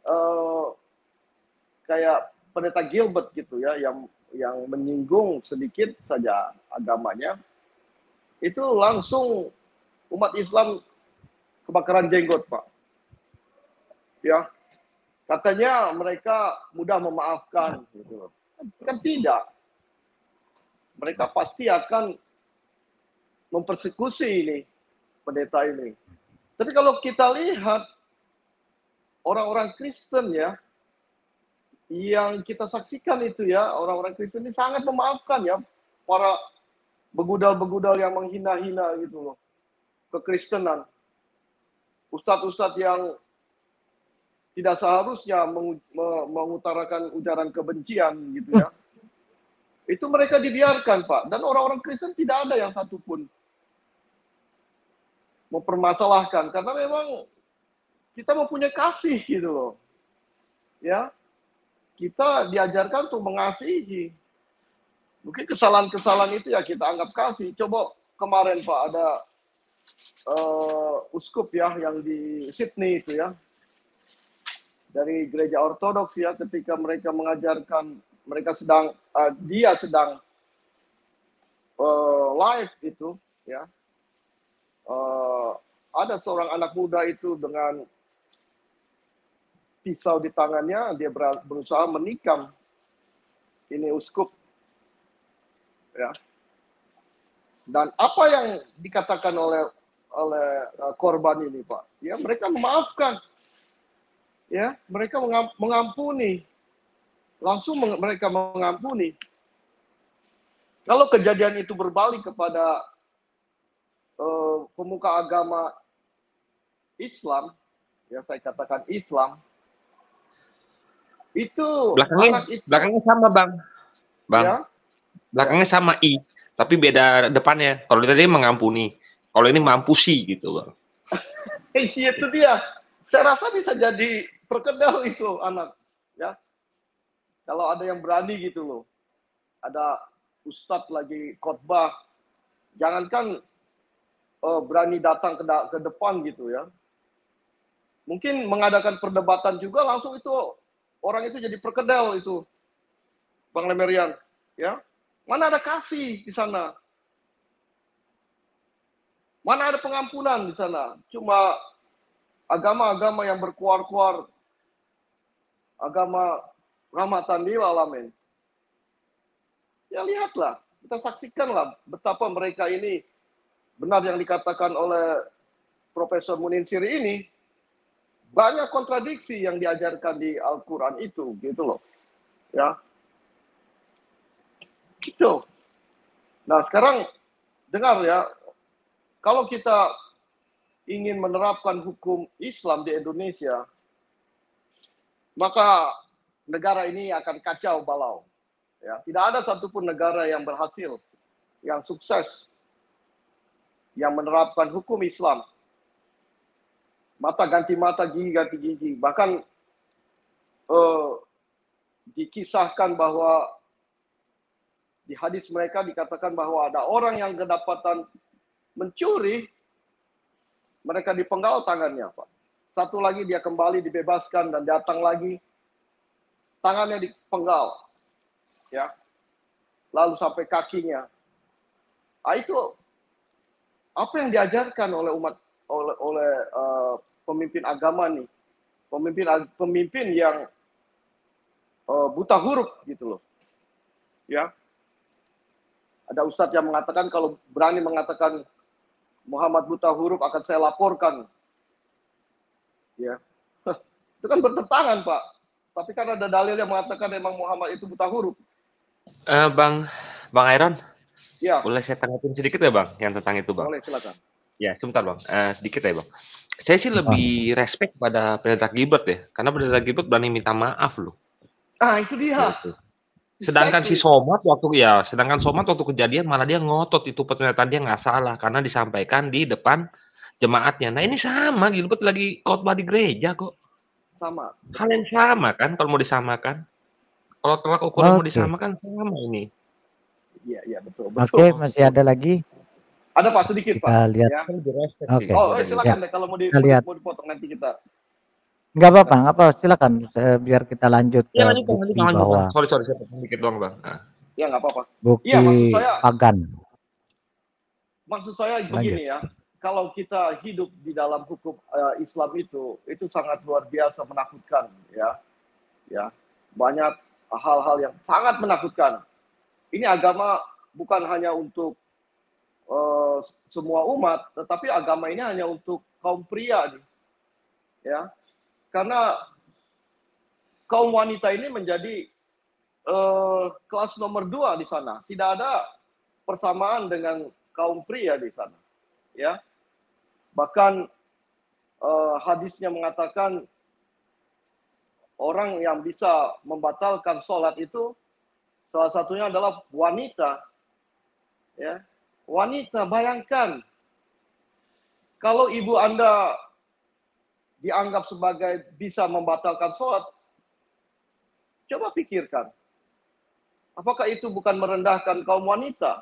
Speaker 1: kayak Pendeta Gilbert gitu ya, yang menyinggung sedikit saja agamanya, itu langsung umat Islam kebakaran jenggot Pak. Ya, katanya mereka mudah memaafkan gitu. Kan tidak. Mereka pasti akan mempersekusi ini pendeta ini. Tapi kalau kita lihat orang-orang Kristen ya, yang kita saksikan itu ya, orang-orang Kristen ini sangat memaafkan ya para begudal-begudal yang menghina-hina gitu loh kekristenan. Ustadz-ustadz yang tidak seharusnya mengutarakan ujaran kebencian gitu ya. Itu mereka dibiarkan Pak, dan orang-orang Kristen tidak ada yang satupun mempermasalahkan, karena memang kita mempunyai kasih gitu loh. Ya. Kita diajarkan untuk mengasihi. Mungkin kesalahan-kesalahan itu ya kita anggap kasih. Coba kemarin Pak ada uskup ya yang di Sydney itu ya, dari gereja ortodoks ya, ketika mereka mengajarkan, dia sedang live itu ya, ada seorang anak muda itu dengan pisau di tangannya, dia berusaha menikam ini uskup ya. Dan apa yang dikatakan oleh korban ini Pak, ya mereka memaafkan, ya mereka mengampuni, langsung mereka mengampuni. Kalau kejadian itu berbalik kepada pemuka agama Islam, ya saya katakan Islam, itu
Speaker 20: belakangnya sama bang,
Speaker 1: ya?
Speaker 20: Belakangnya sama I, tapi beda depannya. Kalau tadi mengampuni, kalau ini mampusi gitu bang.
Speaker 1: Itu dia. Saya rasa bisa jadi perkedel itu anak, ya. Kalau ada yang berani gitu loh, ada ustadz lagi khotbah, jangankan berani datang ke depan gitu ya. Mungkin mengadakan perdebatan juga, langsung itu orang itu jadi perkedel itu, Bang Lemerian, ya. Mana ada kasih di sana? Mana ada pengampunan di sana? Cuma agama-agama yang berkuar-kuar, agama rahmatan lil alamin. Ya lihatlah, kita saksikanlah betapa mereka ini benar yang dikatakan oleh Profesor Muninsiri ini, banyak kontradiksi yang diajarkan di Al-Quran itu, gitu loh. Ya, gitu. Nah sekarang dengar ya, kalau kita ingin menerapkan hukum Islam di Indonesia, maka negara ini akan kacau balau. Ya, tidak ada satupun negara yang berhasil, yang sukses, yang menerapkan hukum Islam. Mata ganti mata, gigi ganti gigi. Bahkan dikisahkan bahwa di hadis mereka dikatakan bahwa ada orang yang kedapatan mencuri, mereka dipenggal tangannya, Pak. Satu lagi dia kembali dibebaskan dan datang lagi, tangannya dipenggal, ya, lalu sampai kakinya. Nah, itu apa yang diajarkan oleh umat, oleh pemimpin agama nih, pemimpin yang buta huruf gitu loh, ya. Ada ustadz yang mengatakan kalau berani mengatakan Muhammad buta huruf akan saya laporkan. Ya. Itu kan bertentangan, Pak. Tapi kan ada dalil yang mengatakan memang Muhammad itu buta huruf.
Speaker 20: Bang Iron.
Speaker 1: Ya.
Speaker 20: Boleh saya tanggapin sedikit ya, Bang, yang tentang itu, Bang?
Speaker 1: Boleh, silakan.
Speaker 20: Ya, sebentar, Bang. Sedikit ya, Bang. Saya sih lebih respect pada Pendeta Gilbert ya, karena Pendeta Gilbert berani minta maaf loh.
Speaker 1: Ah, itu dia.
Speaker 20: Gitu. Sedangkan si Somad waktu kejadian malah dia ngotot itu pernyataan dia nggak salah karena disampaikan di depan jemaatnya. Nah ini sama, Gilbert lagi khotbah di gereja kok.
Speaker 1: Sama.
Speaker 20: Hal yang sama kan kalau mau disamakan. Kalau tolak ukur mau disamakan sama ini.
Speaker 1: Iya, betul.
Speaker 8: Oke, masih ada lagi?
Speaker 1: Ada Pak, sedikit
Speaker 8: kita
Speaker 1: Pak.
Speaker 8: lihat.
Speaker 1: Ya.
Speaker 8: Oke.
Speaker 1: Oh, silakan
Speaker 8: ya.
Speaker 1: deh kalau mau dipotong nanti kita.
Speaker 8: Enggak apa-apa, enggak apa, silakan biar kita lanjut ke
Speaker 20: Ya,
Speaker 8: bukti
Speaker 20: lanjut,
Speaker 8: bahwa
Speaker 20: Bang. Sorry, saya potong sedikit doang, Bang. Nah.
Speaker 1: Ya, nggak apa-apa.
Speaker 8: Bukti
Speaker 1: ya,
Speaker 8: pagan.
Speaker 1: Maksud saya begini ya, kalau kita hidup di dalam hukum Islam itu sangat luar biasa menakutkan, ya. Ya, banyak hal-hal yang sangat menakutkan. Ini agama bukan hanya untuk semua umat, tetapi agama ini hanya untuk kaum pria, nih. Ya, karena kaum wanita ini menjadi kelas nomor 2 di sana. Tidak ada persamaan dengan kaum pria di sana. Ya, bahkan hadisnya mengatakan orang yang bisa membatalkan sholat itu salah satunya adalah wanita. Ya, wanita, bayangkan kalau ibu Anda dianggap sebagai bisa membatalkan sholat, coba pikirkan, apakah itu bukan merendahkan kaum wanita?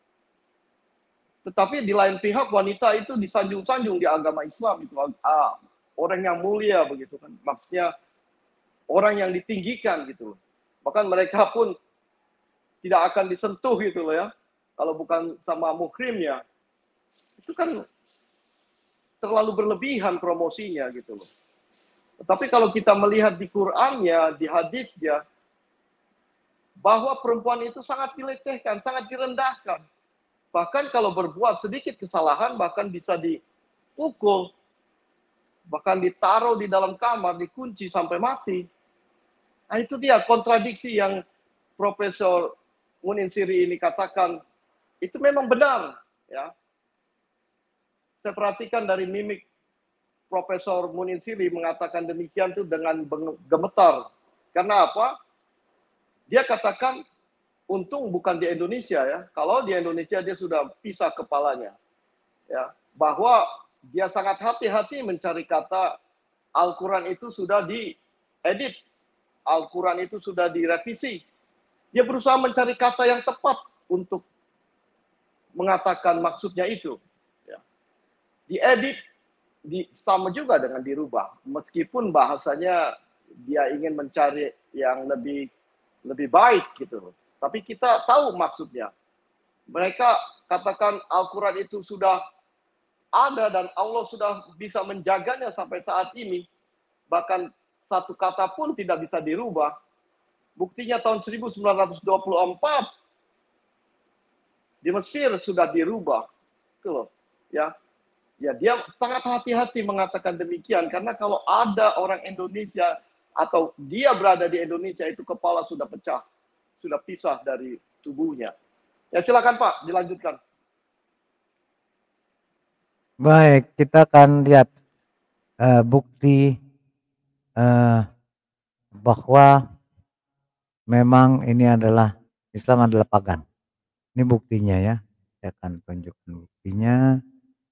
Speaker 1: Tetapi di lain pihak wanita itu disanjung-sanjung di agama Islam itu orang yang mulia begitu kan, maksudnya orang yang ditinggikan gitu loh. Bahkan mereka pun tidak akan disentuh gitu loh ya, kalau bukan sama muhrimnya. Itu kan terlalu berlebihan promosinya gitu loh. Tapi kalau kita melihat di Qur'annya, di hadisnya, bahwa perempuan itu sangat dilecehkan, sangat direndahkan. Bahkan kalau berbuat sedikit kesalahan, bahkan bisa dipukul, bahkan ditaruh di dalam kamar, dikunci sampai mati. Nah itu dia kontradiksi yang Profesor Muninsiri ini katakan, itu memang benar. Ya. Saya perhatikan dari mimik Profesor Muninsiri mengatakan demikian itu dengan gemetar. Karena apa? Dia katakan, untung bukan di Indonesia ya. Kalau di Indonesia dia sudah pisah kepalanya. Ya, bahwa dia sangat hati-hati mencari kata Al-Quran itu sudah diedit. Al-Quran itu sudah direvisi. Dia berusaha mencari kata yang tepat untuk mengatakan maksudnya itu. Ya. Diedit, sama juga dengan dirubah. Meskipun bahasanya dia ingin mencari yang lebih baik gitu. Tapi kita tahu maksudnya. Mereka katakan Al-Quran itu sudah ada dan Allah sudah bisa menjaganya sampai saat ini. Bahkan satu kata pun tidak bisa dirubah. Buktinya tahun 1924 di Mesir sudah dirubah. Itu loh, ya. Ya, dia sangat hati-hati mengatakan demikian karena kalau ada orang Indonesia atau dia berada di Indonesia itu kepala sudah pecah, sudah pisah dari tubuhnya. Ya silakan Pak, dilanjutkan.
Speaker 8: Baik, kita akan lihat bukti bahwa memang ini adalah Islam adalah pagan. Ini buktinya ya. Saya akan tunjukkan buktinya.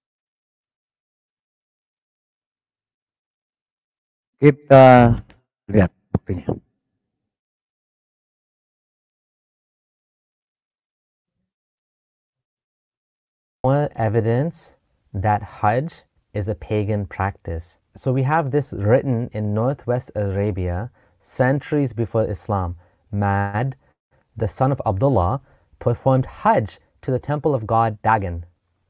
Speaker 8: Kita lihat buktinya.
Speaker 2: More evidence that Hajj is a pagan practice. So we have this written in northwest Arabia centuries before Islam. Mad, the son of Abdullah, performed Hajj to the temple of god Dagon.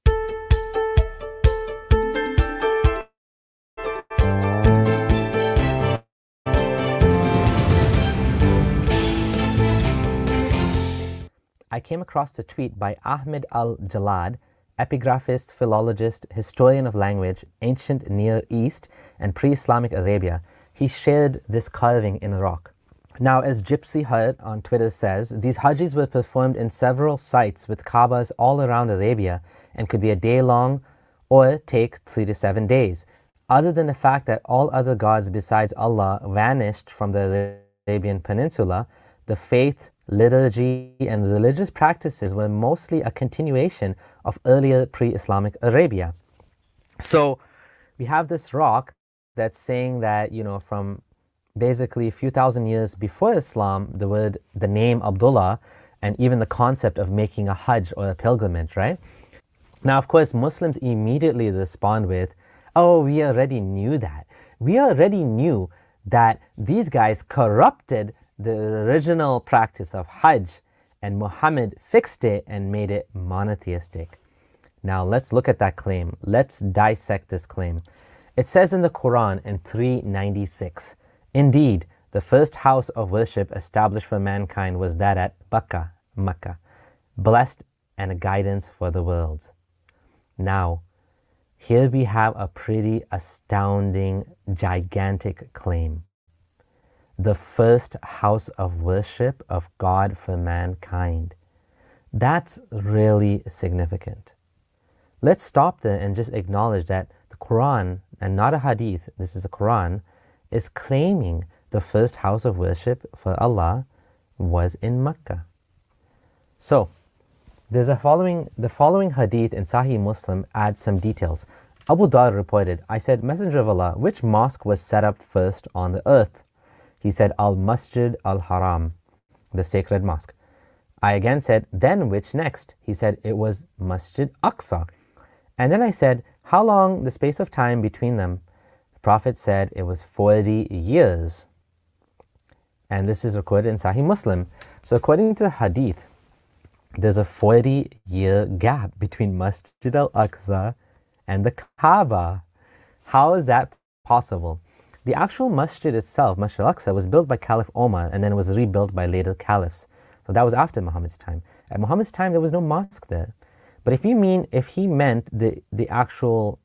Speaker 2: I came across a tweet by Ahmed al-Jalad, epigraphist, philologist, historian of language, ancient Near East, and pre-Islamic Arabia. He shared this carving in a rock. Now, as Gypsy Hut on Twitter says, these Hajjis were performed in several sites with Kaabas all around Arabia and could be a day long or take 3 to 7 days. Other than the fact that all other gods besides Allah vanished from the Arabian Peninsula, the faith, liturgy, and religious practices were mostly a continuation of earlier pre-Islamic Arabia. So we have this rock that's saying that, you know, from basically a few thousand years before Islam, the name Abdullah, and even the concept of making a Hajj or a pilgrimage, right? Now, of course, Muslims immediately respond with, oh, we already knew that. We already knew that these guys corrupted the original practice of Hajj, and Muhammad fixed it and made it monotheistic. Now let's look at that claim. Let's dissect this claim. It says in the Quran in 396, indeed, the first house of worship established for mankind was that at Makkah, blessed and a guidance for the world. Now, here we have a pretty astounding, gigantic claim. The first house of worship of God for mankind. That's really significant. Let's stop there and just acknowledge that the Quran, and not a hadith, this is the Quran, is claiming the first house of worship for Allah was in Mecca. So, there's the following hadith in Sahih Muslim adds some details. Abu Dhar reported, I said, Messenger of Allah, which mosque was set up first on the earth? He said, Al-Masjid Al-Haram, the sacred mosque. I again said, then which next? He said, it was Masjid Aqsa. And then I said, how long the space of time between them? The Prophet said it was 40 years. And this is recorded in Sahih Muslim. So according to the hadith, there's a 40-year gap between Masjid Al-Aqsa and the Kaaba. How is that possible? The actual masjid itself, Masjid Al-Aqsa, was built by Caliph Omar and then was rebuilt by later caliphs. So that was after Muhammad's time. At Muhammad's time, there was no mosque there. But if he meant the actual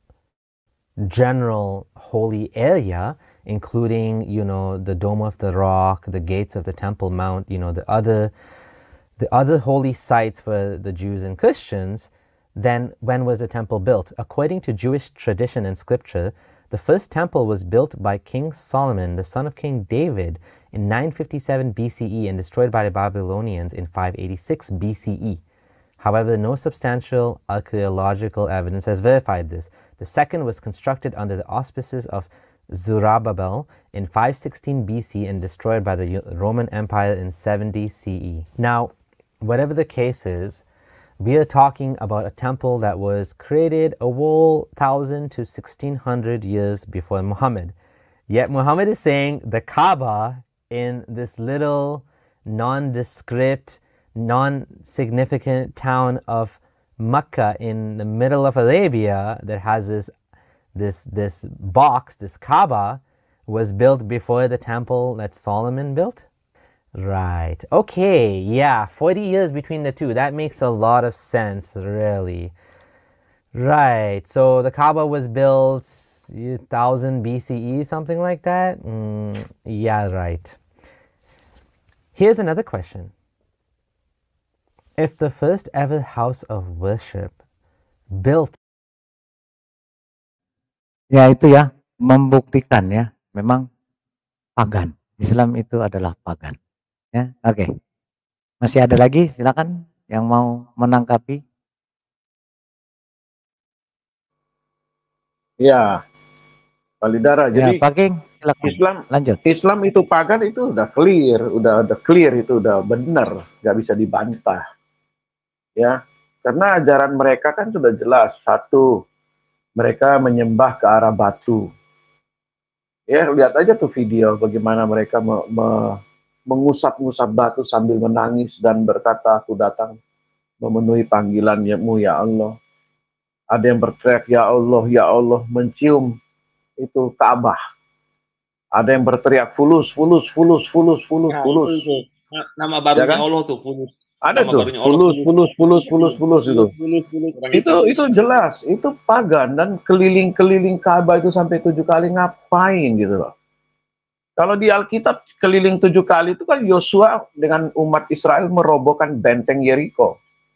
Speaker 2: general holy area, including, you know, the Dome of the Rock, the gates of the Temple Mount, you know, the other holy sites for the Jews and Christians, then when was the temple built? According to Jewish tradition and scripture, the first temple was built by King Solomon, the son of King David, in 957 BCE and destroyed by the Babylonians in 586 BCE. However, no substantial archaeological evidence has verified this. The second was constructed under the auspices of Zerubbabel in 516 BC and destroyed by the Roman Empire in 70 CE. Now, whatever the case is, we are talking about a temple that was created a whole 1,000 to 1,600 years before Muhammad. Yet Muhammad is saying the Kaaba in this little nondescript, non-significant town of Mecca in the middle of Arabia that has this box, this Kaaba, was built before the temple that Solomon built. Right. Okay. Yeah. 40 years between the two. That makes a lot of sense, really. Right. So the Kaaba was built 1000 BCE, something like that? Yeah, right. Here's another question. If the first ever house of worship built...
Speaker 8: Ya itu ya, membuktikan ya, memang pagan. Islam itu adalah pagan. Ya, oke. Masih ada lagi? Silakan yang mau menangkapi.
Speaker 7: Ya, Palidara.
Speaker 8: Ya,
Speaker 7: Jadi
Speaker 8: Pak King, silakan.
Speaker 7: Islam,
Speaker 8: lanjut.
Speaker 7: Islam itu pagan itu udah clear, itu udah benar, nggak bisa dibantah. Ya, karena ajaran mereka kan sudah jelas. Satu, mereka menyembah ke arah batu. Ya, lihat aja tuh video bagaimana mereka mengusap-ngusap batu sambil menangis dan berkata, aku datang memenuhi panggilanmu ya Allah. Ada yang berteriak, ya Allah, mencium itu Ka'bah. Ada yang berteriak, fulus.
Speaker 20: Nama barunya
Speaker 7: Ya kan?
Speaker 20: Allah tuh, fulus.
Speaker 7: Ada
Speaker 20: Nama
Speaker 7: tuh,
Speaker 20: barunya Allah,
Speaker 7: fulus itu. Itu jelas, itu pagan, dan keliling-keliling Ka'bah itu sampai 7 kali ngapain gitu loh. Kalau di Alkitab keliling 7 kali itu kan Yosua dengan umat Israel merobohkan benteng Yeriko.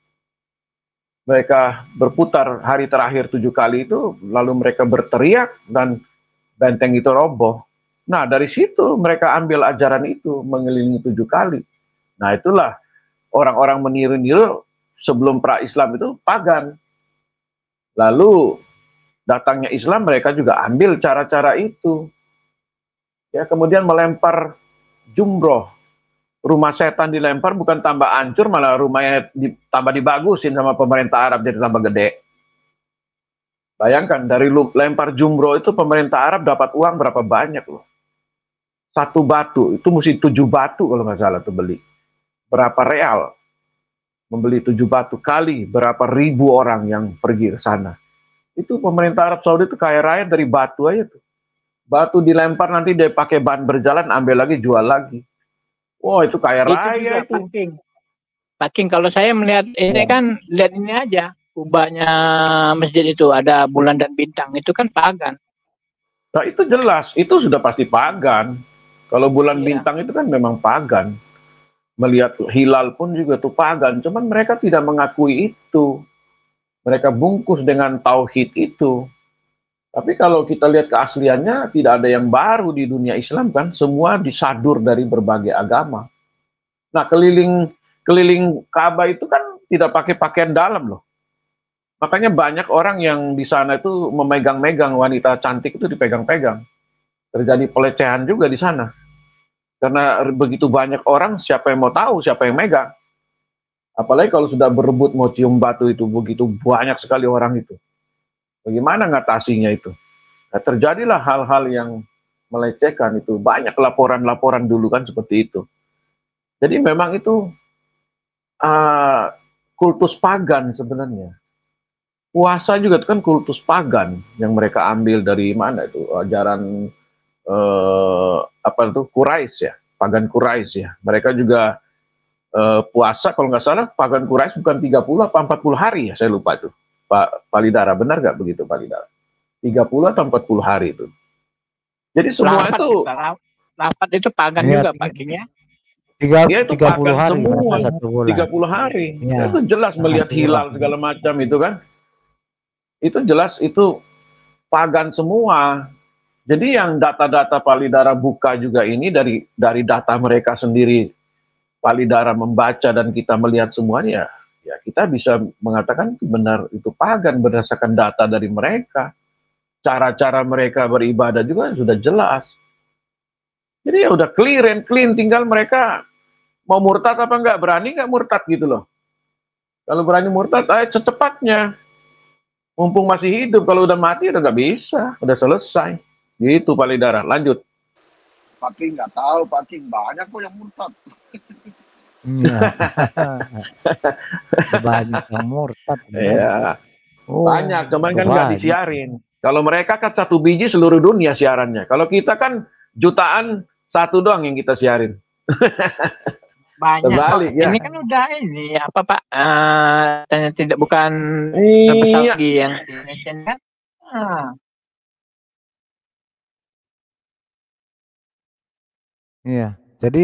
Speaker 7: Mereka berputar hari terakhir 7 kali itu, lalu mereka berteriak dan benteng itu roboh. Nah, dari situ mereka ambil ajaran itu, mengelilingi 7 kali. Nah, itulah orang-orang meniru-niru sebelum pra-Islam itu pagan. Lalu datangnya Islam, mereka juga ambil cara-cara itu. Ya, kemudian melempar jumroh. Rumah setan dilempar bukan tambah hancur, malah rumahnya tambah dibagusin sama pemerintah Arab jadi tambah gede. Bayangkan, dari lempar jumroh itu pemerintah Arab dapat uang berapa banyak loh. Satu batu, itu mesti 7 batu kalau nggak salah tuh beli. Berapa real? Membeli 7 batu kali berapa ribu orang yang pergi ke sana. Itu pemerintah Arab Saudi itu kaya raya dari batu aja tuh. Batu dilempar, nanti dia pakai ban berjalan, ambil lagi, jual lagi. Wow, itu kaya raya itu.
Speaker 5: Pak King, kalau saya melihat ini kan, lihat ini aja. Kubahnya masjid itu ada bulan dan bintang, itu kan pagan.
Speaker 7: Nah, itu jelas, itu sudah pasti pagan. Kalau bulan bintang itu kan memang pagan. Melihat hilal pun juga itu pagan. Cuman mereka tidak mengakui itu. Mereka bungkus dengan tauhid itu. Tapi kalau kita lihat keasliannya, tidak ada yang baru di dunia Islam kan. Semua disadur dari berbagai agama. Nah, keliling Ka'bah itu kan tidak pakai pakaian dalam loh. Makanya banyak orang yang di sana itu memegang-megang, wanita cantik itu dipegang-pegang. Terjadi pelecehan juga di sana. Karena begitu banyak orang, siapa yang mau tahu, siapa yang megang. Apalagi kalau sudah berebut mau cium batu itu, begitu banyak sekali orang itu. Bagaimana ngatasinya itu? Nah, terjadilah hal-hal yang melecehkan itu. Banyak laporan-laporan dulu kan seperti itu. Jadi memang itu kultus pagan sebenarnya. Puasa juga itu kan kultus pagan yang mereka ambil dari mana itu? Ajaran apa itu? Quraisy ya, pagan Quraisy ya. Mereka juga puasa kalau nggak salah pagan Quraisy bukan 30 apa 40 hari ya, saya lupa itu. Pak Palidara, benar nggak begitu Palidara? 30 atau 40 hari itu. Jadi semua
Speaker 5: Lapat,
Speaker 7: itu
Speaker 5: lapat itu pagan juga Pak King ya.
Speaker 7: Ya itu
Speaker 8: 30
Speaker 7: pagan
Speaker 8: hari,
Speaker 7: semua,
Speaker 8: satu bulan.
Speaker 7: 30 hari.
Speaker 8: Ya.
Speaker 7: Itu jelas melihat hilal segala macam itu kan. Itu jelas itu pagan semua. Jadi yang data-data Palidara buka juga ini dari data mereka sendiri. Palidara membaca dan kita melihat semuanya, ya kita bisa mengatakan benar itu pagan berdasarkan data dari mereka. Cara-cara mereka beribadah juga sudah jelas. Jadi ya udah clear and clean, tinggal mereka mau murtad apa enggak, berani nggak murtad gitu loh. Kalau berani murtad, ayo secepatnya. Mumpung masih hidup, kalau udah mati udah nggak bisa, udah selesai. Gitu Palidara, lanjut.
Speaker 1: Pak King nggak tahu, Pak King banyak kok yang murtad.
Speaker 8: Banyak yang murtad.
Speaker 7: Ya.
Speaker 8: Oh,
Speaker 7: Banyak, cuman kan nggak
Speaker 8: banyak.
Speaker 7: disiarin. Kalau mereka kan 1 biji seluruh dunia siarannya. Kalau kita kan jutaan 1 doang yang kita siarin.
Speaker 5: Banyak kok.
Speaker 17: Terbalik ya.
Speaker 5: Ini kan udah ini apa Pak? Tanya tidak bukan
Speaker 17: Iya.
Speaker 5: pasal lagi yang Indonesia kan?
Speaker 8: Iya, jadi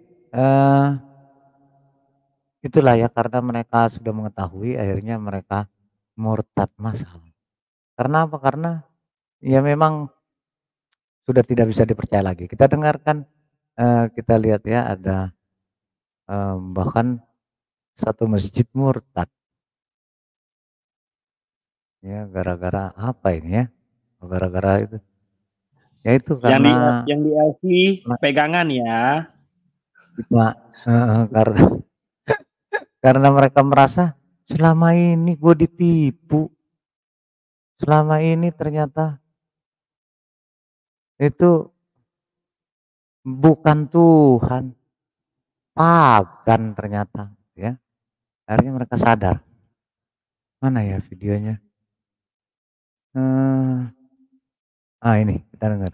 Speaker 8: itulah ya, karena mereka sudah mengetahui, akhirnya mereka murtad massal. Karena apa? Karena ya memang sudah tidak bisa dipercaya lagi. Kita dengarkan, kita lihat ya, ada bahkan satu masjid murtad. Ya, gara-gara apa ini ya? Gara-gara itu. Ya itu karena
Speaker 3: yang di LV pegangan ya.
Speaker 8: Karena mereka merasa selama ini gue ditipu. Selama ini ternyata itu bukan Tuhan, pagan ternyata, ya. Akhirnya mereka sadar. Mana ya videonya? Ini kita dengar.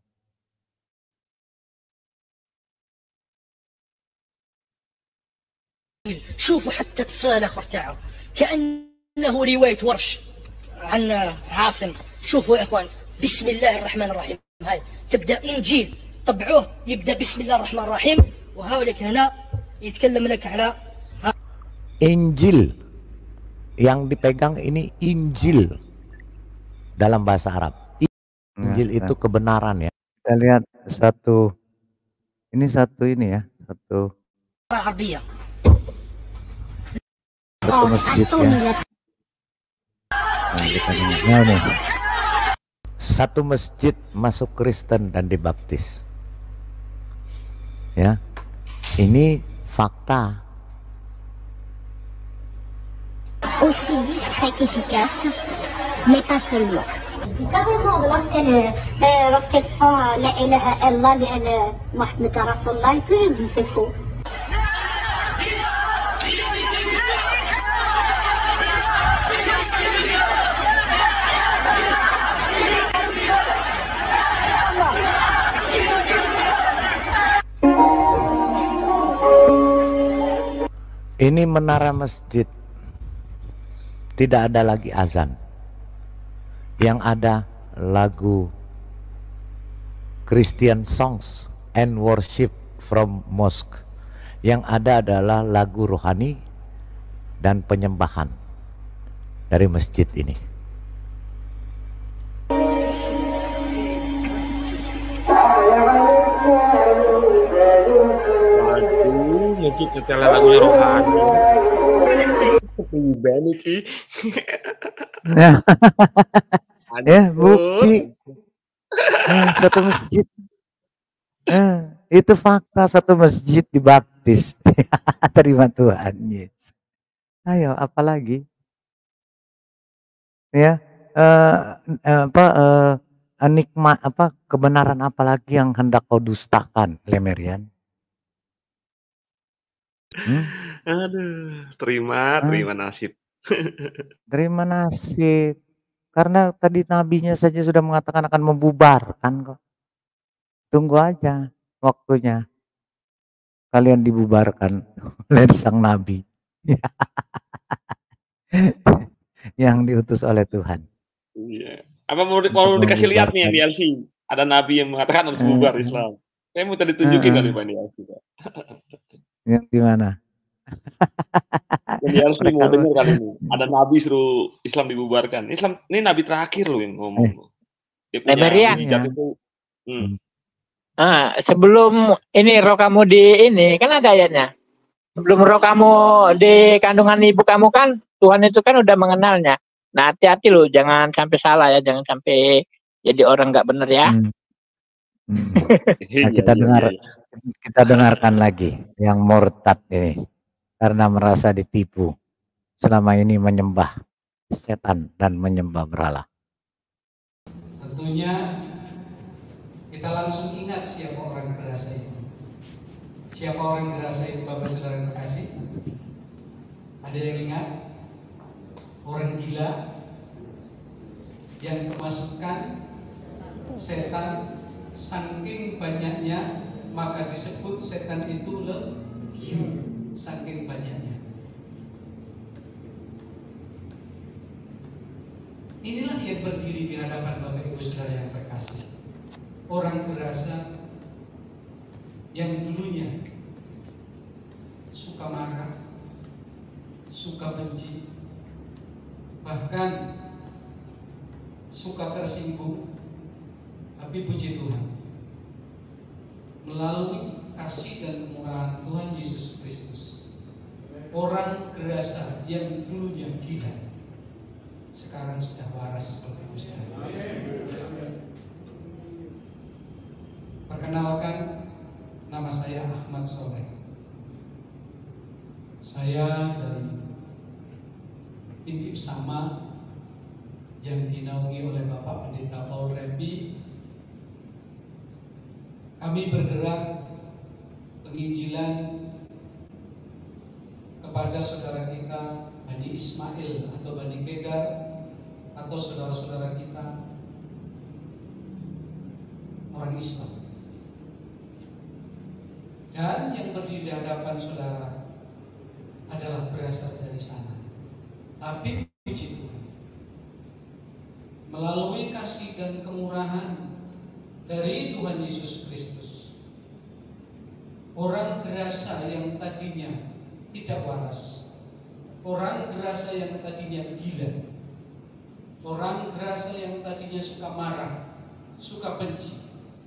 Speaker 4: شوفوا حتى الصالة ارتعوا كأنه رواية ورش عن عاصم. شوفوا يا إخوان، بسم الله الرحمن الرحيم. هاي تبدأ إنجيل طبعوه يبدأ بسم الله الرحمن الرحيم، وهاولك هنا يتكلم لك على
Speaker 8: Injil. Yang dipegang ini Injil dalam bahasa Arab. Injil itu kebenaran ya. Kita lihat satu ini ya, satu
Speaker 4: عربية.
Speaker 8: masjidnya. Nah, nih. Satu masjid masuk Kristen dan dibaptis. Ya. Ini fakta.
Speaker 9: Aussi discret qu'efficace, mais pas seulement. Carrément, lorsqu'elles font la ilaha illallah, Muhammad Rasulullah, je dis c'est faux.
Speaker 8: Ini menara masjid. Tidak ada lagi azan. Yang ada lagu Christian songs and worship from mosque. Yang ada adalah lagu rohani dan penyembahan dari masjid ini.
Speaker 20: Masjid setelah lagunya rohani. Pribadi ki.
Speaker 8: Ya, bukti. Satu masjid. Itu fakta, satu masjid dibaptis. Terima Tuhan Yesus. Ayo, apalagi? Ya, nikmat kebenaran apalagi yang hendak kau dustakan, Lemerian?
Speaker 20: Aduh, terima nasib.
Speaker 8: Terima nasib. Karena tadi nabinya saja sudah mengatakan akan membubarkan kok. Tunggu aja waktunya. Kalian dibubarkan oleh sang nabi. Yang diutus oleh Tuhan.
Speaker 20: Iya. Apa mau dikasih lihat nih yang di LC? Ada nabi yang mengatakan harus bubar Islam. Saya mau tadi tunjukin kali Pak di LC.
Speaker 8: Yang di mana?
Speaker 20: Jadi harus mau dengar kali ini. Ada nabi suruh Islam dibubarkan. Islam ini nabi terakhir loh yang ngomong.
Speaker 5: Lemerian. Sebelum ini roh kamu di ini kan ada ayatnya. Sebelum roh kamu di kandungan ibu kamu kan Tuhan itu kan udah mengenalnya. Nah hati-hati loh, jangan sampai salah ya, jangan sampai jadi orang nggak bener ya.
Speaker 8: Nah, kita dengarkan lagi yang murtad ini karena merasa ditipu, selama ini menyembah setan dan menyembah berhala.
Speaker 24: Tentunya kita langsung ingat siapa orang berasa itu. Siapa orang berasa itu, Bapak Saudara yang terkasih? Ada yang ingat? Orang gila yang memasukkan setan saking banyaknya maka disebut setan itu legiun, saking banyaknya. Inilah yang berdiri di hadapan Bapak Ibu Saudara yang terkasih. Orang berasa yang dulunya suka marah, suka benci, bahkan suka tersinggung, tapi puji Tuhan, melalui kasih dan kemurahan Tuhan Yesus Kristus, orang gerasa yang dulunya gila sekarang sudah waras seperti itu. Perkenalkan, nama saya Ahmad Soleh. Saya dari tim Ipsama yang dinaungi oleh Bapak Pendeta Paul Repi. Kami bergerak penginjilan kepada saudara kita Bani Ismail atau Bani Kedar atau saudara-saudara kita orang Islam. Dan yang berdiri di hadapan saudara adalah berasal dari sana. Tapi puji Tuhan, melalui kasih dan kemurahan dari Tuhan Yesus Kristus, orang gerasa yang tadinya tidak waras, orang gerasa yang tadinya gila, orang gerasa yang tadinya suka marah, suka benci,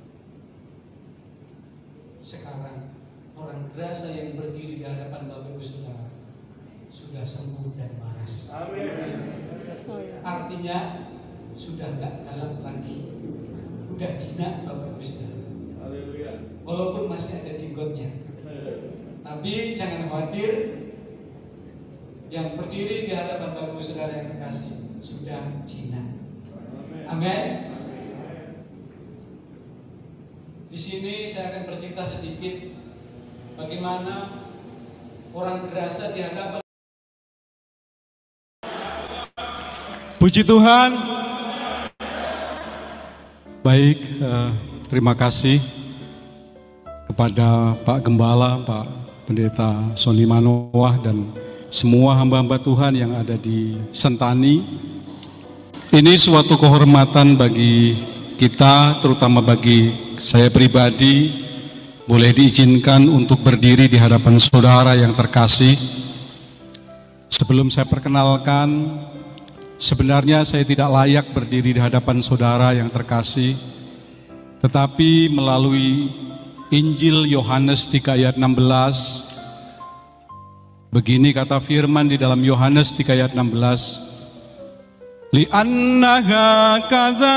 Speaker 24: sekarang orang gerasa yang berdiri di hadapan Bapak Ibu Saudara sudah sembuh dan waras. Artinya sudah nggak galak lagi, udah jinak Bapak Ibu Saudara. Walaupun masih ada jenggotnya, tapi jangan khawatir, yang berdiri di hadapan Bapak Ibu Saudara yang terkasih sudah jinak. Amin. Di sini saya akan bercerita sedikit bagaimana orang gerasa di hadapan.
Speaker 6: Puji Tuhan. Baik, terima kasih kepada Pak Gembala, Pak Pendeta Sony Manoah, dan semua hamba-hamba Tuhan yang ada di Sentani. Ini suatu kehormatan bagi kita, terutama bagi saya pribadi, boleh diizinkan untuk berdiri di hadapan saudara yang terkasih. Sebelum saya perkenalkan, sebenarnya saya tidak layak berdiri di hadapan saudara yang terkasih, tetapi melalui Injil Yohanes 3 ayat 16, begini kata firman di dalam Yohanes 3 ayat 16, li'annaha kadza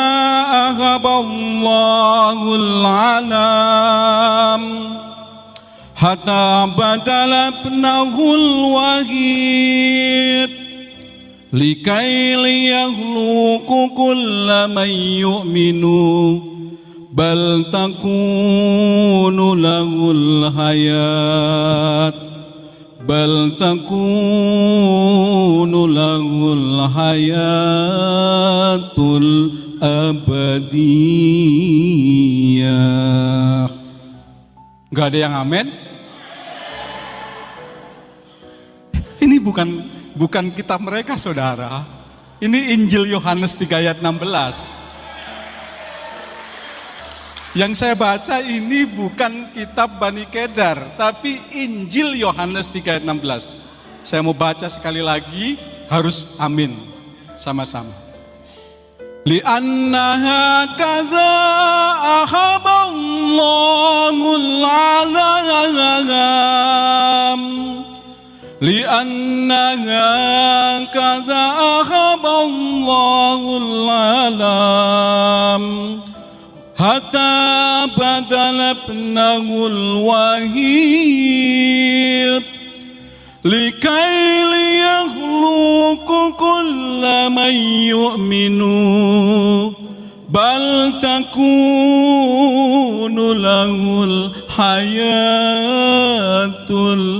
Speaker 6: ahaballahu alam hatta badala ibnahul wahid likai liyakhluqu kulla man yu'minu bal takunu lahul hayat bal takunu lahul hayatul abadiyah. Gak ada yang amin? Ini bukan kitab mereka saudara. Ini Injil Yohanes 3 ayat 16. Yang saya baca ini bukan kitab Bani Kedar, tapi Injil Yohanes 3 ayat 16. Saya mau baca sekali lagi, harus amin sama-sama. Li'annaha kadza ahaballahul alam li'annaha kadza ahaballahul alam hatta badala ibnahul wahid likai liyakhluqu kulla man yu'minu bal takunu lahul hayatul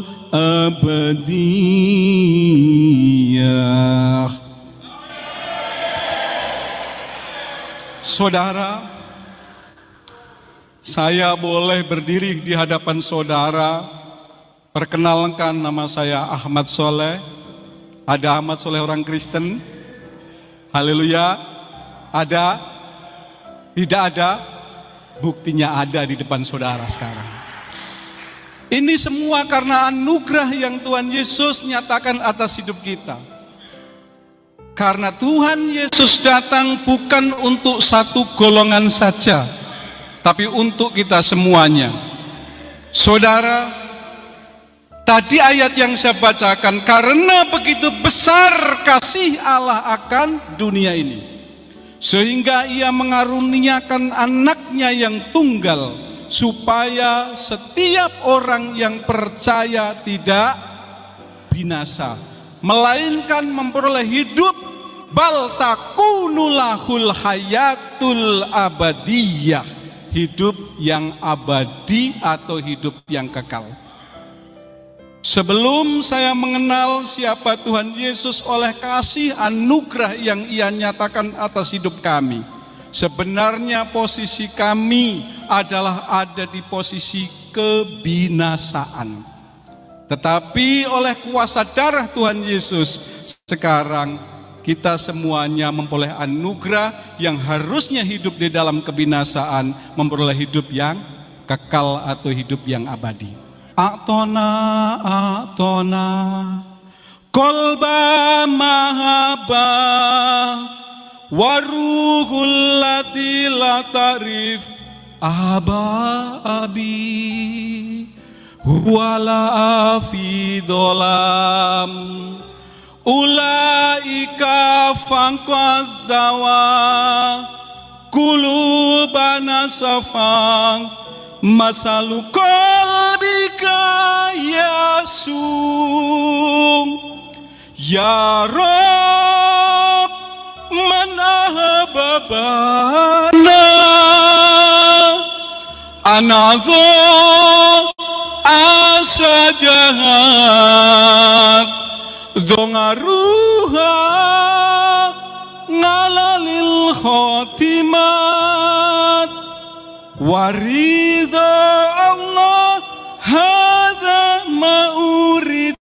Speaker 6: abadiyah. saya boleh berdiri di hadapan saudara. Perkenalkan, nama saya Ahmad Soleh. Ada Ahmad Soleh orang Kristen? Haleluya. Ada? Tidak ada? Buktinya ada di depan saudara sekarang. Ini semua karena anugerah yang Tuhan Yesus nyatakan atas hidup kita. Karena Tuhan Yesus datang bukan untuk satu golongan saja, tapi untuk kita semuanya. Saudara, tadi ayat yang saya bacakan, karena begitu besar kasih Allah akan dunia ini, sehingga ia mengaruniakan anaknya yang tunggal, supaya setiap orang yang percaya tidak binasa, melainkan memperoleh hidup, bal takunulahul hayatul abadiyah, hidup yang abadi atau hidup yang kekal. Sebelum saya mengenal siapa Tuhan Yesus oleh kasih anugerah yang ia nyatakan atas hidup kami, sebenarnya posisi kami adalah ada di posisi kebinasaan. Tetapi oleh kuasa darah Tuhan Yesus, sekarang kita semuanya memperoleh anugerah yang harusnya hidup di dalam kebinasaan, memperoleh hidup yang kekal atau hidup yang abadi. A'tona kolba mahaba waruhul lati la ta'rif abi wala fi dolam ulaika fangqadzawa kulubana safang masalu qalbika yasum ya Rabb man ahbabana anadhu asajahat dongaruha ngalalil khotimat warida Allah hadza mauridu.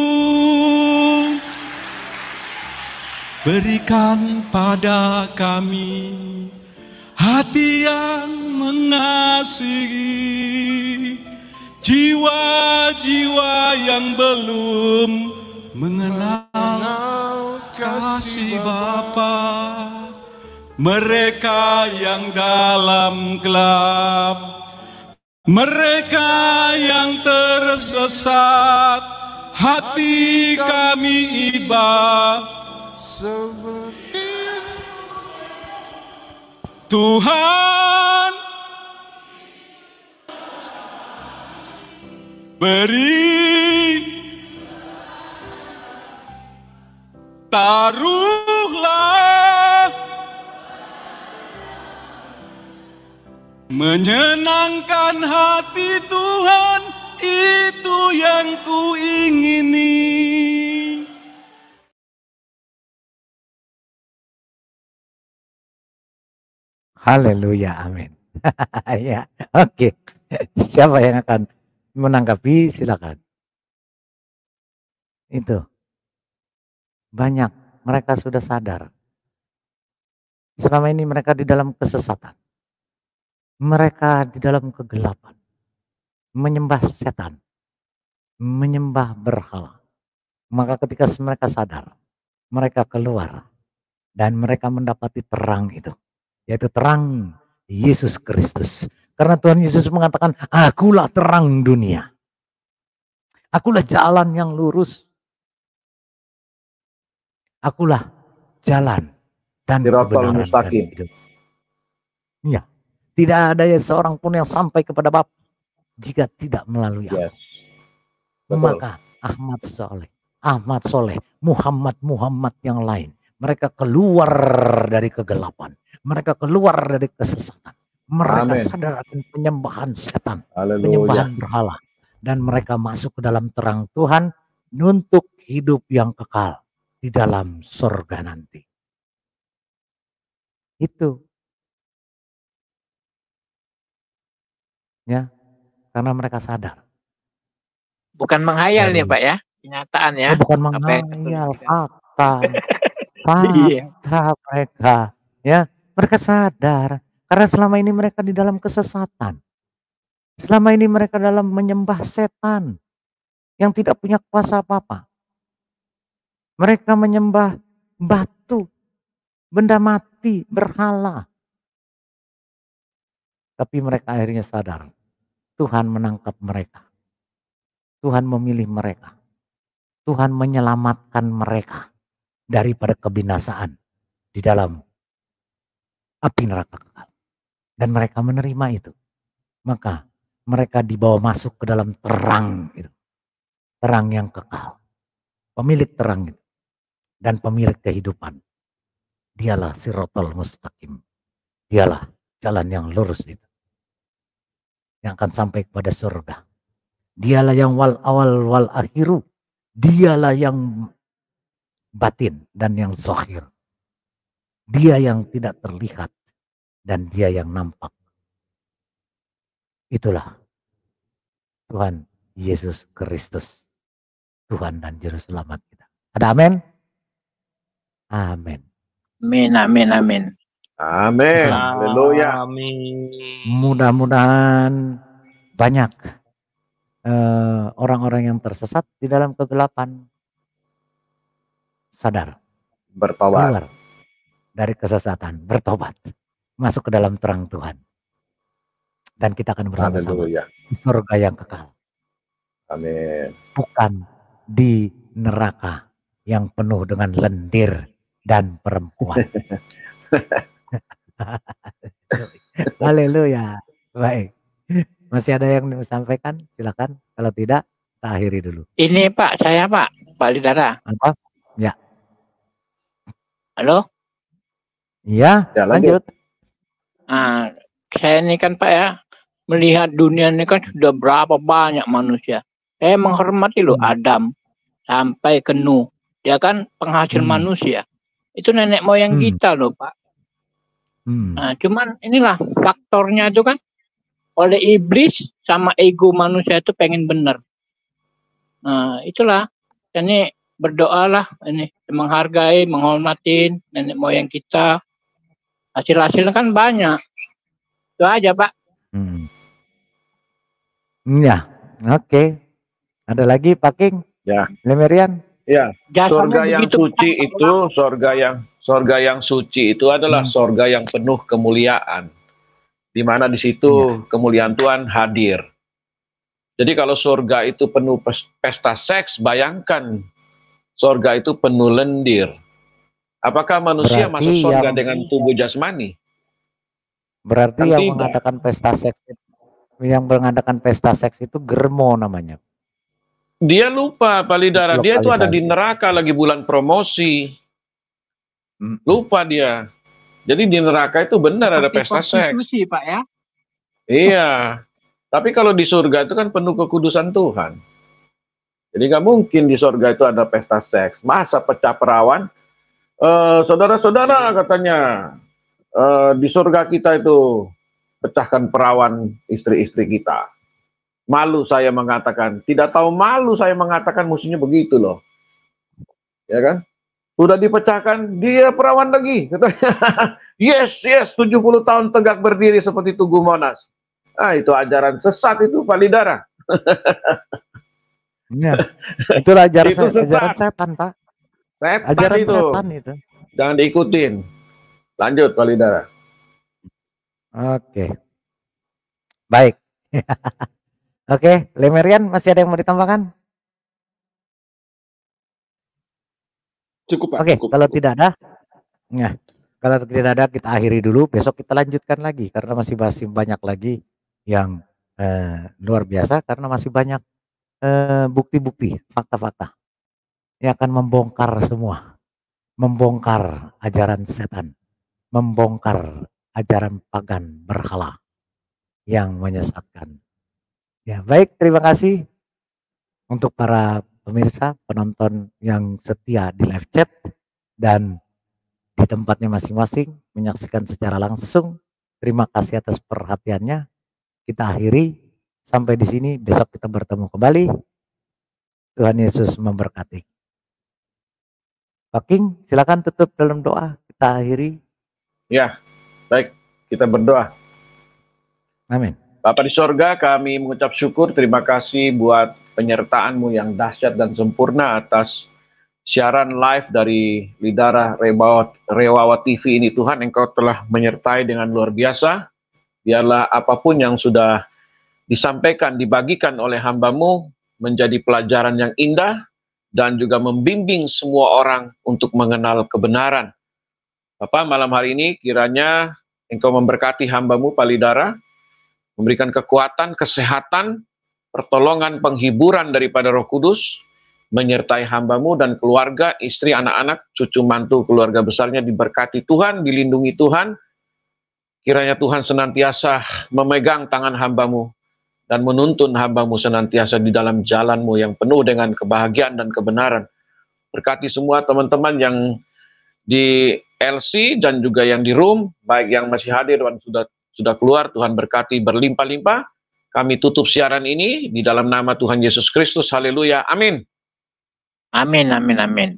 Speaker 6: Berikan pada kami hati yang mengasihi, jiwa-jiwa yang belum mengenal kasih Bapa, mereka yang dalam gelap, mereka yang tersesat, hati kami iba seperti Tuhan beri, taruhlah menyenangkan hati Tuhan, itu yang kuingini.
Speaker 8: Haleluya, amin. Ya, oke. Siapa yang akan menanggapi? Silakan. Itu banyak mereka sudah sadar. Selama ini mereka di dalam kesesatan, mereka di dalam kegelapan, menyembah setan, menyembah berhala. Maka ketika mereka sadar, mereka keluar dan mereka mendapati terang itu, yaitu terang Yesus Kristus. Karena Tuhan Yesus mengatakan, akulah terang dunia, akulah jalan yang lurus, akulah jalan dan kebenaran dan hidup. Ya, tidak ada seorang pun yang sampai kepada Bapa jika tidak melalui aku. Maka Ahmad Soleh, Muhammad yang lain, mereka keluar dari kegelapan, mereka keluar dari kesesatan, mereka sadar akan penyembahan setan, penyembahan berhala, dan mereka masuk ke dalam terang Tuhan untuk hidup yang kekal di dalam surga nanti. Itu Ya, karena mereka sadar.
Speaker 5: Bukan menghayal nih Pak ya, kenyataan ya.
Speaker 8: Oh, bukan
Speaker 5: Apa yang
Speaker 8: menghayal,
Speaker 5: tertulis.
Speaker 8: fakta.
Speaker 5: Iya.
Speaker 8: Fakta mereka. Ya, mereka sadar. Karena selama ini mereka di dalam kesesatan. Selama ini mereka dalam menyembah setan yang tidak punya kuasa apa-apa. Mereka menyembah batu, benda mati, berhala. Tapi mereka akhirnya sadar. Tuhan menangkap mereka. Tuhan memilih mereka. Tuhan menyelamatkan mereka daripada kebinasaan di dalam api neraka kekal. Dan mereka menerima itu. Maka mereka dibawa masuk ke dalam terang itu. Terang yang kekal. Pemilik terang itu. Dan pemilik kehidupan. Dialah sirotol mustaqim. Dialah jalan yang lurus itu. Yang akan sampai kepada surga. Dialah yang wal awal wal akhiru. Dialah yang batin dan yang zahir. Dia yang tidak terlihat dan dia yang nampak. Itulah Tuhan Yesus Kristus. Tuhan dan Juru Selamat kita. Ada amin? Amin.
Speaker 5: Amin, amin, amin.
Speaker 17: Amin. Haleluya.
Speaker 8: Mudah-mudahan banyak orang-orang yang tersesat di dalam kegelapan sadar,
Speaker 17: bertobat
Speaker 8: keluar dari kesesatan, bertobat, masuk ke dalam terang Tuhan, dan kita akan bersama-sama di surga yang kekal.
Speaker 17: Amin.
Speaker 8: Bukan di neraka yang penuh dengan lendir dan perempuan. Haleluya. Baik. Masih ada yang disampaikan? Silakan. Kalau tidak, kita akhiri dulu.
Speaker 5: Ini Pak, saya Pak, Pak Lidara.
Speaker 8: Apa? Ya.
Speaker 5: Halo?
Speaker 8: Iya,
Speaker 17: ya,
Speaker 8: lanjut.
Speaker 5: Nah, saya ini kan Pak ya, melihat dunia ini kan sudah berapa banyak manusia. Saya menghormati loh Adam sampai ke Nuh. Dia kan penghasil manusia. Itu nenek moyang kita loh Pak. Nah, cuman inilah faktornya itu kan oleh iblis sama ego manusia itu pengen benar. Nah, itulah. Ini berdoalah ini menghargai, menghormatin nenek moyang kita. Hasil-hasilnya kan banyak. Itu aja, Pak.
Speaker 8: Ya, oke. Ada lagi Pak King?
Speaker 17: Ya.
Speaker 8: Lemerian?
Speaker 17: Ya. Surga yang suci itu, surga yang suci itu adalah surga yang penuh kemuliaan. Di mana di situ kemuliaan Tuhan hadir. Jadi kalau surga itu penuh pesta seks, bayangkan surga itu penuh lendir. Apakah manusia
Speaker 8: Berarti
Speaker 17: masuk surga
Speaker 8: yang-
Speaker 17: dengan tubuh jasmani?
Speaker 8: Berarti
Speaker 17: Kan
Speaker 8: yang
Speaker 17: tidak.
Speaker 8: mengadakan pesta seks itu germo namanya.
Speaker 17: Dia lupa, Pak Lidara. Dia itu ada di neraka lagi bulan promosi. Lupa dia. Jadi di neraka itu benar ada pesta seks.
Speaker 5: Prostitusi, Pak ya.
Speaker 17: Iya. Tapi kalau di surga itu kan penuh kekudusan Tuhan. Jadi nggak mungkin di surga itu ada pesta seks. Masa pecah perawan? Saudara-saudara katanya, di surga kita itu pecahkan perawan istri-istri kita. Malu saya mengatakan, tidak tahu malu saya mengatakan musuhnya begitu loh. Ya kan? Sudah dipecahkan, dia perawan lagi. Katanya, yes, 70 tahun tegak berdiri seperti Tugu Monas. Ah, itu ajaran sesat itu, Pak Lidara.
Speaker 8: Ya, itulah ajaran,
Speaker 17: Itu sesat.
Speaker 8: ajaran setan, Pak.
Speaker 17: Setan
Speaker 8: Ajaran
Speaker 17: itu.
Speaker 8: setan itu.
Speaker 17: Jangan diikutin. Lanjut, Pak Lidara.
Speaker 8: Oke. Baik. Oke, Lemerian masih ada yang mau ditambahkan?
Speaker 18: Cukup Pak.
Speaker 8: Oke,
Speaker 18: cukup,
Speaker 8: kalau
Speaker 18: cukup.
Speaker 8: tidak ada, ya, kalau tidak ada kita akhiri dulu. Besok kita lanjutkan lagi karena masih banyak lagi yang luar biasa karena masih banyak bukti-bukti, fakta-fakta yang akan membongkar semua, membongkar ajaran setan, membongkar ajaran pagan berhala yang menyesatkan. Ya, baik, terima kasih untuk para pemirsa, penonton yang setia di live chat dan di tempatnya masing-masing menyaksikan secara langsung. Terima kasih atas perhatiannya. kita akhiri sampai di sini. Besok kita bertemu kembali. Tuhan Yesus memberkati. Pak King, silakan tutup dalam doa. Kita akhiri.
Speaker 17: Ya, baik. Kita berdoa.
Speaker 8: Amin.
Speaker 17: Bapa di sorga, kami mengucap syukur, terima kasih buat penyertaan-Mu yang dahsyat dan sempurna atas siaran live dari Lidara Rewawa TV ini. Tuhan, Engkau telah menyertai dengan luar biasa. Biarlah apapun yang sudah disampaikan, dibagikan oleh hamba-Mu menjadi pelajaran yang indah dan juga membimbing semua orang untuk mengenal kebenaran. Bapak, malam hari ini kiranya Engkau memberkati hamba-Mu Pak Lidara, memberikan kekuatan, kesehatan, pertolongan, penghiburan daripada Roh Kudus, menyertai hamba-Mu dan keluarga, istri, anak-anak, cucu, mantu, keluarga besarnya diberkati Tuhan, dilindungi Tuhan. Kiranya Tuhan senantiasa memegang tangan hamba-Mu dan menuntun hamba-Mu senantiasa di dalam jalan-Mu yang penuh dengan kebahagiaan dan kebenaran. Berkati semua teman-teman yang di LC dan juga yang di room, baik yang masih hadir dan sudah keluar, Tuhan berkati berlimpah-limpah. Kami tutup siaran ini di dalam nama Tuhan Yesus Kristus. Haleluya. Amin.
Speaker 5: Amin, amin, amin.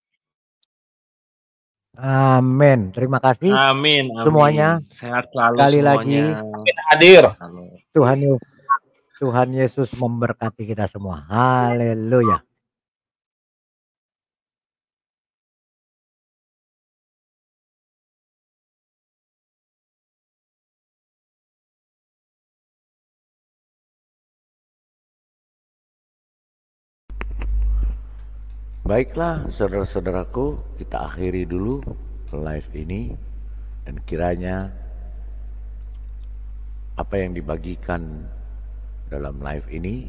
Speaker 8: Amin. Terima kasih.
Speaker 20: Amin, amin.
Speaker 8: Semuanya.
Speaker 20: Sehat selalu
Speaker 8: Sekali
Speaker 20: semuanya.
Speaker 8: lagi.
Speaker 18: Amin, hadir.
Speaker 8: Tuhan Yesus memberkati kita semua. Haleluya. Baiklah saudara-saudaraku, kita akhiri dulu live ini, dan kiranya apa yang dibagikan dalam live ini,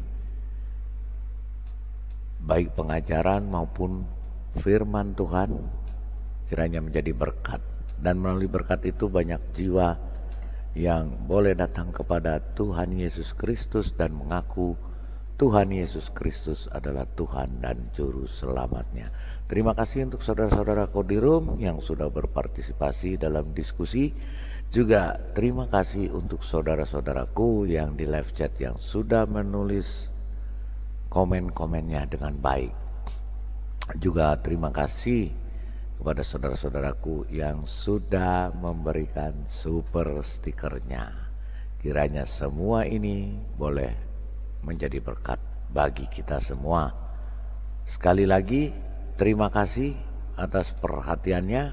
Speaker 8: baik pengajaran maupun firman Tuhan, kiranya menjadi berkat, dan melalui berkat itu banyak jiwa yang boleh datang kepada Tuhan Yesus Kristus dan mengaku Tuhan Yesus Kristus adalah Tuhan dan Juru Selamatnya. Terima kasih untuk saudara-saudaraku di room yang sudah berpartisipasi dalam diskusi. Juga terima kasih untuk saudara-saudaraku yang di live chat yang sudah menulis komen-komennya dengan baik. Juga terima kasih kepada saudara-saudaraku yang sudah memberikan super stikernya. Kiranya semua ini boleh menjadi berkat bagi kita semua. Sekali lagi terima kasih atas perhatiannya.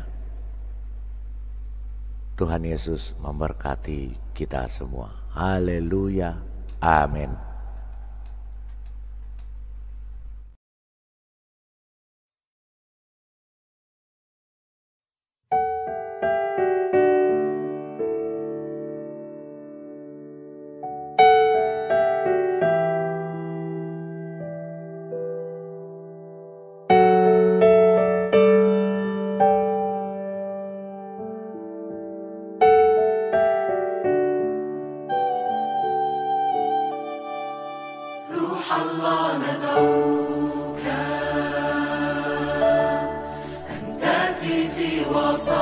Speaker 8: Tuhan Yesus memberkati kita semua. Haleluya. Amin.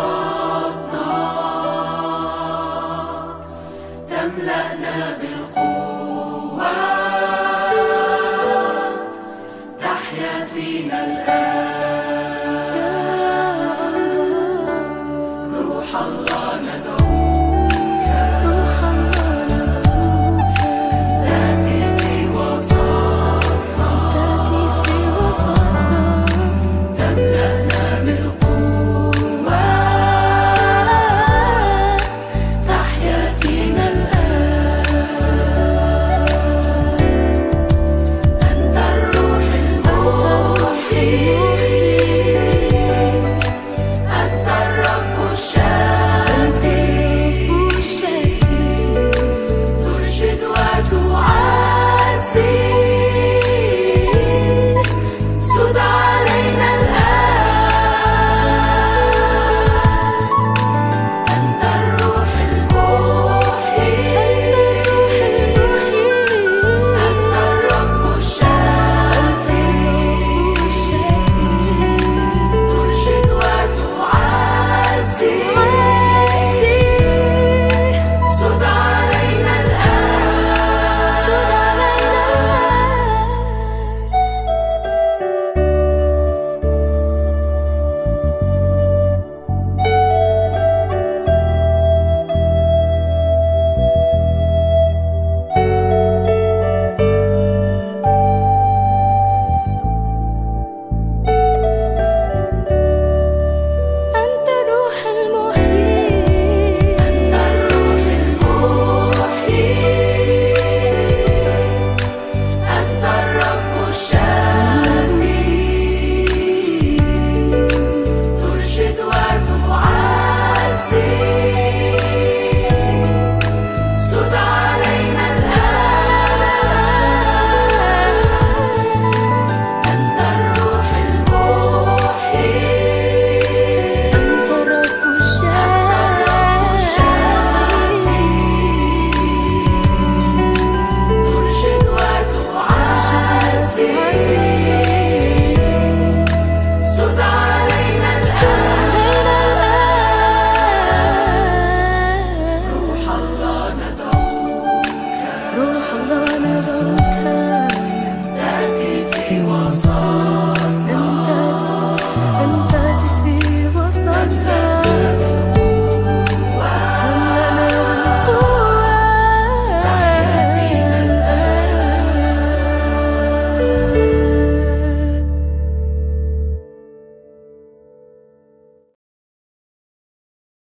Speaker 10: وسطنا تملأنا بالقوة